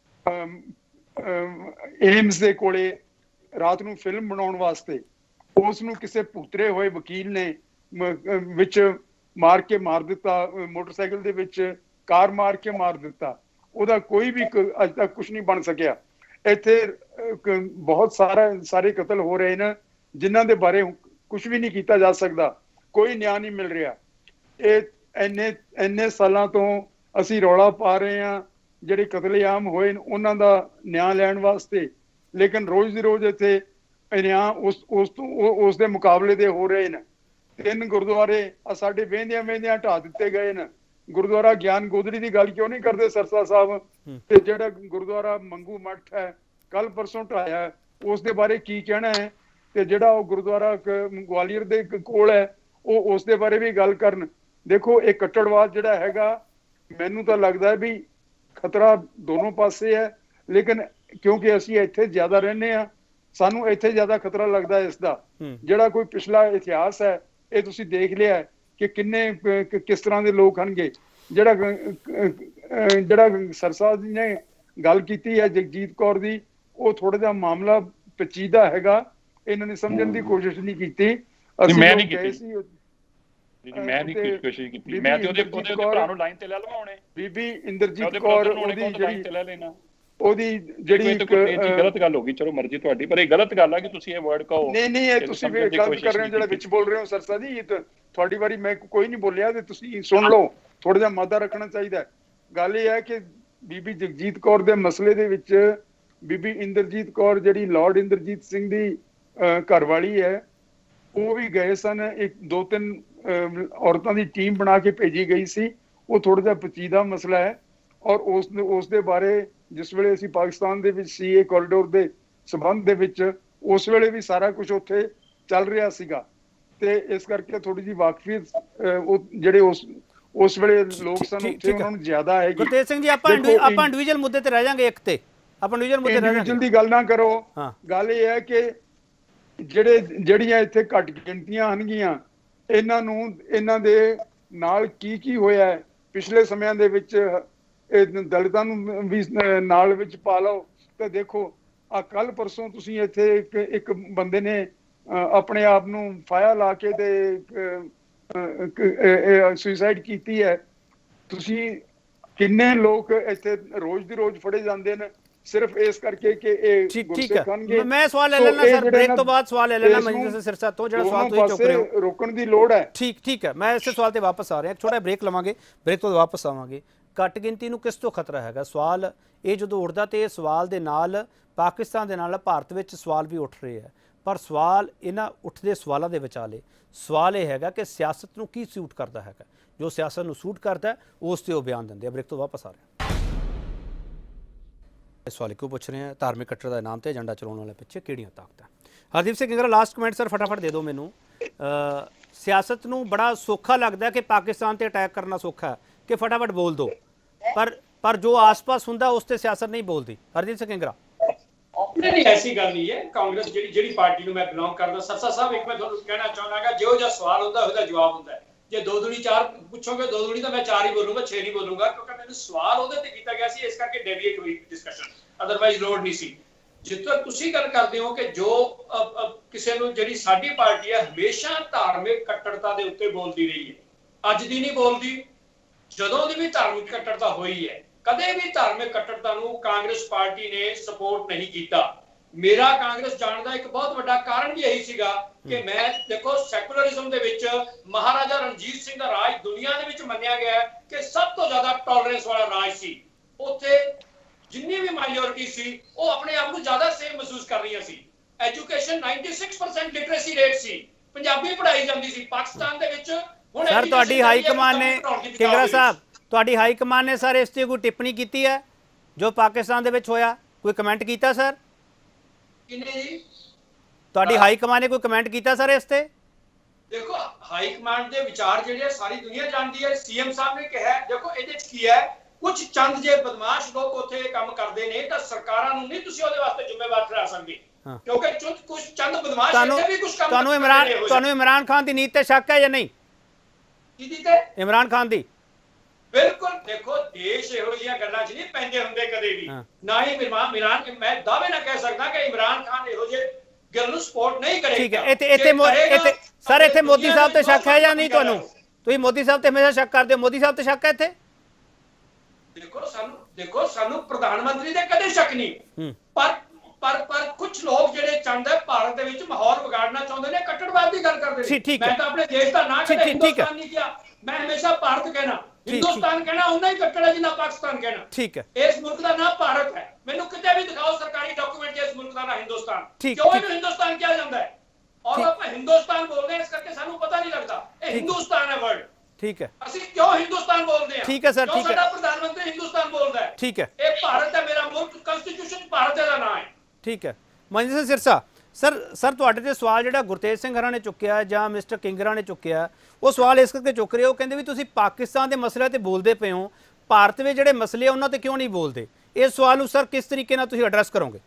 ਏਮਸ ਦੇ ਕੋਲੇ ਰਾਤ ਨੂੰ ਫਿਲਮ ਬਣਾਉਣ ਵਾਸਤੇ। ਉਸ ਨੂੰ ਕਿਸੇ ਭੁੱਤਰੇ ਹੋਏ ਵਕੀਲ ਨੇ ਵਿੱਚ ਮਾਰ ਕੇ ਮਾਰ ਦਿੱਤਾ, ਮੋਟਰਸਾਈਕਲ ਦੇ ਵਿੱਚ ਕਾਰ ਮਾਰ ਕੇ ਮਾਰ ਦਿੱਤਾ। ਉਹਦਾ ਕੋਈ ਵੀ ਅੱਜ ਤੱਕ ਕੁਝ ਨਹੀਂ ਬਣ ਸਕਿਆ। ਇੱਥੇ ਬਹੁਤ ਸਾਰੇ ਕਤਲ ਹੋ ਰਹੇ ਨੇ ਜਿਨ੍ਹਾਂ ਦੇ ਬਾਰੇ ਕੁਝ ਵੀ ਨਹੀਂ ਕੀਤਾ ਜਾ ਸਕਦਾ, ਕੋਈ ਨਿਆਂ ਨਹੀਂ ਮਿਲ ਰਿਹਾ। ਇਹ ਇੰਨੇ ਸਾਲਾਂ ਤੋਂ ਅਸੀਂ ਰੌਲਾ ਪਾ ਰਹੇ ਹਾਂ ਜਿਹੜੇ ਕਤਲੇਆਮ ਹੋਏ ਨੇ ਉਹਨਾਂ ਦਾ ਨਿਆਂ ਲੈਣ ਵਾਸਤੇ, ਲੇਕਿਨ ਰੋਜ਼ ਦੀ ਰੋਜ਼ ਇੱਥੇ ਨਿਆਂ ਉਸ ਦੇ ਮੁਕਾਬਲੇ ਦੇ ਹੋ ਰਹੇ ਨੇ। 3 ਗੁਰਦੁਆਰੇ ਸਾਡੇ ਵੇਂਦਿਆਂ ਢਾਹ ਦਿੱਤੇ ਗਏ ਨੇ। ਗੁਰਦੁਆਰਾ ਗਿਆਨ ਗੋਦੜੀ ਦੀ ਗੱਲ ਕਿਉਂ ਨਹੀਂ ਕਰਦੇ ਸਰਸਾ ਸਾਹਿਬ? ਤੇ ਜਿਹੜਾ ਗੁਰਦੁਆਰਾ ਮੰਗੂ ਮੱਠ ਹੈ ਕੱਲ ਪਰਸੋਂ ਢਾਇਆ, ਉਸ ਦੇ ਬਾਰੇ ਕੀ ਕਹਿਣਾ ਹੈ? ਤੇ ਜਿਹੜਾ ਉਹ ਗੁਰਦੁਆਰਾ ਗਵਾਲੀਅਰ ਦੇ ਕੋਲ ਹੈ ਉਹ ਉਸ ਦੇ ਬਾਰੇ ਵੀ ਗੱਲ ਕਰਨ। ਦੇਖੋ, ਇਹ ਕੱਟੜਵਾਦ ਜਿਹੜਾ ਹੈਗਾ, ਮੈਨੂੰ ਤਾਂ ਲੱਗਦਾ ਵੀ ਖਤਰਾ ਦੋਨੋਂ ਪਾਸੇ ਹੈ, ਲੇਕਿਨ ਕਿਉਂਕਿ ਅਸੀਂ ਇੱਥੇ ਜ਼ਿਆਦਾ ਰਹਿੰਦੇ ਹਾਂ, ਸਾਨੂੰ ਇੱਥੇ ਜ਼ਿਆਦਾ ਖਤਰਾ ਲੱਗਦਾ ਇਸ ਦਾ। ਜਿਹੜਾ ਕੋਈ ਪਿਛਲਾ ਇਤਿਹਾਸ ਹੈ ਇਹ ਤੁਸੀਂ ਦੇਖ ਲਿਆ ਕਿ ਕਿਸ ਤਰ੍ਹਾਂ ਦੇ ਲੋਕ ਹਨਗੇ। ਜਿਹੜਾ ਸਰਸਾ ਜੀ ਨੇ ਗੱਲ ਕੀਤੀ ਹੈ ਜਗਜੀਤ ਕੌਰ ਦੀ, ਉਹ ਥੋੜਾ ਜਿਹਾ ਮਾਮਲਾ ਪੇਚੀਦਾ ਹੈਗਾ, ਇਹਨਾਂ ਨੇ ਸਮਝਣ ਦੀ ਕੋਸ਼ਿਸ਼ ਨਹੀਂ ਕੀਤੀ। ਮੈਂ ਨਹੀਂ ਕੀਤੀ, ਮੈਂ ਨਹੀਂ ਕੋਸ਼ਿਸ਼ ਕੀਤੀ। ਮੈਂ ਤੇ ਉਹਦੇ ਭਰਾ ਨੂੰ ਲਾਈਨ ਤੇ ਲੈ ਲਵਾਉਣੇ। ਬੀਬੀ ਇੰਦਰਜੀਤ ਕੌਰ ਉਹਦੀ ਜਿਹੜੀ ਗਲਤ ਗੱਲ ਹੋ ਗਈ, ਚਲੋ ਮਰਜ਼ੀ ਤੁਹਾਡੀ, ਪਰ ਇਹ ਗਲਤ ਗੱਲ ਆ ਕਿ ਤੁਸੀਂ ਇਹ ਵਰਡ ਕਹੋ। ਨਹੀਂ, ਇਹ ਤੁਸੀਂ ਗਲਤ ਕਰ ਰਹੇ ਹੋ ਜਿਹੜਾ ਵਿੱਚ ਬੋਲ ਰਹੇ ਹੋ ਸਰਸਾ ਜੀ। ਤੁਹਾਡੀ ਵਾਰੀ ਮੈਂ ਕੋਈ ਨਹੀਂ ਬੋਲਿਆ ਤੇ ਤੁਸੀਂ ਸੁਣ ਲਓ, ਥੋੜਾ ਜਿਹਾ ਮਾਦਾ ਰੱਖਣਾ ਚਾਹੀਦਾ। ਗੱਲ ਇਹ ਹੈ ਕਿ ਬੀਬੀ ਜਗਜੀਤ ਕੌਰ ਦੇ ਮਸਲੇ ਦੇ ਵਿੱਚ ਬੀਬੀ ਇੰਦਰਜੀਤ ਕੌਰ ਜਿਹੜੀ ਲਾਰਡ ਇੰਦਰਜੀਤ ਸਿੰਘ ਦੀ ਘਰਵਾਲੀ ਹੈ, ਉਹ ਵੀ ਗਏ ਸਨ। 2-3 ਔਰਤਾਂ ਦੀ ਟੀਮ ਬਣਾ ਕੇ ਭੇਜੀ ਗਈ ਸੀ। ਉਹ ਥੋੜਾ ਜਿਹਾ ਪੇਚੀਦਾ ਮਸਲਾ ਹੈ ਔਰ ਉਸ ਦੇ ਬਾਰੇ ਜਿਸ ਵੇਲੇ ਅਸੀਂ ਪਾਕਿਸਤਾਨ ਦੇ ਵਿੱਚ ਸੀਏ ਕੋਰੀਡੋਰ ਦੇ ਸਬੰਧ ਦੇ ਵਿੱਚ ਉਸ ਵੇਲੇ ਵੀ ਸਾਰਾ ਕੁਝ ਉੱਥੇ ਚੱਲ ਰਿਹਾ ਸੀਗਾ, ਤੇ ਇਸ ਕਰਕੇ ਥੋੜੀ ਜਿਹੀ ਵਾਕਫੀਅਤ ਜਿਹੜੇ ਉਸ ਵੇਲੇ ਲੋਕ ਸਨ ਉੱਥੇ ਉਹਨਾਂ ਨੂੰ ਜ਼ਿਆਦਾ ਹੈਗੀ। ਗੁਰਤੇਜ ਸਿੰਘ ਜੀ, ਆਪਾਂ ਇੰਡੀਵਿਜੂਅਲ ਮੁੱਦੇ ਤੇ ਰਹਿ ਜਾਾਂਗੇ। ਇੱਕ ਤੇ ਆਪਾਂ ਇੰਡੀਵਿਜੂਅਲ ਦੀ ਗੱਲ ਨਾ ਕਰੋ। ਗੱਲ ਇਹ ਹੈ ਕਿ ਜਿਹੜੀਆਂ ਇੱਥੇ ਘੱਟ ਗਿਣਤੀਆਂ ਹਨਗੀਆਂ, ਇਹਨਾਂ ਦੇ ਨਾਲ ਕੀ ਹੋਇਆ ਪਿਛਲੇ ਸਮਿਆਂ ਦੇ ਵਿੱਚ, ਇਹ ਦਲਿਤਾਂ ਨੂੰ ਵੀ ਨਾਲ ਵਿੱਚ ਪਾ ਲਓ। ਤੇ ਦੇਖੋ, ਆ ਕੱਲ ਪਰਸੋਂ ਤੁਸੀਂ ਇੱਥੇ ਇੱਕ ਬੰਦੇ ਨੇ ਆਪਣੇ ਆਪ ਨੂੰ ਫਾਇਆ ਲਾ ਕੇ ਤੇ ਸੁਸਾਈਡ ਕੀਤੀ ਹੈ। ਤੁਸੀਂ ਕਿੰਨੇ ਲੋਕ ਇੱਥੇ ਰੋਜ਼ ਦੀ ਰੋਜ਼ ਫੜੇ ਜਾਂਦੇ ਨੇ ਸਿਰਫ ਇਸ ਕਰਕੇ ਕਿ ਇਹ ਗੁਰਸਿੱਖ ਹਨਗੇ। ਮੈਂ ਸਵਾਲ ਲੈ ਲੈਣਾ ਸਰ, ਬ੍ਰੇਕ ਤੋਂ ਬਾਅਦ ਸਵਾਲ ਲੈ ਲੈਣਾ ਮਨਜਿੰਦਰ ਸਿਰਸਾ ਤੋਂ, ਜਿਹੜਾ ਸਵਾਲ ਤੁਸੀਂ ਚੁੱਕ ਰਹੇ ਹੋ। ਰੋਕਣ ਦੀ ਲੋੜ ਹੈ। ਠੀਕ ਹੈ, ਮੈਂ ਇਸੇ ਸਵਾਲ ਤੇ ਵਾਪਸ ਆ ਰਿਹਾ। ਛੋਟਾ ਬ੍ਰੇਕ ਲਵਾਂਗੇ, ਬ੍ਰੇਕ ਤੋਂ ਵਾਪਸ ਆਵਾਂਗੇ। ਘੱਟ ਗਿਣਤੀ ਨੂੰ ਕਿਸ ਤੋਂ ਖਤਰਾ ਹੈਗਾ? ਸਵਾਲ ਇਹ ਜਦੋਂ ਉੱਠਦਾ ਤੇ ਇਹ ਸਵਾਲ ਦੇ ਨਾਲ ਪਾਕਿਸਤਾਨ ਦੇ ਨਾਲ ਭਾਰਤ ਵਿੱਚ ਸਵਾਲ ਵੀ ਉੱਠ ਰਹੇ ਹੈ। ਪਰ ਸਵਾਲ ਇਹਨਾਂ ਉੱਠਦੇ ਸਵਾਲਾਂ ਦੇ ਵਿਚਾਲੇ ਸਵਾਲ ਇਹ ਹੈਗਾ ਕਿ ਸਿਆਸਤ ਨੂੰ ਕੀ ਸੂਟ ਕਰਦਾ ਹੈਗਾ। ਜੋ ਸਿਆਸਤ ਨੂੰ ਸੂਟ ਕਰਦਾ ਉਸ ਤੇ ਉਹ ਬਿਆਨ ਦਿੰਦੇ ਆ। ਬ੍ਰੇਕ ਤੋਂ ਵਾਪਸ ਆ ਰਹੇ ਸਵਾਲ ਕਿਉਂ ਪੁੱਛ ਰਹੇ ਹਾਂ? ਧਾਰਮਿਕ ਕੱਟੜ ਦੇ ਨਾਮ ਤੇ ਏਜੰਡਾ ਚਲਾਉਣ ਵਾਲੇ ਪਿੱਛੇ ਕਿਹੜੀਆਂ ਤਾਕਤਾਂ? Hardeep Singh Ingra, last comment sir, ਫਟਾਫਟ ਦੇ ਦਿਓ ਮੈਨੂੰ। ਸਿਆਸਤ ਨੂੰ ਬੜਾ ਸੌਖਾ ਲੱਗਦਾ ਕਿ ਪਾਕਿਸਤਾਨ ਤੇ ਅਟੈਕ ਕਰਨਾ ਸੌਖਾ ਹੈ ਕਿ ਫਟਾਫਟ ਬੋਲ ਦਿਓ, ਪਰ ਜੋ ਆਸ-ਪਾਸ ਹੁੰਦਾ ਉਸ ਤੇ ਸਿਆਸਤ ਨਹੀਂ ਬੋਲਦੀ। ਹਰਦੀਪ ਸਿੰਘ ਇੰਗਰਾ, ਨਹੀਂ, ਐਸੀ ਗੱਲ ਨਹੀਂ ਹੈ। ਕਾਂਗਰਸ ਜਿਹੜੀ ਪਾਰਟੀ ਨੂੰ ਮੈਂ ਬਿਲੋਂਗ ਕਰਦਾ, ਸਰਸਾ ਸਾਹਿਬ, ਇੱਕ ਮੈਂ ਤੁਹਾਨੂੰ ਕਹਿਣਾ ਚਾਹੁੰਦਾ, ਜਿਹੋ ਜਿਹਾ ਸਵਾਲ ਹੁੰਦਾ ਉਹਦਾ ਜਵਾਬ ਹੁੰਦਾ। ਜੇ 2 ਦੂਣੀ 4 ਪੁੱਛੋਗੇ, 2 ਦੂਣੀ ਤਾਂ ਮੈਂ 4 ਹੀ ਬੋਲੂੰਗਾ, 6 ਨਹੀਂ ਬੋਲੂੰਗਾ, ਕਿਉਂਕਿ ਮੈਨੂੰ ਸਵਾਲ ਉਹਦੇ ਤੇ ਕੀਤਾ ਗਿਆ ਸੀ, ਇਸ ਕਰਕੇ ਡੇਵੀਏਟ ਹੋਈ ਡਿਸਕਸ਼ਨ, ਅਦਰਵਾਈਜ਼ ਲੋੜ ਨਹੀਂ ਸੀ। ਜਿੱਥੇ ਤੁਸੀਂ ਗੱਲ ਕਰਦੇ ਹੋ ਕਿ ਜੋ ਕਿਸੇ ਨੂੰ, ਜਿਹੜੀ ਸਾਡੀ ਪਾਰਟੀ ਹੈ ਹਮੇਸ਼ਾ ਧਾਰਮਿਕ ਕੱਟੜਤਾ ਦੇ ਉੱਤੇ ਬੋਲਦੀ ਰਹੀ ਹੈ, ਅੱਜ ਦੀ ਨਹੀਂ ਬੋਲਦੀ, ਜਦੋਂ ਦੀ ਵੀ ਧਾਰਮਿਕ ਕੱਟੜਤਾ ਹੋਈ ਹੈ, ਕਦੇ ਵੀ ਧਾਰਮਿਕ ਕੱਟੜਤਾ ਨੂੰ ਕਾਂਗਰਸ ਪਾਰਟੀ ਨੇ ਸਪੋਰਟ ਨਹੀਂ ਕੀਤਾ। ਮੇਰਾ ਕਾਂਗਰਸ ਜਾਣ ਦਾ ਇੱਕ ਬਹੁਤ ਵੱਡਾ ਕਾਰਨ ਵੀ ਇਹੀ ਸੀਗਾ ਕਿ ਮੈਂ ਦੇਖੋ, ਸੈਕੂਲਰਿਜ਼ਮ ਦੇ ਵਿੱਚ ਮਹਾਰਾਜਾ ਰਣਜੀਤ ਸਿੰਘ ਦਾ ਰਾਜ ਦੁਨੀਆ ਦੇ ਵਿੱਚ ਮੰਨਿਆ ਗਿਆ ਕਿ ਸਭ ਤੋਂ ਜ਼ਿਆਦਾ ਟੋਲਰੈਂਸ ਵਾਲਾ ਰਾਜ ਸੀ। ਉੱਥੇ ਜਿੰਨੀ ਵੀ ਮਾਈਨੋਰਿਟੀ ਸੀ ਉਹ ਆਪਣੇ ਆਪ ਨੂੰ ਜ਼ਿਆਦਾ ਸੇਫ ਮਹਿਸੂਸ ਕਰ ਰਹੀਆਂ ਸੀ। ਐਜੂਕੇਸ਼ਨ 96% ਲਿਟਰੇਸੀ ਰੇਟ ਸੀ, ਪੰਜਾਬੀ ਪੜ੍ਹਾਈ ਜਾਂਦੀ ਸੀ। ਪਾਕਿਸਤਾਨ ਦੇ ਵਿੱਚ ਹੁਣ ਸਰ ਤੁਹਾਡੀ ਹਾਈ ਕਮਾਨ ਨੇ, ਕਿੰਗਰਾ ਸਾਹਿਬ, ਤੁਹਾਡੀ ਹਾਈ ਕਮਾਨ ਨੇ ਸਰ ਇਸ ਤੇ ਕੋਈ ਟਿੱਪਣੀ ਕੀਤੀ ਹੈ ਜੋ ਪਾਕਿਸਤਾਨ ਦੇ ਵਿੱਚ ਹੋਇਆ? ਕੋਈ ਕਮੈਂਟ ਕੀਤਾ ਸਰ? ਤੁਹਾਡੀ ਹਾਈ ਕਮਾਂਡ ਨੇ ਕੋਈ ਕਮੈਂਟ ਕੀਤਾ ਸਰ ਇਸ ਤੇ? ਦੇਖੋ ਹਾਈ ਕਮਾਂਡ ਦੇ ਵਿਚਾਰ ਜਿਹੜੇ ਸਾਰੀ ਦੁਨੀਆ ਜਾਣਦੀ ਹੈ। ਸੀਐਮ ਸਾਹਿਬ ਨੇ ਕਿਹਾ, ਦੇਖੋ ਇਹਦੇ ਚ ਕੀ ਹੈ, ਕੁਝ ਚੰਦ ਜੇ ਬਦਮਾਸ਼ ਲੋਕ ਉੱਥੇ ਕੰਮ ਕਰਦੇ ਨੇ ਤਾਂ ਸਰਕਾਰਾਂ ਨੂੰ ਨਹੀਂ ਤੁਸੀਂ ਉਹਦੇ ਵਾਸਤੇ ਜ਼ਿੰਮੇਵਾਰ ਠਹਿਰਾ ਸਕਦੇ, ਕਿਉਂਕਿ ਕੁਝ ਚੰਦ ਬਦਮਾਸ਼ ਇੱਥੇ ਵੀ ਕੁਝ ਕੰਮ ਤੁਹਾਨੂੰ ਇਮਰਾਨ ਖਾਨ ਦੀ ਨੀਤ ਤੇ ਸ਼ੱਕ ਹੈ ਜਾਂ ਨਹੀਂ? ਕਿਹਦੀ ਤੇ? ਇਮਰਾਨ ਖਾਨ ਦੀ। ਬਿਲਕੁਲ, ਦੇਖੋ ਦੇਸ਼ ਇਹੋ ਜਿਹੀਆਂ ਗੱਲਾਂ 'ਚ ਨਹੀਂ ਪੈਂਦੇ ਹੁੰਦੇ ਕਦੇ ਵੀ, ਨਾ ਹੀ ਇਮਰਾਨ ਮੈਂ ਦਾਅਵੇ ਨਾਲ ਕਹਿ ਸਕਦਾ ਕਿ ਇਮਰਾਨ ਖਾਨ ਇਹੋ ਜਿਹੇ ਗੱਲ ਨੂੰ ਸਪੋਰਟ ਨਹੀਂ ਕਰੇਗਾ। ਠੀਕ ਹੈ, ਇੱਥੇ ਸਰ ਇੱਥੇ ਮੋਦੀ ਸਾਹਿਬ ਤੇ ਸ਼ੱਕ ਹੈ ਜਾਂ ਨਹੀਂ ਤੁਹਾਨੂੰ? ਤੁਸੀਂ ਮੋਦੀ ਸਾਹਿਬ ਤੇ ਹਮੇਸ਼ਾ ਸ਼ੱਕ ਕਰਦੇ ਹੋ, ਮੋਦੀ ਸਾਹਿਬ ਤੇ ਸ਼ੱਕ ਹੈ ਇੱਥੇ? ਦੇਖੋ ਸਾਨੂੰ ਪ੍ਰਧਾਨ ਮੰਤਰੀ ਤੇ ਕਦੇ ਸ਼ੱਕ ਨਹੀਂ, ਪਰ ਕੁਝ ਲੋਕ ਜਿਹੜੇ ਚਾਹੁੰਦੇ ਭਾਰਤ ਦੇ ਵਿੱਚ ਮਾਹੌਲ ਵਿਗਾੜਨਾ ਚਾਹੁੰਦੇ ਨੇ, ਕੱਟੜਵਾਦ ਦੀ ਗੱਲ ਕਰਦੇ ਨੇ। ਮੈਂ ਤਾਂ ਆਪਣੇ ਦੇਸ਼ ਦਾ ਨਾਂ ਕਦੇ ਹਿੰਦੁਸਤਾਨ ਨਹੀਂ ਕਿਹਾ, ਮੈਂ ਹਮੇਸ਼ਾ ਭਾਰਤ ਕਹਿਣਾ। ਹਿੰਦੁਸਤਾਨ ਕਹਿਣਾ ਉਹਨਾਂ ਹੀ ਕੱਟੜ ਹੈ ਜਿੰਨਾ ਪਾਕਿਸਤਾਨ ਕਹਿਣਾ। ਠੀਕ ਹੈ, ਇਸ ਮੁਲਕ ਦਾ ਨਾਮ ਭਾਰਤ ਹੈ। ਮੈਨੂੰ ਕਿਤੇ ਵੀ ਦਿਖਾਓ ਸਰਕਾਰੀ ਡਾਕੂਮੈਂਟ ਇਸ ਮੁਲਕ ਦਾ ਨਾਮ ਹਿੰਦੁਸਤਾਨ। ਕਿਉਂ ਇਹਨੂੰ ਹਿੰਦੁਸਤਾਨ ਕਿਹਾ ਜਾਂਦਾ ਹੈ? ਔਰ ਆਪਾਂ ਹਿੰਦੁਸਤਾਨ ਬੋਲਦੇ ਹਾਂ ਇਸ ਕਰਕੇ ਸਾਨੂੰ ਪਤਾ ਨਹੀਂ ਲੱਗਦਾ ਇਹ ਹਿੰਦੁਸਤਾਨ ਹੈ ਵਰਡ। ਠੀਕ ਹੈ, ਅਸੀਂ ਕਿਉਂ ਹਿੰਦੁਸਤਾਨ ਬੋਲਦੇ ਹਾਂ? ਠੀਕ ਹੈ ਸਰ, ਠੀਕ ਹੈ। ਸਾਡਾ ਪ੍ਰਧਾਨ ਮੰਤਰੀ ਹਿੰਦੁਸਤਾਨ ਬੋਲਦਾ ਹੈ। ਠੀਕ ਹੈ, ਇਹ ਭਾਰਤ ਹੈ, ਮੇਰਾ ਮੁਲਕ, ਕਨਸਟੀਟਿਊਸ਼ਨ ਭਾਰਤ ਦਾ ਨਾਮ ਹੈ। ਠੀਕ ਹੈ। ਮਨਜੀਤ ਸਿੰਘ ਸਿਰਸਾ ਸਰ ਤੁਹਾਡੇ ਤੇ ਸਵਾਲ ਜਿਹੜਾ ਗੁਰਤੇਜ ਸਿੰਘ ਹਰਾਂ ਨੇ ਚੁੱਕਿਆ ਜਾਂ ਮਿਸਟਰ ਕਿੰਗਰਾ ਨੇ ਚੁੱਕਿਆ, ਉਹ ਸਵਾਲ ਇਸ ਕਰਕੇ ਚੁੱਕ ਰਹੇ ਹੋ, ਕਹਿੰਦੇ ਵੀ ਤੁਸੀਂ ਪਾਕਿਸਤਾਨ ਦੇ ਮਸਲੇ ਤੇ ਬੋਲਦੇ ਪਏ ਹੋ, ਭਾਰਤ ਵਿੱਚ ਜਿਹੜੇ ਮਸਲੇ ਆ ਉਹਨਾਂ ਤੇ ਕਿਉਂ ਨਹੀਂ ਬੋਲਦੇ? ਇਸ ਸਵਾਲ ਨੂੰ ਸਰ ਕਿਸ ਤਰੀਕੇ ਨਾਲ ਤੁਸੀਂ ਐਡਰੈਸ ਕਰੋਗੇ?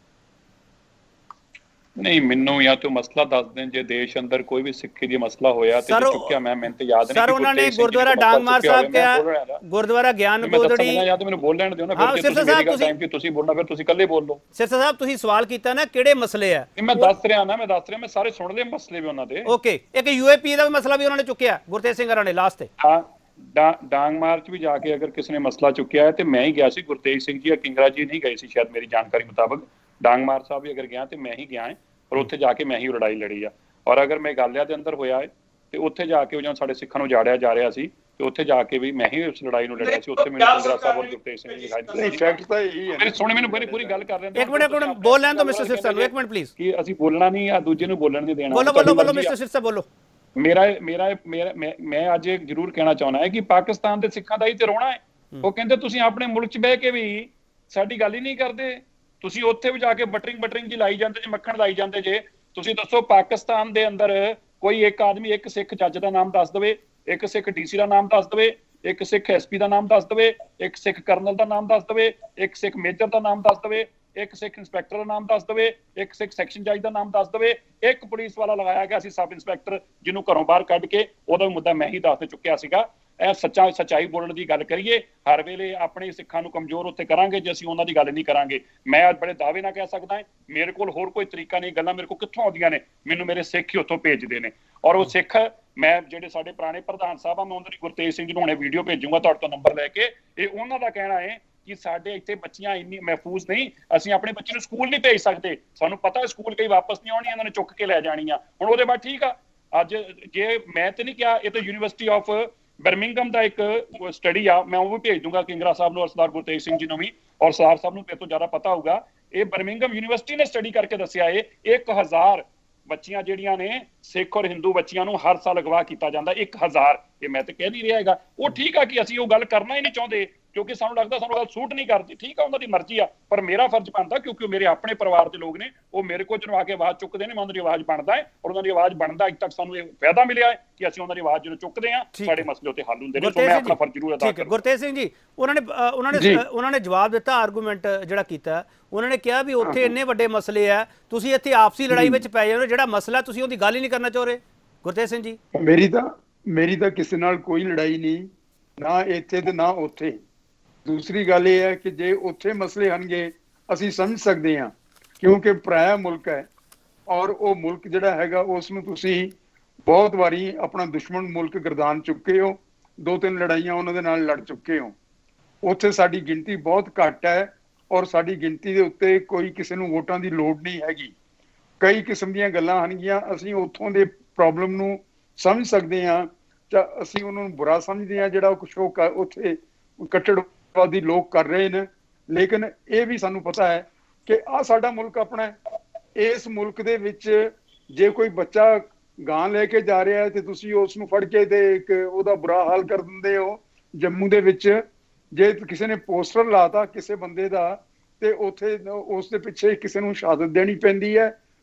ਨਹੀਂ, ਮੈਨੂੰ ਜਾਂ ਤੂੰ ਮਸਲਾ ਦੱਸ ਦੇਣ, ਜੇ ਦੇਸ਼ ਅੰਦਰ ਕੋਈ ਵੀ ਸਿੱਖੀ ਦੀ ਮਸਲਾ ਹੋਇਆ ਤੇ ਚੁੱਕਿਆ ਮੈਨੂੰ ਤੇ ਯਾਦ ਨਹੀਂ ਸਰ ਉਹਨਾਂ ਨੇ ਗੁਰਦੁਆਰਾ ਡਾਂਗਮਾਰ ਸਾਹਿਬ ਕਿਹਾ, ਗੁਰਦੁਆਰਾ ਗਿਆਨ ਗੋਦੜੀ ਜਾਂ ਤੇ ਮੈਨੂੰ ਬੋਲ ਲੈਣ ਦਿਓ ਨਾ, ਫਿਰ ਜੇ ਤੁਸੀਂ ਮੇਰੀ ਗੱਲ ਟਾਈਮ ਕਿ ਤੁਸੀਂ ਬੋਲਣਾ ਫਿਰ ਤੁਸੀਂ ਇਕੱਲੇ ਬੋਲ ਲਓ। ਸਿਰਸਾ ਸਾਹਿਬ ਤੁਸੀਂ ਸਵਾਲ ਕੀਤਾ ਨਾ ਕਿਹੜੇ ਮਸਲੇ ਆ? ਮੈਂ ਦੱਸ ਰਿਹਾ ਮੈਂ ਸਾਰੇ ਸੁਣ ਲਏ ਮਸਲੇ ਵੀ ਉਹਨਾਂ ਦੇ। ਓਕੇ, ਇੱਕ ਯੂਏਪੀ ਦਾ ਵੀ ਮਸਲਾ ਵੀ ਉਹਨਾਂ ਨੇ ਚੁੱਕਿਆ ਗੁਰਤੇਜ ਸਿੰਘ ਹਰਾਂ ਨੇ ਲਾਸਟ ਤੇ। ਡਾਂਗ ਮਾਰਚ ਵੀ ਜਾ ਕੇ ਅਗਰ ਕਿਸੇ ਨੇ ਮਸਲਾ ਚੁੱਕਿਆ ਹੈ ਤੇ ਮੈਂ ਹੀ ਗਿਆ ਸੀ, ਗੁਰਤੇਜ ਸਿੰਘ ਜੀ ਜਾਂ ਕਿੰਗਰਾ ਜੀ ਨਹੀਂ ਗਏ ਸੀ ਸ਼ਾਇਦ ਮੇਰੀ ਜਾਣਕਾਰੀ ਮੁਤਾਬਕ। ਡਾਂਗ ਮਾਰ ਸਾਹਿਬ ਵੀ ਅਗਰ ਗਿਆ ਤੇ ਮੈਂ ਹੀ ਗਿਆ ਹੈ, ਔਰ ਉੱਥੇ ਜਾ ਕੇ ਮੈਂ ਹੀ ਲੜਾਈ ਲੜੀ ਆ। ਔਰ ਅਗਰ ਮੇਘਾਲਿਆ ਦੇ ਅੰਦਰ ਹੋਇਆ ਹੈ ਤੇ ਉੱਥੇ ਜਾ ਕੇ ਜਦੋਂ ਸਾਡੇ ਸਿੱਖਾਂ ਨੂੰ ਜਾੜਿਆ ਜਾ ਰਿਹਾ ਸੀ ਤੇ ਉੱਥੇ ਜਾ ਕੇ ਵੀ ਮੈਂ ਹੀ ਉਸ ਲੜਾਈ ਨੂੰ ਲੜਿਆ ਸੀ। ਉੱਥੇ ਮੈਨੂੰ ਕਿੰਗਰਾ ਸਾਹਿਬ ਔਰ ਗੁਰਤੇਜ ਸਿੰਘ ਦਿਖਾਈ ਦਿੱਤੇ। ਫੈਕਟ ਤਾਂ ਇਹੀ ਹੈ। ਸੁਣ ਮੈਨੂੰ ਪੂਰੀ ਗੱਲ ਕਰ ਰਹੇ ਇੱਕ ਮਿੰਟ ਬੋਲ ਲੈਣ ਦਿਓ ਮਿਸਟਰ ਸਿਰਸਾ ਨੂੰ, ਇੱਕ ਮਿੰਟ ਪਲੀਜ਼। ਕਿ ਅਸੀਂ ਬੋਲਣਾ ਨਹੀਂ ਆ ਦੂਜੇ ਨੂੰ ਬੋਲਣ ਨਹੀਂ ਦੇਣਾ। ਬੋਲੋ ਮਿਸਟਰ ਸਿਰਸਾ ਬੋਲੋ। ਮੈਂ ਅੱਜ ਇਹ ਜ਼ਰੂਰ ਕਹਿਣਾ ਚਾਹੁੰਦਾ ਹੈ ਕਿ ਪਾਕਿਸਤਾਨ ਦੇ ਸਿੱਖਾਂ ਦਾ ਹੀ ਤੇ ਰੋਣਾ ਹੈ। ਉਹ ਕਹਿੰਦੇ ਤੁਸੀਂ ਆਪਣੇ ਮੁਲਕ 'ਚ ਬਹਿ ਕੇ ਵੀ ਸਾਡੀ ਗੱਲ ਹੀ ਨਹੀਂ ਕਰਦੇ, ਤੁਸੀਂ ਉੱਥੇ ਵੀ ਜਾ ਕੇ ਬਟਰਿੰਗ ਜੀ ਲਾਈ ਜਾਂਦੇ ਜੇ, ਮੱਖਣ ਲਾਈ ਜਾਂਦੇ ਜੇ। ਤੁਸੀਂ ਦੱਸੋ ਪਾਕਿਸਤਾਨ ਦੇ ਅੰਦਰ ਕੋਈ ਇੱਕ ਆਦਮੀ ਇੱਕ ਸਿੱਖ ਜੱਜ ਦਾ ਨਾਮ ਦੱਸ ਦੇਵੇ, ਇੱਕ ਸਿੱਖ ਡੀਸੀ ਦਾ ਨਾਮ ਦੱਸ ਦੇਵੇ, ਇੱਕ ਸਿੱਖ ਐਸਪੀ ਦਾ ਨਾਮ ਦੱਸ ਦੇਵੇ, ਇੱਕ ਸਿੱਖ ਕਰਨਲ ਦਾ ਨਾਮ ਦੱਸ ਦੇਵੇ, ਇੱਕ ਸਿੱਖ ਮੇਜਰ ਦਾ ਨਾਮ ਦੱਸ ਦੇਵੇ, ਇੱਕ ਸਿੱਖ ਇੰਸਪੈਕਟਰ ਦਾ ਨਾਮ ਦੱਸ ਦੇਵੇ, ਇੱਕ ਸਿੱਖ ਸੈਕਸ਼ਨ ਜੱਜ ਦਾ ਨਾਮ ਦੱਸ ਦੇਵੇ, ਇੱਕ ਪੁਲਿਸ ਵਾਲਾ ਲਗਾਇਆ ਗਿਆ ਸੀ ਸਬ ਇੰਸਪੈਕਟਰ ਜਿਹਨੂੰ ਘਰੋਂ ਬਾਹਰ ਕੱਢ ਕੇ ਉਹਦਾ ਮੁੱਦਾ ਮੈਂ ਹੀ ਦੱਸ ਚੁੱਕਿਆ ਸੀਗਾ। ਇਹ ਸੱਚਾਈ ਬੋਲਣ ਦੀ ਗੱਲ ਕਰੀਏ, ਹਰ ਵੇਲੇ ਆਪਣੇ ਸਿੱਖਾਂ ਨੂੰ ਕਮਜ਼ੋਰ ਉੱਥੇ ਕਰਾਂਗੇ ਜੇ ਅਸੀਂ ਉਹਨਾਂ ਦੀ ਗੱਲ ਨਹੀਂ ਕਰਾਂਗੇ। ਮੈਂ ਅੱਜ ਬੜੇ ਦਾਅਵੇ ਨਾਲ ਕਹਿ ਸਕਦਾ ਮੇਰੇ ਕੋਲ ਹੋਰ ਕੋਈ ਤਰੀਕਾ ਨਹੀਂ, ਗੱਲਾਂ ਮੇਰੇ ਕੋਲ ਕਿੱਥੋਂ ਆਉਂਦੀਆਂ ਨੇ, ਮੈਨੂੰ ਮੇਰੇ ਸਿੱਖ ਹੀ ਉੱਥੋਂ ਭੇਜਦੇ ਨੇ। ਔਰ ਉਹ ਸਿੱਖ ਮੈਂ ਜਿਹੜੇ ਸਾਡੇ ਪੁਰਾਣੇ ਪ੍ਰਧਾਨ ਸਾਹਿਬ ਆ, ਮੈਂ ਉਹਨਾਂ ਦੀ ਗੁਰਤੇਜ ਸਿੰਘ ਜੀ ਨੂੰ ਹੁਣੇ ਵੀਡੀਓ ਭੇਜੂੰਗਾ ਤੁਹਾਡੇ ਤੋਂ ਨੰਬਰ ਲੈ ਕੇ। ਇਹ ਉਹਨਾਂ ਦਾ ਕਹਿਣਾ ਹੈ ਕਿ ਸਾਡੇ ਇੱਥੇ ਬੱਚੀਆਂ ਇੰਨੀ ਮਹਿਫੂਜ਼ ਨਹੀਂ, ਅਸੀਂ ਆਪਣੇ ਬੱਚੇ ਨੂੰ ਸਕੂਲ ਨਹੀਂ ਭੇਜ ਸਕਦੇ, ਸਾਨੂੰ ਪਤਾ ਸਕੂਲ ਕਈ ਵਾਪਸ ਨਹੀਂ ਆਉਣੀ, ਇਹਨਾਂ ਨੇ ਚੁੱਕ ਕੇ ਲੈ ਜਾਣੀ ਆ। ਹੁਣ ਉਹਦੇ ਬਾਅਦ ਠੀਕ ਆ, ਅੱਜ ਜੇ ਮੈਂ ਤੇ ਨਹੀਂ ਕਿਹਾ, ਇਹ ਤਾਂ ਯੂਨੀਵਰਸਿਟੀ ਆਫ ਬਰਮਿੰਗਮ ਦਾ ਇੱਕ ਸਟੱਡੀ ਆ, ਮੈਂ ਉਹ ਵੀ ਭੇਜ ਦੂੰਗਾ ਕਿੰਗਰਾ ਸਾਹਿਬ ਨੂੰ ਔਰ ਸਰਦਾਰ ਗੁਰਤੇਜ ਸਿੰਘ ਜੀ ਨੂੰ ਵੀ, ਔਰ ਸਰਦਾਰ ਸਾਹਿਬ ਨੂੰ ਮੇਰੇ ਤੋਂ ਜ਼ਿਆਦਾ ਪਤਾ ਹੋਊਗਾ। ਇਹ ਬਰਮਿੰਗਮ ਯੂਨੀਵਰਸਿਟੀ ਨੇ ਸਟੱਡੀ ਕਰਕੇ ਦੱਸਿਆ ਹੈ 1000 ਬੱਚੀਆਂ ਜਿਹੜੀਆਂ ਨੇ ਸਿੱਖ ਔਰ ਹਿੰਦੂ ਬੱਚੀਆਂ ਨੂੰ ਹਰ ਸਾਲ ਅਗਵਾ ਕੀਤਾ ਜਾਂਦਾ, 1000। ਇਹ ਮੈਂ ਤੇ ਕਹਿ ਨਹੀਂ ਰਿਹਾ ਹੈਗਾ। ਉਹ ਠੀਕ ਆ ਕਿ ਅਸੀਂ ਉਹ ਗੱਲ ਕਰਨਾ ਹੀ ਨਹੀਂ ਚਾਹੁੰਦੇ ਕਿਉਂਕਿ ਸਾਨੂੰ ਲੱਗਦਾ ਸਾਨੂੰ ਗੱਲ ਸੂਟ ਨਹੀਂ ਕਰਦੀ, ਠੀਕ ਆ ਉਹਨਾਂ ਦੀ ਮਰਜ਼ੀ ਆ, ਪਰ ਮੇਰਾ ਫਰਜ਼ ਬਣਦਾ ਕਿਉਂਕਿ ਉਹ ਮੇਰੇ ਆਪਣੇ ਪਰਿਵਾਰ ਦੇ ਲੋਕ ਨੇ, ਉਹ ਮੇਰੇ ਕੋਲ ਜਦੋਂ ਆ ਕੇ ਆਵਾਜ਼ ਚੁੱਕਦੇ ਨੇ ਮੈਂ ਉਹਨਾਂ ਦੀ ਆਵਾਜ਼ ਬਣਦਾ ਹੈ, ਔਰ ਉਹਨਾਂ ਦੀ ਆਵਾਜ਼ ਬਣਦਾ ਅੱਜ ਤੱਕ ਸਾਨੂੰ ਇਹ ਫਾਇਦਾ ਮਿਲਿਆ ਹੈ ਕਿ ਅਸੀਂ ਉਹਨਾਂ ਦੀ ਆਵਾਜ਼ ਜਦੋਂ ਚੁੱਕਦੇ ਹਾਂ ਸਾਡੇ ਮਸਲੇ ਉੱਤੇ ਹੱਲ ਹੁੰਦੇ ਨੇ। ਸੋ ਮੈਂ ਆਪਣਾ ਫਰਜ਼ ਜ਼ਰੂਰ ਅਦਾ ਕਰਦਾ। ਗੁਰਤੇਜ ਸਿੰਘ ਜੀ ਉਹਨਾਂ ਨੇ ਜਵਾਬ ਦਿੱਤਾ, ਆਰਗੂਮੈਂਟ ਜਿਹੜਾ ਕੀਤਾ, ਉਹਨਾਂ ਨੇ ਕਿਹਾ ਵੀ ਉੱਥੇ ਇੰਨੇ ਵੱਡੇ ਮਸਲੇ ਆ, ਤੁਸੀਂ ਇੱਥੇ ਆਪਸੀ ਲੜਾਈ ਵਿੱਚ ਪੈ ਜਾਂਦੇ ਹੋ, ਜਿਹੜਾ ਮਸਲਾ ਤੁਸੀਂ ਉਹਦੀ ਗੱਲ ਹੀ ਨਹੀਂ ਕਰਨਾ ਚਾਹ ਰਹੇ। ਗੁਰਤੇਜ ਸਿੰਘ ਜੀ ਮੇਰੀ ਤਾਂ ਕਿਸੇ ਨਾਲ ਕੋਈ ਲੜਾਈ ਨਹੀਂ, ਨਾ ਇੱਥੇ ਤੇ ਨਾ ਉੱਥੇ। ਦੂਸਰੀ ਗੱਲ ਇਹ ਹੈ ਕਿ ਜੇ ਉੱਥੇ ਮਸਲੇ ਹਨਗੇ ਅਸੀਂ ਸਮਝ ਸਕਦੇ ਹਾਂ ਕਿਉਂਕਿ ਪਰਾਇਆ ਮੁਲਕ ਹੈ, ਔਰ ਉਹ ਮੁਲਕ ਜਿਹੜਾ ਹੈਗਾ ਉਸ ਨੂੰ ਤੁਸੀਂ ਬਹੁਤ ਵਾਰੀ ਆਪਣਾ ਦੁਸ਼ਮਣ ਮੁਲਕ ਗਰਦਾਨ ਚੁੱਕੇ ਹੋ, 2-3 ਲੜਾਈਆਂ ਉਹਨਾਂ ਦੇ ਨਾਲ ਲੜ ਚੁੱਕੇ ਹੋ। ਉੱਥੇ ਸਾਡੀ ਗਿਣਤੀ ਬਹੁਤ ਘੱਟ ਹੈ ਔਰ ਸਾਡੀ ਗਿਣਤੀ ਦੇ ਉੱਤੇ ਕੋਈ ਕਿਸੇ ਨੂੰ ਵੋਟਾਂ ਦੀ ਲੋੜ ਨਹੀਂ ਹੈਗੀ। ਕਈ ਕਿਸਮ ਦੀਆਂ ਗੱਲਾਂ ਹਨਗੀਆਂ, ਅਸੀਂ ਉੱਥੋਂ ਦੇ ਪ੍ਰੋਬਲਮ ਨੂੰ ਸਮਝ ਸਕਦੇ ਹਾਂ ਜਾਂ ਅਸੀਂ ਉਹਨਾਂ ਨੂੰ ਬੁਰਾ ਸਮਝਦੇ ਹਾਂ ਜਿਹੜਾ ਕੁਛ ਉਹ ਉੱਥੇ ਕੱਟੜਵਾਦੀ ਲੋਕ ਕਰ ਰਹੇ ਨੇ। ਲੇਕਿਨ ਇਹ ਵੀ ਸਾਨੂੰ ਪਤਾ ਹੈ ਕਿ ਆਹ ਸਾਡਾ ਮੁਲਕ ਆਪਣਾ ਹੈ, ਇਸ ਮੁਲਕ ਦੇ ਵਿੱਚ ਜੇ ਕੋਈ ਬੱਚਾ ਗਾਂ ਲੈ ਕੇ ਜਾ ਰਿਹਾ ਹੈ ਤੇ ਤੁਸੀਂ ਉਸ ਨੂੰ ਫੜ ਕੇ ਤੇ ਇੱਕ ਉਹਦਾ ਬੁਰਾ ਹਾਲ ਕਰ ਦਿੰਦੇ ਹੋ। ਜੰਮੂ ਦੇ ਵਿੱਚ ਜੇ ਕਿਸੇ ਨੇ ਪੋਸਟਰ ਲਾਤਾ ਕਿਸੇ ਬੰਦੇ ਦਾ ਤੇ ਉੱਥੇ ਉਸ ਦੇ ਪਿੱਛੇ ਕਿਸੇ ਨੂੰ ਸ਼ਹਾਦਤ ਦੇਣੀ ਪੈਂਦੀ ਹੈ,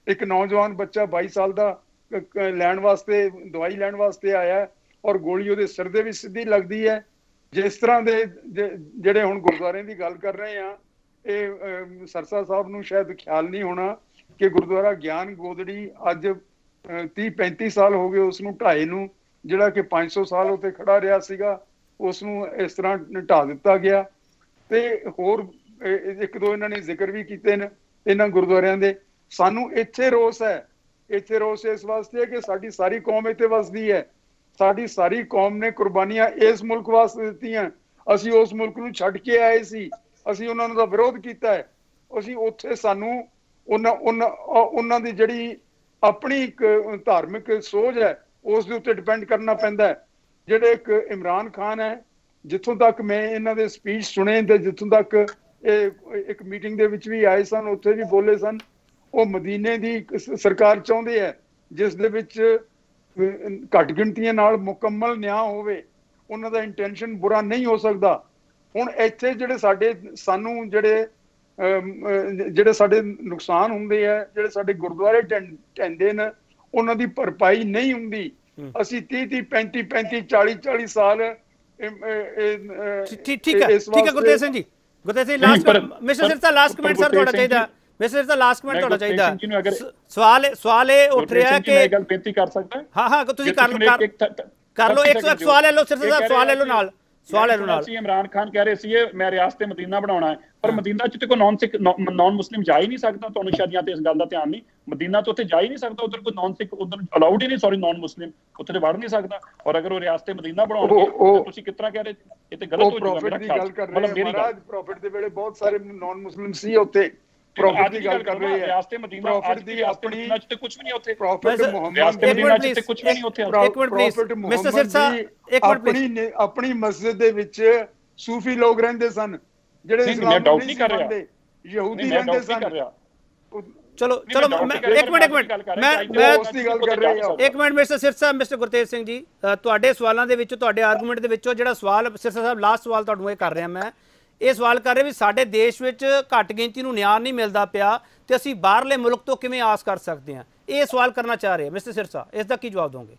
ਇੱਕ ਨੌਜਵਾਨ ਬੱਚਾ 22 ਸਾਲ ਦਾ ਲੈਣ ਵਾਸਤੇ ਦਵਾਈ ਲੈਣ ਵਾਸਤੇ ਆਇਆ ਔਰ ਗੋਲੀ ਉਹਦੇ ਸਿਰ ਦੇ ਵਿੱਚ ਸਿੱਧੀ ਲੱਗਦੀ ਹੈ। ਜਿਸ ਤਰ੍ਹਾਂ ਦੇ ਜਿਹੜੇ ਹੁਣ ਗੁਰਦੁਆਰਿਆਂ ਦੀ ਗੱਲ ਕਰ ਰਹੇ ਆ, ਇਹ ਸਰਸਾ ਸਾਹਿਬ ਨੂੰ ਸ਼ਾਇਦ ਖਿਆਲ ਨਹੀਂ ਹੋਣਾ ਕਿ ਗੁਰਦੁਆਰਾ ਗਿਆਨ ਗੋਦੜੀ ਅੱਜ 30-35 ਸਾਲ ਹੋ ਗਏ ਉਸ ਨੂੰ ਢਾਏ ਨੂੰ, ਜਿਹੜਾ ਕਿ 500 ਸਾਲ ਉੱਤੇ ਖੜਾ ਰਿਹਾ ਸੀਗਾ, ਉਸ ਨੂੰ ਇਸ ਤਰ੍ਹਾਂ ਢਾ ਦਿੱਤਾ ਗਿਆ। ਤੇ ਹੋਰ ਇੱਕ ਦੋ ਇਹਨਾਂ ਨੇ ਜ਼ਿਕਰ ਵੀ ਕੀਤੇ ਨੇ ਇਹਨਾਂ ਗੁਰਦੁਆਰਿਆਂ ਦੇ। ਸਾਨੂੰ ਇੱਥੇ ਰੋਸ ਹੈ, ਇੱਥੇ ਰੋਸ ਇਸ ਵਾਸਤੇ ਹੈ ਕਿ ਸਾਡੀ ਸਾਰੀ ਕੌਮ ਇੱਥੇ ਵਸਦੀ ਹੈ, ਸਾਡੀ ਸਾਰੀ ਕੌਮ ਨੇ ਕੁਰਬਾਨੀਆਂ ਇਸ ਮੁਲਕ ਵਾਸਤੇ ਦਿੱਤੀਆਂ। ਅਸੀਂ ਉਸ ਮੁਲਕ ਨੂੰ ਛੱਡ ਕੇ ਆਏ ਸੀ, ਅਸੀਂ ਉਹਨਾਂ ਦਾ ਵਿਰੋਧ ਕੀਤਾ ਹੈ। ਅਸੀਂ ਉੱਥੇ ਸਾਨੂੰ ਉਹਨਾਂ ਦੀ ਜਿਹੜੀ ਆਪਣੀ ਇੱਕ ਧਾਰਮਿਕ ਸੋਚ ਹੈ ਉਸ ਦੇ ਉੱਤੇ ਡਿਪੈਂਡ ਕਰਨਾ ਪੈਂਦਾ ਹੈ। ਜਿਹੜੇ ਇੱਕ ਇਮਰਾਨ ਖਾਨ ਹੈ, ਜਿੱਥੋਂ ਤੱਕ ਮੈਂ ਇਹਨਾਂ ਦੇ ਸਪੀਚ ਸੁਣੇ ਤੇ ਜਿੱਥੋਂ ਤੱਕ ਇਹ ਇੱਕ ਮੀਟਿੰਗ ਦੇ ਵਿੱਚ ਵੀ ਆਏ ਸਨ, ਉੱਥੇ ਵੀ ਬੋਲੇ ਸਨ, ਉਹ ਮਦੀਨੇ ਦੀ ਸਰਕਾਰ ਚਾਹੁੰਦੇ ਹੈ ਜਿਸ ਦੇ ਵਿੱਚ ਘੱਟ ਗਿਣਤੀਆਂ ਨਾਲ ਮੁਕੰਮਲ ਨਿਆਂ ਹੋਵੇ। ਉਹਨਾਂ ਦਾ ਇੰਟੈਂਸ਼ਨ ਬੁਰਾ ਨਹੀਂ ਹੋ ਸਕਦਾ। ਹੁਣ ਇੱਥੇ ਜਿਹੜੇ ਸਾਨੂੰ ਜਿਹੜੇ ਸਾਡੇ ਨੁਕਸਾਨ ਹੁੰਦੇ ਆ, ਜਿਹੜੇ ਸਾਡੇ ਗੁਰਦੁਆਰੇ ਢਹਿੰਦੇ ਨੇ, ਉਹਨਾਂ ਦੀ ਭਰਪਾਈ ਨਹੀਂ ਹੁੰਦੀ। ਅਸੀਂ 30 35 40 ਸਾਲ ਠੀਕ ਹੈ Gurtej Singh ji, Gurtej Singh last mister Sirsa last comment sir ਤੁਹਾਡਾ ਚਾਹੀਦਾ, ਮਿਸਟਰ ਸਿਰਸਾ ਲਾਸਟ ਕਮੈਂਟ ਤੁਹਾਡਾ ਚਾਹੀਦਾ। ਸਵਾਲ ਇਹ ਉੱਠ ਰਿਹਾ ਕਿ ਮੈਂ ਗੱਲ ਬੇਨਤੀ ਕਰ ਸਕਦਾ। ਹਾਂ ਤੁਸੀਂ ਕਰ ਲਓ, ਇੱਕ ਸਵਾਲ ਲੈ ਲਓ ਸਿਰਸਾ ਸਾਹਿਬ, ਸਵਾਲ ਲੈ ਲਓ ਨਾਲ, ਸਵਾਲ ਲੈ ਲਓ ਨਾਲ। ਅਸੀਂ ਇਮਰਾਨ ਖਾਨ ਕਹਿ ਰਹੇ ਸੀ ਮੈਂ ਰਿਆਸਤ ਮਦੀਨਾ ਬਣਾਉਣਾ ਹੈ, ਪਰ ਮਦੀਨਾ ਚ ਤੇ ਕੋਈ ਨੌਨ ਮੁਸਲਿਮ ਜਾ ਹੀ ਨਹੀਂ ਸਕਦਾ। ਤੁਹਾਨੂੰ ਸ਼ਾਇਦ ਤੇ ਇਸ ਗੱਲ ਦਾ ਧਿਆਨ ਨਹੀਂ, ਮਦੀਨਾ ਤੋਂ ਉੱਥੇ ਜਾ ਹੀ ਨਹੀਂ ਸਕਦਾ, ਉਧਰ ਕੋਈ ਨੌਨ ਸਿੱਖ ਉਧਰ ਅਲਾਉਡ ਹੀ ਨਹੀਂ, ਸੌਰੀ ਨੌਨ ਮੁਸਲਿਮ ਉੱਥੇ ਵੜ ਨਹੀਂ ਸਕਦਾ। ਔਰ ਅਗਰ ਉਹ ਰਿਆਸਤ ਮਦੀਨਾ ਬਣਾਉਣਗੇ ਤੁਸੀਂ ਕਿਸ ਤਰ੍ਹਾਂ ਕਹਿ ਰਹੇ, ਇਹ ਤੇ ਗਲਤ ਹੋ ਜਾਊਗਾ ਮੇਰਾ ਖਿਆਲ। ਮਤਲਬ ਮੇਰੀ ਗੱਲ, ਪ੍ਰੋਫਿਟ ਦੇ ਵੇਲੇ ਬਹੁਤ ਸਾਰੇ ਨੌਨ ਮੁਸਲਿਮ ਸੀ ਉੱਥੇ, ਪ੍ਰੋਫਿਟ ਦੀ ਗੱਲ ਕਰ ਰਹੇ ਆ। ਰਿਆਸਤ ਮਦੀਨਾ ਅੱਜ ਦੀ ਆਪਣੀ ਚ ਤੇ ਕੁਝ ਵੀ ਨਹੀਂ ਉੱਥੇ, ਪ੍ਰੋਫਿਟ ਮੁਹੰਮਦ ਮਦੀਨਾ ਚ ਤੇ ਕੁਝ ਵੀ ਨਹੀਂ ਉੱਥੇ। ਪ੍ਰੋਫਿਟ ਮੁਹੰਮਦ ਆਪਣੀ ਮਸਜਿਦ ਦੇ ਵਿੱਚ ਸੂਫੀ ਲੋਕ ਰਹਿੰਦੇ ਸਨ, ਜਿਹੜੇ ਇਸਲਾਮ ਨੂੰ ਨਹੀਂ ਮੰਨਦੇ, ਯਹੂਦੀ ਰਹਿੰਦੇ ਸਨ। ਚਲੋ ਇੱਕ ਮਿੰਟ ਮੈਂ ਉਸ ਦੀ ਗੱਲ ਕਰ ਰਿਹਾ ਹਾਂ। ਇੱਕ minute mister Sirsa, mister Gurtej Singh ji, ਤੁਹਾਡੇ ਸਵਾਲਾਂ ਦੇ ਵਿੱਚੋਂ, ਤੁਹਾਡੇ ਆਰਗੂਮੈਂਟ ਦੇ ਵਿੱਚੋਂ ਜਿਹੜਾ ਸਵਾਲ ਸਿਰਸਾ ਸਾਹਿਬ ਲਾਸਟ ਸਵਾਲ ਤੁਹਾਨੂੰ ਇਹ ਕਰ ਰਿਹਾ, ਮੈਂ ਇਹ ਸਵਾਲ ਕਰ ਰਿਹਾ ਵੀ ਸਾਡੇ ਦੇਸ਼ ਵਿੱਚ ਘੱਟ ਗਿਣਤੀ ਨੂੰ ਨਿਆਂ ਨਹੀਂ ਮਿਲਦਾ ਪਿਆ ਤੇ ਅਸੀਂ ਬਾਹਰਲੇ ਮੁਲਕ ਤੋਂ ਕਿਵੇਂ ਆਸ ਕਰ ਸਕਦੇ ਹਾਂ, ਇਹ ਸਵਾਲ ਕਰਨਾ ਚਾਹ ਰਹੇ ਮਿਸਟਰ ਸਿਰਸਾ, ਇਸ ਦਾ ਕੀ ਜਵਾਬ ਦੋਗੇ?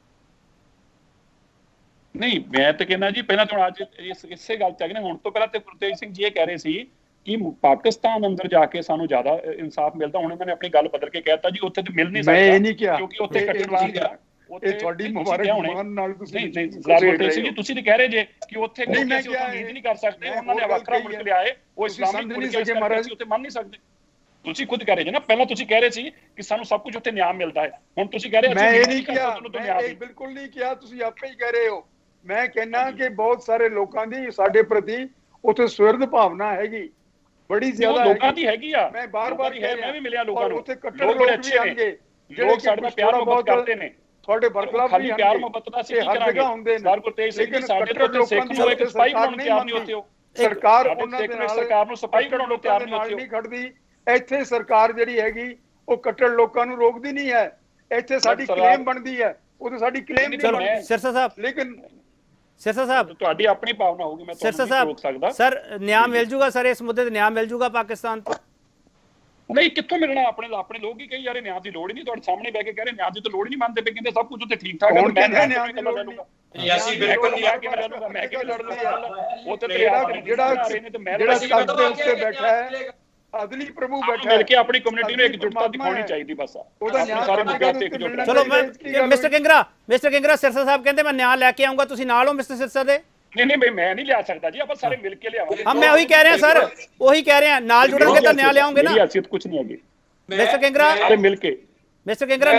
ਨਹੀਂ, ਮੈਂ ਤਾਂ ਕਹਿੰਦਾ ਜੀ ਪਹਿਲਾਂ ਤਾਂ ਅੱਜ ਇਸੇ ਗੱਲ ਚ ਆ ਗਏ ਨਾ, ਹੁਣ ਤੋਂ ਪਹਿਲਾਂ ਤੇ ਗੁਰਤੇਜ ਸਿੰਘ ਜੀ ਇਹ ਕਹਿ ਰਹੇ ਸੀ ਕਿ ਪਾਕਿਸਤਾਨ ਅੰਦਰ ਜਾ ਕੇ ਸਾਨੂੰ ਜ਼ਿਆਦਾ ਇਨਸਾਫ ਮਿਲਦਾ। ਹੁਣ ਇਹਨਾਂ ਨੇ ਆਪਣੀ ਗੱਲ ਬਦਲ ਕੇ ਕਹਿਤਾ ਜੀ ਉੱਥੇ ਤੇ ਮਿਲ ਨਹੀਂ ਸਕਦਾ, ਮੈਂ ਇਹ ਨਹੀਂ ਕਿਹਾ ਕਿਉਂਕਿ ਉੱਥੇ ਕੱਟੜਵਾਦ ਆ। ਇਹ ਤੁਹਾਡੀ ਮੁਬਾਰਕ ਨਾਲ ਤੁਸੀਂ ਨਹੀਂ ਤੁਸੀਂ ਤੇ ਕਹਿ ਰਹੇ ਜੇ ਕਿ ਉੱਥੇ ਕੋਈ ਅਸੀਂ ਉਮੀਦ ਨਹੀਂ ਕਰ ਸਕਦੇ, ਉਹਨਾਂ ਨੇ ਵੱਖਰਾ ਮੁਲਕ ਲਿਆਏ, ਉਹ ਇਸਲਾਮਿਕ ਮੁਲਕ ਹੈ, ਅਸੀਂ ਉੱਥੇ ਮੰਨ ਨਹੀਂ ਸਕਦੇ। ਤੁਸੀਂ ਖੁਦ ਕਹਿ ਰਹੇ ਜੇ ਨਾ, ਪਹਿਲਾਂ ਤੁਸੀਂ ਕਹਿ ਰਹੇ ਸੀ ਕਿ ਸਾਨੂੰ ਸਭ ਕੁਝ ਉੱਥੇ ਨਿਆਂ ਮਿਲਦਾ ਹੈ, ਹੁਣ ਤੁਸੀਂ ਕਹਿ ਰਹੇ ਮੈਂ ਇਹ ਨਹੀਂ ਕਿਹਾ, ਮੈਂ ਬਿਲਕੁਲ ਨਹੀਂ ਕਿਹਾ, ਤੁਸੀਂ ਆਪੇ ਹੀ ਕਹਿ ਰਹੇ ਹੋ। ਮੈਂ ਕਹਿੰਦਾ ਕਿ ਬਹੁਤ ਸਾਰੇ ਲੋਕਾਂ ਦੀ ਸਾਡੇ ਪ੍ਰਤੀ ਉੱਥੇ ਸੁਹਿਰਦ ਭਾਵਨਾ ਹੈਗੀ, ਬੜੀ ਜ਼ਿਆਦਾ ਲੋਕਾਂ ਦੀ ਹੈਗੀ ਆ। ਮੈਂ ਬਾਰ-ਬਾਰ ਕਹਿ ਰਿਹਾ, ਮੈਂ ਵੀ ਮਿਲਿਆ ਲੋਕਾਂ ਨੂੰ, ਉੱਥੇ ਕੱਟੜ ਲੋਕ ਵੀ ਆਣਗੇ ਜਿਹੜੇ ਸਾਡੇ ਨਾਲ ਪਿਆਰ ਮੁਹੱਬਤ ਕਰਦੇ ਨੇ, ਤੁਹਾਡੇ ਬਰਖਲਾਫ ਵੀ ਪਿਆਰ ਮੁਹੱਬਤ ਦਾ ਅਸੀਂ ਕੀ ਕਰਾਂਗੇ। ਸਰ ਗੁਰਤੇਜ ਸਿੰਘ ਜੀ, ਸਾਡੇ ਤੋਂ ਸਿੱਖ ਨੂੰ ਇੱਕ ਸਪਾਈ ਬਣਾਉਣ ਨੂੰ ਤਿਆਰ ਨਹੀਂ ਉੱਥੇ, ਉਹ ਸਰਕਾਰ ਉਹਨਾਂ ਦੇ ਨਾਲ ਸਰਕਾਰ ਨੂੰ ਸਪਾਈ ਬਣਾਉਣ ਨੂੰ ਤਿਆਰ ਨਹੀਂ ਖੜਦੀ। ਇੱਥੇ ਸਰਕਾਰ ਜਿਹੜੀ ਹੈਗੀ ਉਹ ਕੱਟੜ ਲੋਕਾਂ ਨੂੰ ਰੋਕਦੀ ਨਹੀਂ ਹੈ, ਇੱਥੇ ਸਾਡੀ ਕਲੇਮ ਬਣਦੀ ਹੈ, ਉਹਦੇ ਸਾਡੀ ਕਲੇਮ ਨਹੀਂ ਬਣਦੀ। ਸਿਰਸਾ ਸਾਹਿਬ, ਲੇਕਿਨ ਸਿਰਸਾ ਸਾਹਿਬ ਤੁਹਾਡੀ ਆਪਣੀ ਭਾਵਨਾ ਹੋਊਗੀ, ਮੈਂ ਤੁਹਾਨੂੰ ਨਹੀਂ ਰੋਕ ਸਕਦਾ। ਸਰ ਨਿਆਂ ਮਿਲ ਜੂਗਾ, ਸਰ ਇਸ ਮੁੱਦੇ ਤੇ ਨਿਆਂ ਮਿਲ ਜੂਗਾ ਪਾਕਿਸਤਾਨ ਤੋਂ? ਨਹੀਂ, ਕਿੱਥੋਂ ਮਿਲਣਾ? ਆਪਣੇ ਲੋਕ ਹੀ ਕਹੀ ਯਾਰ ਨਿਆਂ ਦੀ ਲੋੜ ਹੀ ਨਹੀਂ, ਤੁਹਾਡੇ ਸਾਹਮਣੇ ਬਹਿ ਕੇ ਕਹਿ ਰਹੇ ਨਿਆਂ ਦੀ ਤਾਂ ਲੋੜ ਹੀ ਨਹੀਂ, ਮੰਨਦੇ ਪਏ, ਕਹਿੰਦੇ ਸਭ ਕੁਝ ਉੱਥੇ ਠੀਕ ਠਾਕ ਹੈ। ਮੈਂ ਨਿਆਂ ਦੀ ਲੋੜ ਨਹੀਂ, ਅਸੀਂ ਬਿਲਕੁਲ ਨਹੀਂ ਆ ਕੇ ਮੈਂ ਕਿਵੇਂ ਲੜਦਾ? ਉਹ ਤੇ ਜਿਹੜਾ ਤਖਤ ਦੇ ਉੱਤੇ ਬੈਠਾ ਹੈ, ਅਦਲੀ ਪ੍ਰਭੂ ਬੈਠਾ ਹੈ, ਮਿਲ ਕੇ ਆਪਣੀ ਕਮਿਊਨਿਟੀ ਨੂੰ ਇਕਜੁੱਟਤਾ ਦਿਖਾਉਣੀ ਚਾਹੀਦੀ ਬਸ। ਉਹਦਾ ਨਿਆਂ ਸਾਰੇ ਮੁੱਦਿਆਂ ਤੇ ਇਕਜੁੱਟ। ਚਲੋ ਮਿਸਟਰ ਕਿੰਗਰਾ ਸਿਰਸਾ ਸਾਹਿਬ ਕਹਿੰਦੇ ਮੈਂ ਨਿਆਂ ਲੈ ਕੇ ਆਉਂਗਾ, ਤੁਸੀਂ ਨਾਲ ਹੋ ਮਿਸਟਰ ਸਿਰਸਾ ਦੇ? ਨਹੀਂ ਬਈ ਮੈਂ ਨਹੀਂ ਲਿਆ ਸਕਦਾ ਜੀ, ਆਪਾਂ ਸਾਰੇ ਮਿਲ ਕੇ ਲਿਆਵਾਂਗੇ। ਹਾਂ, ਮੈਂ ਉਹੀ ਕਹਿ ਰਿਹਾ ਸਰ, ਉਹੀ ਕਹਿ ਰਿਹਾ, ਨਾਲ ਜੁੜਨਗੇ ਤਾਂ ਨਿਆਂ ਲਿਆਉਂਗੇ ਨਾ। ਮੇਰੀ ਹਸੀਅਤ ਕੁਝ ਨਹੀਂ ਹੈਗੀ ਮਿਸਟਰ ਕਿੰਗਰਾ, ਸਾਰੇ ਮਿਲ ਕੇ, ਮਿਸਟਰ ਕਿੰਗਰਾ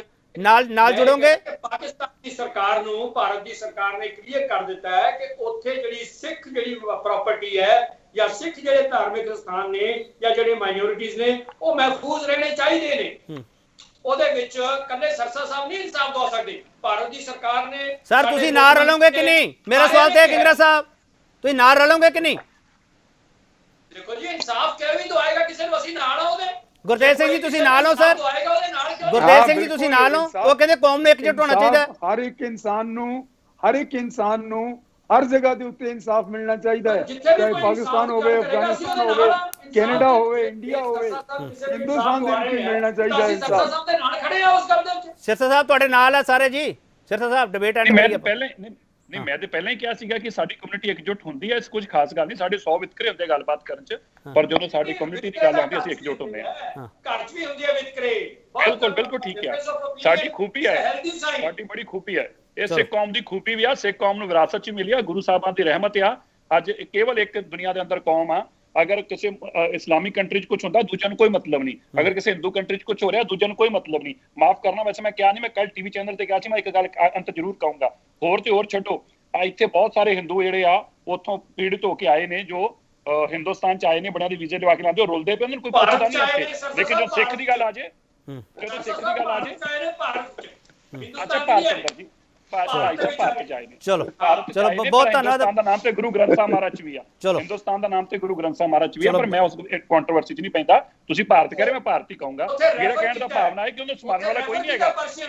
ਨਾਲ ਜੁੜੋਗੇ? ਪਾਕਿਸਤਾਨ ਦੀ ਸਰਕਾਰ ਨੂੰ ਭਾਰਤ ਦੀ ਸਰਕਾਰ ਨੇ ਕਲੀਅਰ ਕਰ ਦਿੱਤਾ ਹੈ ਕਿ ਉੱਥੇ ਜਿਹੜੀ ਸਿੱਖ ਜਿਹੜੀ ਪ੍ਰਾਪਰਟੀ ਹੈ ਜਾਂ ਸਿੱਖ ਜਿਹੜੇ ਧਾਰਮਿਕ ਸਥਾਨ ਨੇ ਜਾਂ ਜਿਹੜੇ ਮਾਈਨੋਰਿਟੀਜ਼ ਨੇ ਉਹ ਮਹਿਫੂਜ਼ ਰਹਿਣੇ ਚਾਹੀਦੇ ਨੇ। ਉਹਦੇ ਵਿੱਚ ਕੱਲੇ ਸਰਸਾ ਸਾਹਿਬ ਨਹੀਂ ਇਨਸਾਫ ਦਵਾ ਸਕਦੇ, ਭਾਰਤ ਦੀ ਸਰਕਾਰ ਨੇ। ਸਰ ਤੁਸੀਂ ਨਾਲ ਰਲੋਗੇ ਕਿ ਨਹੀਂ? ਮੇਰਾ ਸਵਾਲ ਤੇ ਹੈ ਕਿੰਗਰਾ ਸਾਹਿਬ, ਤੁਸੀਂ ਨਾਲ ਰਲੋਗੇ ਕਿ ਨਹੀਂ? ਦੇਖੋ ਜੀ, ਇਨਸਾਫ ਕਿਵੇਂ ਵੀ ਦਵਾਏਗਾ ਕਿਸੇ ਨੂੰ, ਅਸੀਂ ਨਾਲ ਆ ਉਹਦੇ। ਗੁਰਤੇਜ ਸਿੰਘ ਜੀ ਤੁਸੀਂ ਨਾਲ ਹੋ ਸਰ? ਗੁਰਤੇਜ ਸਿੰਘ ਜੀ ਤੁਸੀਂ ਨਾਲ ਹੋ? ਉਹ ਕਹਿੰਦੇ ਕੌਮ ਨੂੰ ਇਕਜੁੱਟ ਹੋਣਾ ਚਾਹੀਦਾ। ਹਰ ਇੱਕ ਇਨਸਾਨ ਨੂੰ ਹਰ ਜਗ੍ਹਾ ਦੇ ਉੱਤੇ ਇਨਸਾਫ ਮਿਲਣਾ ਚਾਹੀਦਾ ਹੈ, ਚਾਹੇ ਪਾਕਿਸਤਾਨ ਹੋਵੇ, ਅਫਗਾਨਿਸਤਾਨ ਹੋਵੇ, ਕੈਨੇਡਾ ਹੋਵੇ, ਇੰਡੀਆ ਹੋਵੇ, ਹਿੰਦੁਸਤਾਨ ਦੇ ਵਿੱਚ ਮਿਲਣਾ ਚਾਹੀਦਾ ਹੈ ਇਨਸਾਫ। ਸਿਰਸਾ ਸਾਹਿਬ ਤੁਹਾਡੇ ਨਾਲ ਹੈ ਸਾਰੇ ਜੀ। ਸਿਰਸਾ ਸਾਹਿਬ ਡਿਬੇਟ ਐਂਡ ਮੈਂ ਤੇ ਪਹਿਲਾਂ ਹੀ ਕਿਹਾ ਸੀਗਾ ਕਿ ਸਾਡੀ ਕਮਿਊਨਿਟੀ ਇਕਜੁੱਟ ਹੁੰਦੀ ਹੈ, ਇਸ ਕੁਝ ਖਾਸ ਗੱਲ ਨਹੀਂ, ਸਾਡੇ 100 ਵਿਤਕਰੇ ਹੁੰਦੇ ਗੱਲਬਾਤ ਕਰਨ ਚ, ਪਰ ਜਦੋਂ ਸਾਡੀ ਕਮਿਊਨਿਟੀ ਦੀ ਗੱਲ ਆਉਂਦੀ ਅਸੀਂ ਇਕਜੁੱਟ ਹੁੰਦੇ ਹਾਂ। ਘਰ ਚ ਵੀ ਹੁੰਦੇ ਆ ਵਿਤਕਰੇ। ਬਿਲਕੁਲ ਠੀਕ ਹੈ, ਸਾਡੀ ਖੂਬੀ ਹੈ, ਸਾਡੀ ਬੜੀ ਖੂਬੀ ਹੈ। ਇਹ ਸਿੱਖ ਕੌਮ ਦੀ ਖੂਬੀ ਵੀ ਆ, ਸਿੱਖ ਕੌਮ ਨੂੰ ਵਿਰਾਸਤ ਚ ਮਿਲੀ ਆ, ਗੁਰੂ ਸਾਹਿਬਾਨ ਦੀ ਰਹਿਮਤ ਆ। ਅੱਜ ਕੇਵਲ ਇੱਕ ਦੁਨੀਆ ਦੇ ਅੰਦਰ ਕੌਮ ਆ, ਅਗਰ ਕਿਸੇ ਇਸਲਾਮਿਕ ਕੰਟਰੀ ਚ ਕੁਝ ਹੁੰਦਾ ਦੂਜਿਆਂ ਨੂੰ ਕੋਈ ਮਤਲਬ ਨਹੀਂ, ਅਗਰ ਕਿਸੇ ਹਿੰਦੂ ਕੰਟਰੀ ਚ ਕੁਝ ਹੋ ਰਿਹਾ ਦੂਜਿਆਂ ਨੂੰ ਕੋਈ ਮਤਲਬ ਨਹੀਂ। ਮਾਫ ਕਰਨਾ, ਵੈਸੇ ਮੈਂ ਕਿਹਾ ਨਹੀਂ, ਮੈਂ ਕੱਲ ਟੀਵੀ ਚੈਨਲ ਤੇ ਕਿਹਾ ਸੀ, ਮੈਂ ਇੱਕ ਗੱਲ ਅੰਤ ਜ਼ਰੂਰ ਕਹੂੰਗਾ। ਹੋਰ ਤੇ ਹੋਰ ਛੱਡੋ, ਇੱਥੇ ਬਹੁਤ ਸਾਰੇ ਹਿੰਦੂ ਜਿਹੜੇ ਆ ਉੱਥੋਂ ਪੀੜਿਤ ਹੋ ਕੇ ਆਏ ਨੇ, ਜੋ ਹਿੰਦੁਸਤਾਨ ਚ ਆਏ ਨੇ, ਬੜਿਆਂ ਦੀ ਵੀਜ਼ੇ ਲਵਾ ਕੇ ਲਾਉਂਦੇ, ਉਹ ਰੁਲਦੇ ਪਏ, ਉਹਨਾਂ ਨੂੰ ਕੋਈ ਪੁੱਛਦਾ ਨਹੀਂ ਇੱਥੇ। ਲੇਕਿਨ ਜਦੋਂ ਸਿੱਖ ਦੀ ਗੱਲ ਆ ਜੇ, ਜਦੋਂ ਸਿੱਖ ਦੀ ਗੱਲ ਆ ਜੇ, ਅੱਛਾ ਭਾਰਤ ਅੰਦਰ ਜੀ, ਭਾਰਤ ਚ ਆਏ ਨੇ। ਚਲੋ ਬਹੁਤ ਧੰਨਵਾਦ। ਹਿੰਦੁਸਤਾਨ ਦਾ ਨਾਮ ਤੇ ਗੁਰੂ ਗ੍ਰੰਥ ਸਾਹਿਬ ਮਹਾਰਾਜ ਚ ਵੀ ਆ, ਹਿੰਦੁਸਤਾਨ ਦਾ ਨਾਮ ਤੇ ਗੁਰੂ ਗ੍ਰੰਥ ਸਾਹਿਬ ਮਹਾਰਾਜ ਚ ਵੀ ਆ, ਪਰ ਮੈਂ ਉਸ ਕੰਟਰੋਵਰਸੀ ਚ ਨਹੀਂ ਪੈਂਦਾ। ਤੁਸੀਂ ਭਾਰਤ ਕਹਿ ਰਹੇ, ਮੈਂ ਭਾਰਤ ਹੀ ਕਹੂੰਗਾ। ਮੇਰਾ ਕਹਿਣ ਦਾ ਭਾਵਨਾ ਹੈ ਕਿ ਉਹਨੂੰ ਸਮਾਰਨ ਵਾਲਾ ਕੋਈ ਨਹੀਂ ਹੈਗਾ।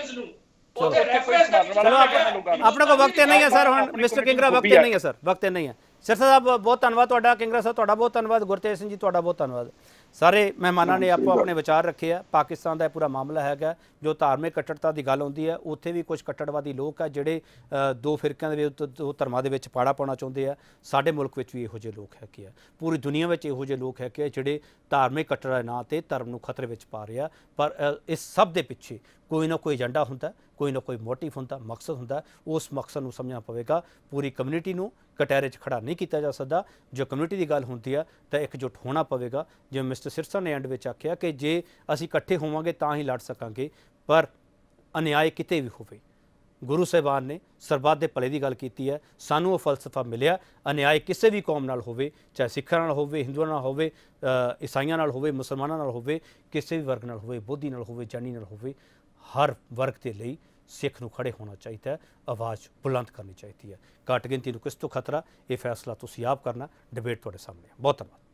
अपने को वक्त नहीं है सर, हम मिस्टर किंगरा वक्त नहीं है सर, वक्त नहीं है। सिरसा साहब बहुत धन्यवाद ਤੁਹਾਡਾ, ਕਿੰਗਰਾ ਸਾਹਿਬ ਤੁਹਾਡਾ ਬਹੁਤ ਧੰਨਵਾਦ, ਗੁਰਤੇਜ ਸਿੰਘ ਜੀ ਤੁਹਾਡਾ ਬਹੁਤ ਧੰਨਵਾਦ। ਸਾਰੇ ਮਹਿਮਾਨਾਂ ਨੇ ਆਪੋ ਆਪਣੇ ਵਿਚਾਰ ਰੱਖੇ ਆ। ਪਾਕਿਸਤਾਨ ਦਾ ਇਹ ਪੂਰਾ ਮਾਮਲਾ ਹੈਗਾ, ਜੋ ਧਾਰਮਿਕ ਕੱਟੜਤਾ ਦੀ ਗੱਲ ਹੁੰਦੀ ਹੈ, ਉੱਥੇ ਵੀ ਕੁਝ ਕੱਟੜਵਾਦੀ ਲੋਕ ਆ ਜਿਹੜੇ ਦੋ ਫਿਰਕਿਆਂ ਦੇ ਵਿੱਚ, ਦੋ ਧਰਮਾਂ ਦੇ ਵਿੱਚ ਪਾੜਾ ਪਾਉਣਾ ਚਾਹੁੰਦੇ ਆ। ਸਾਡੇ ਮੁਲਕ ਵਿੱਚ ਵੀ ਇਹੋ ਜਿਹੇ ਲੋਕ ਹੈਗੇ ਆ, ਪੂਰੀ ਦੁਨੀਆ ਵਿੱਚ ਇਹੋ ਜਿਹੇ ਲੋਕ ਹੈਗੇ ਆ ਜਿਹੜੇ ਧਾਰਮਿਕ ਕੱਟੜ ਨਾਂ ਤੇ ਧਰਮ ਨੂੰ ਖਤਰੇ ਵਿੱਚ ਪਾ ਰਹੇ ਆ। ਪਰ ਇਸ ਸਭ ਦੇ ਪਿੱਛੇ ਕੋਈ ਨਾ ਕੋਈ ਏਜੰਡਾ ਹੁੰਦਾ, ਕੋਈ ਨਾ ਕੋਈ ਮੋਟਿਵ ਹੁੰਦਾ, ਮਕਸਦ ਹੁੰਦਾ। ਉਸ ਮਕਸਦ ਨੂੰ ਸਮਝਣਾ ਪਵੇਗਾ। ਪੂਰੀ ਕਮਿਊਨਿਟੀ ਨੂੰ ਕਟਹਿਰੇ 'ਚ ਖੜਾ ਨਹੀਂ ਕੀਤਾ ਜਾ ਸਕਦਾ। ਜੋ ਕਮਿਊਨਿਟੀ ਦੀ ਗੱਲ ਹੁੰਦੀ ਆ ਤਾਂ ਇਕਜੁੱਟ ਹੋਣਾ ਪਵੇਗਾ। ਜਿਵੇਂ ਮਿਸਟਰ ਸਿਰਸਾ ਨੇ ਐਂਡ ਵਿੱਚ ਆਖਿਆ ਕਿ ਜੇ ਅਸੀਂ ਇਕੱਠੇ ਹੋਵਾਂਗੇ ਤਾਂ ਹੀ ਲੜ ਸਕਾਂਗੇ, ਪਰ ਅਨਿਆਏ ਕਿਤੇ ਵੀ ਹੋਵੇ। ਗੁਰੂ ਸਾਹਿਬਾਨ ਨੇ ਸਰਬੱਤ ਦੇ ਭਲੇ ਦੀ ਗੱਲ ਕੀਤੀ ਹੈ। ਸਾਨੂੰ ਉਹ ਫਲਸਫਾ ਮਿਲਿਆ, ਅਨਿਆਏ ਕਿਸੇ ਵੀ ਕੌਮ ਨਾਲ ਹੋਵੇ, ਚਾਹੇ ਸਿੱਖਾਂ ਨਾਲ ਹੋਵੇ, ਹਿੰਦੂਆਂ ਨਾਲ ਹੋਵੇ, ਈਸਾਈਆਂ ਨਾਲ ਹੋਵੇ, ਮੁਸਲਮਾਨਾਂ ਨਾਲ ਹੋਵੇ, ਕਿਸੇ ਵੀ ਵਰਗ ਨਾਲ ਹੋਵੇ, ਬੋਧੀ ਨਾਲ ਹੋਵੇ, ਜੈਨੀ ਨਾਲ ਹੋਵੇ, ਹਰ ਵਰਗ ਦੇ ਲਈ ਸਿੱਖ ਨੂੰ ਖੜੇ ਹੋਣਾ ਚਾਹੀਦਾ ਹੈ, ਆਵਾਜ਼ ਬੁਲੰਦ ਕਰਨੀ ਚਾਹੀਦੀ ਹੈ। ਘੱਟ ਗਿਣਤੀ ਨੂੰ ਕਿਸ ਤੋਂ ਖਤਰਾ, ਇਹ ਫੈਸਲਾ ਤੁਸੀਂ ਆਪ ਕਰਨਾ। ਡਿਬੇਟ ਤੁਹਾਡੇ ਸਾਹਮਣੇ। ਬਹੁਤ ਧੰਨਵਾਦ।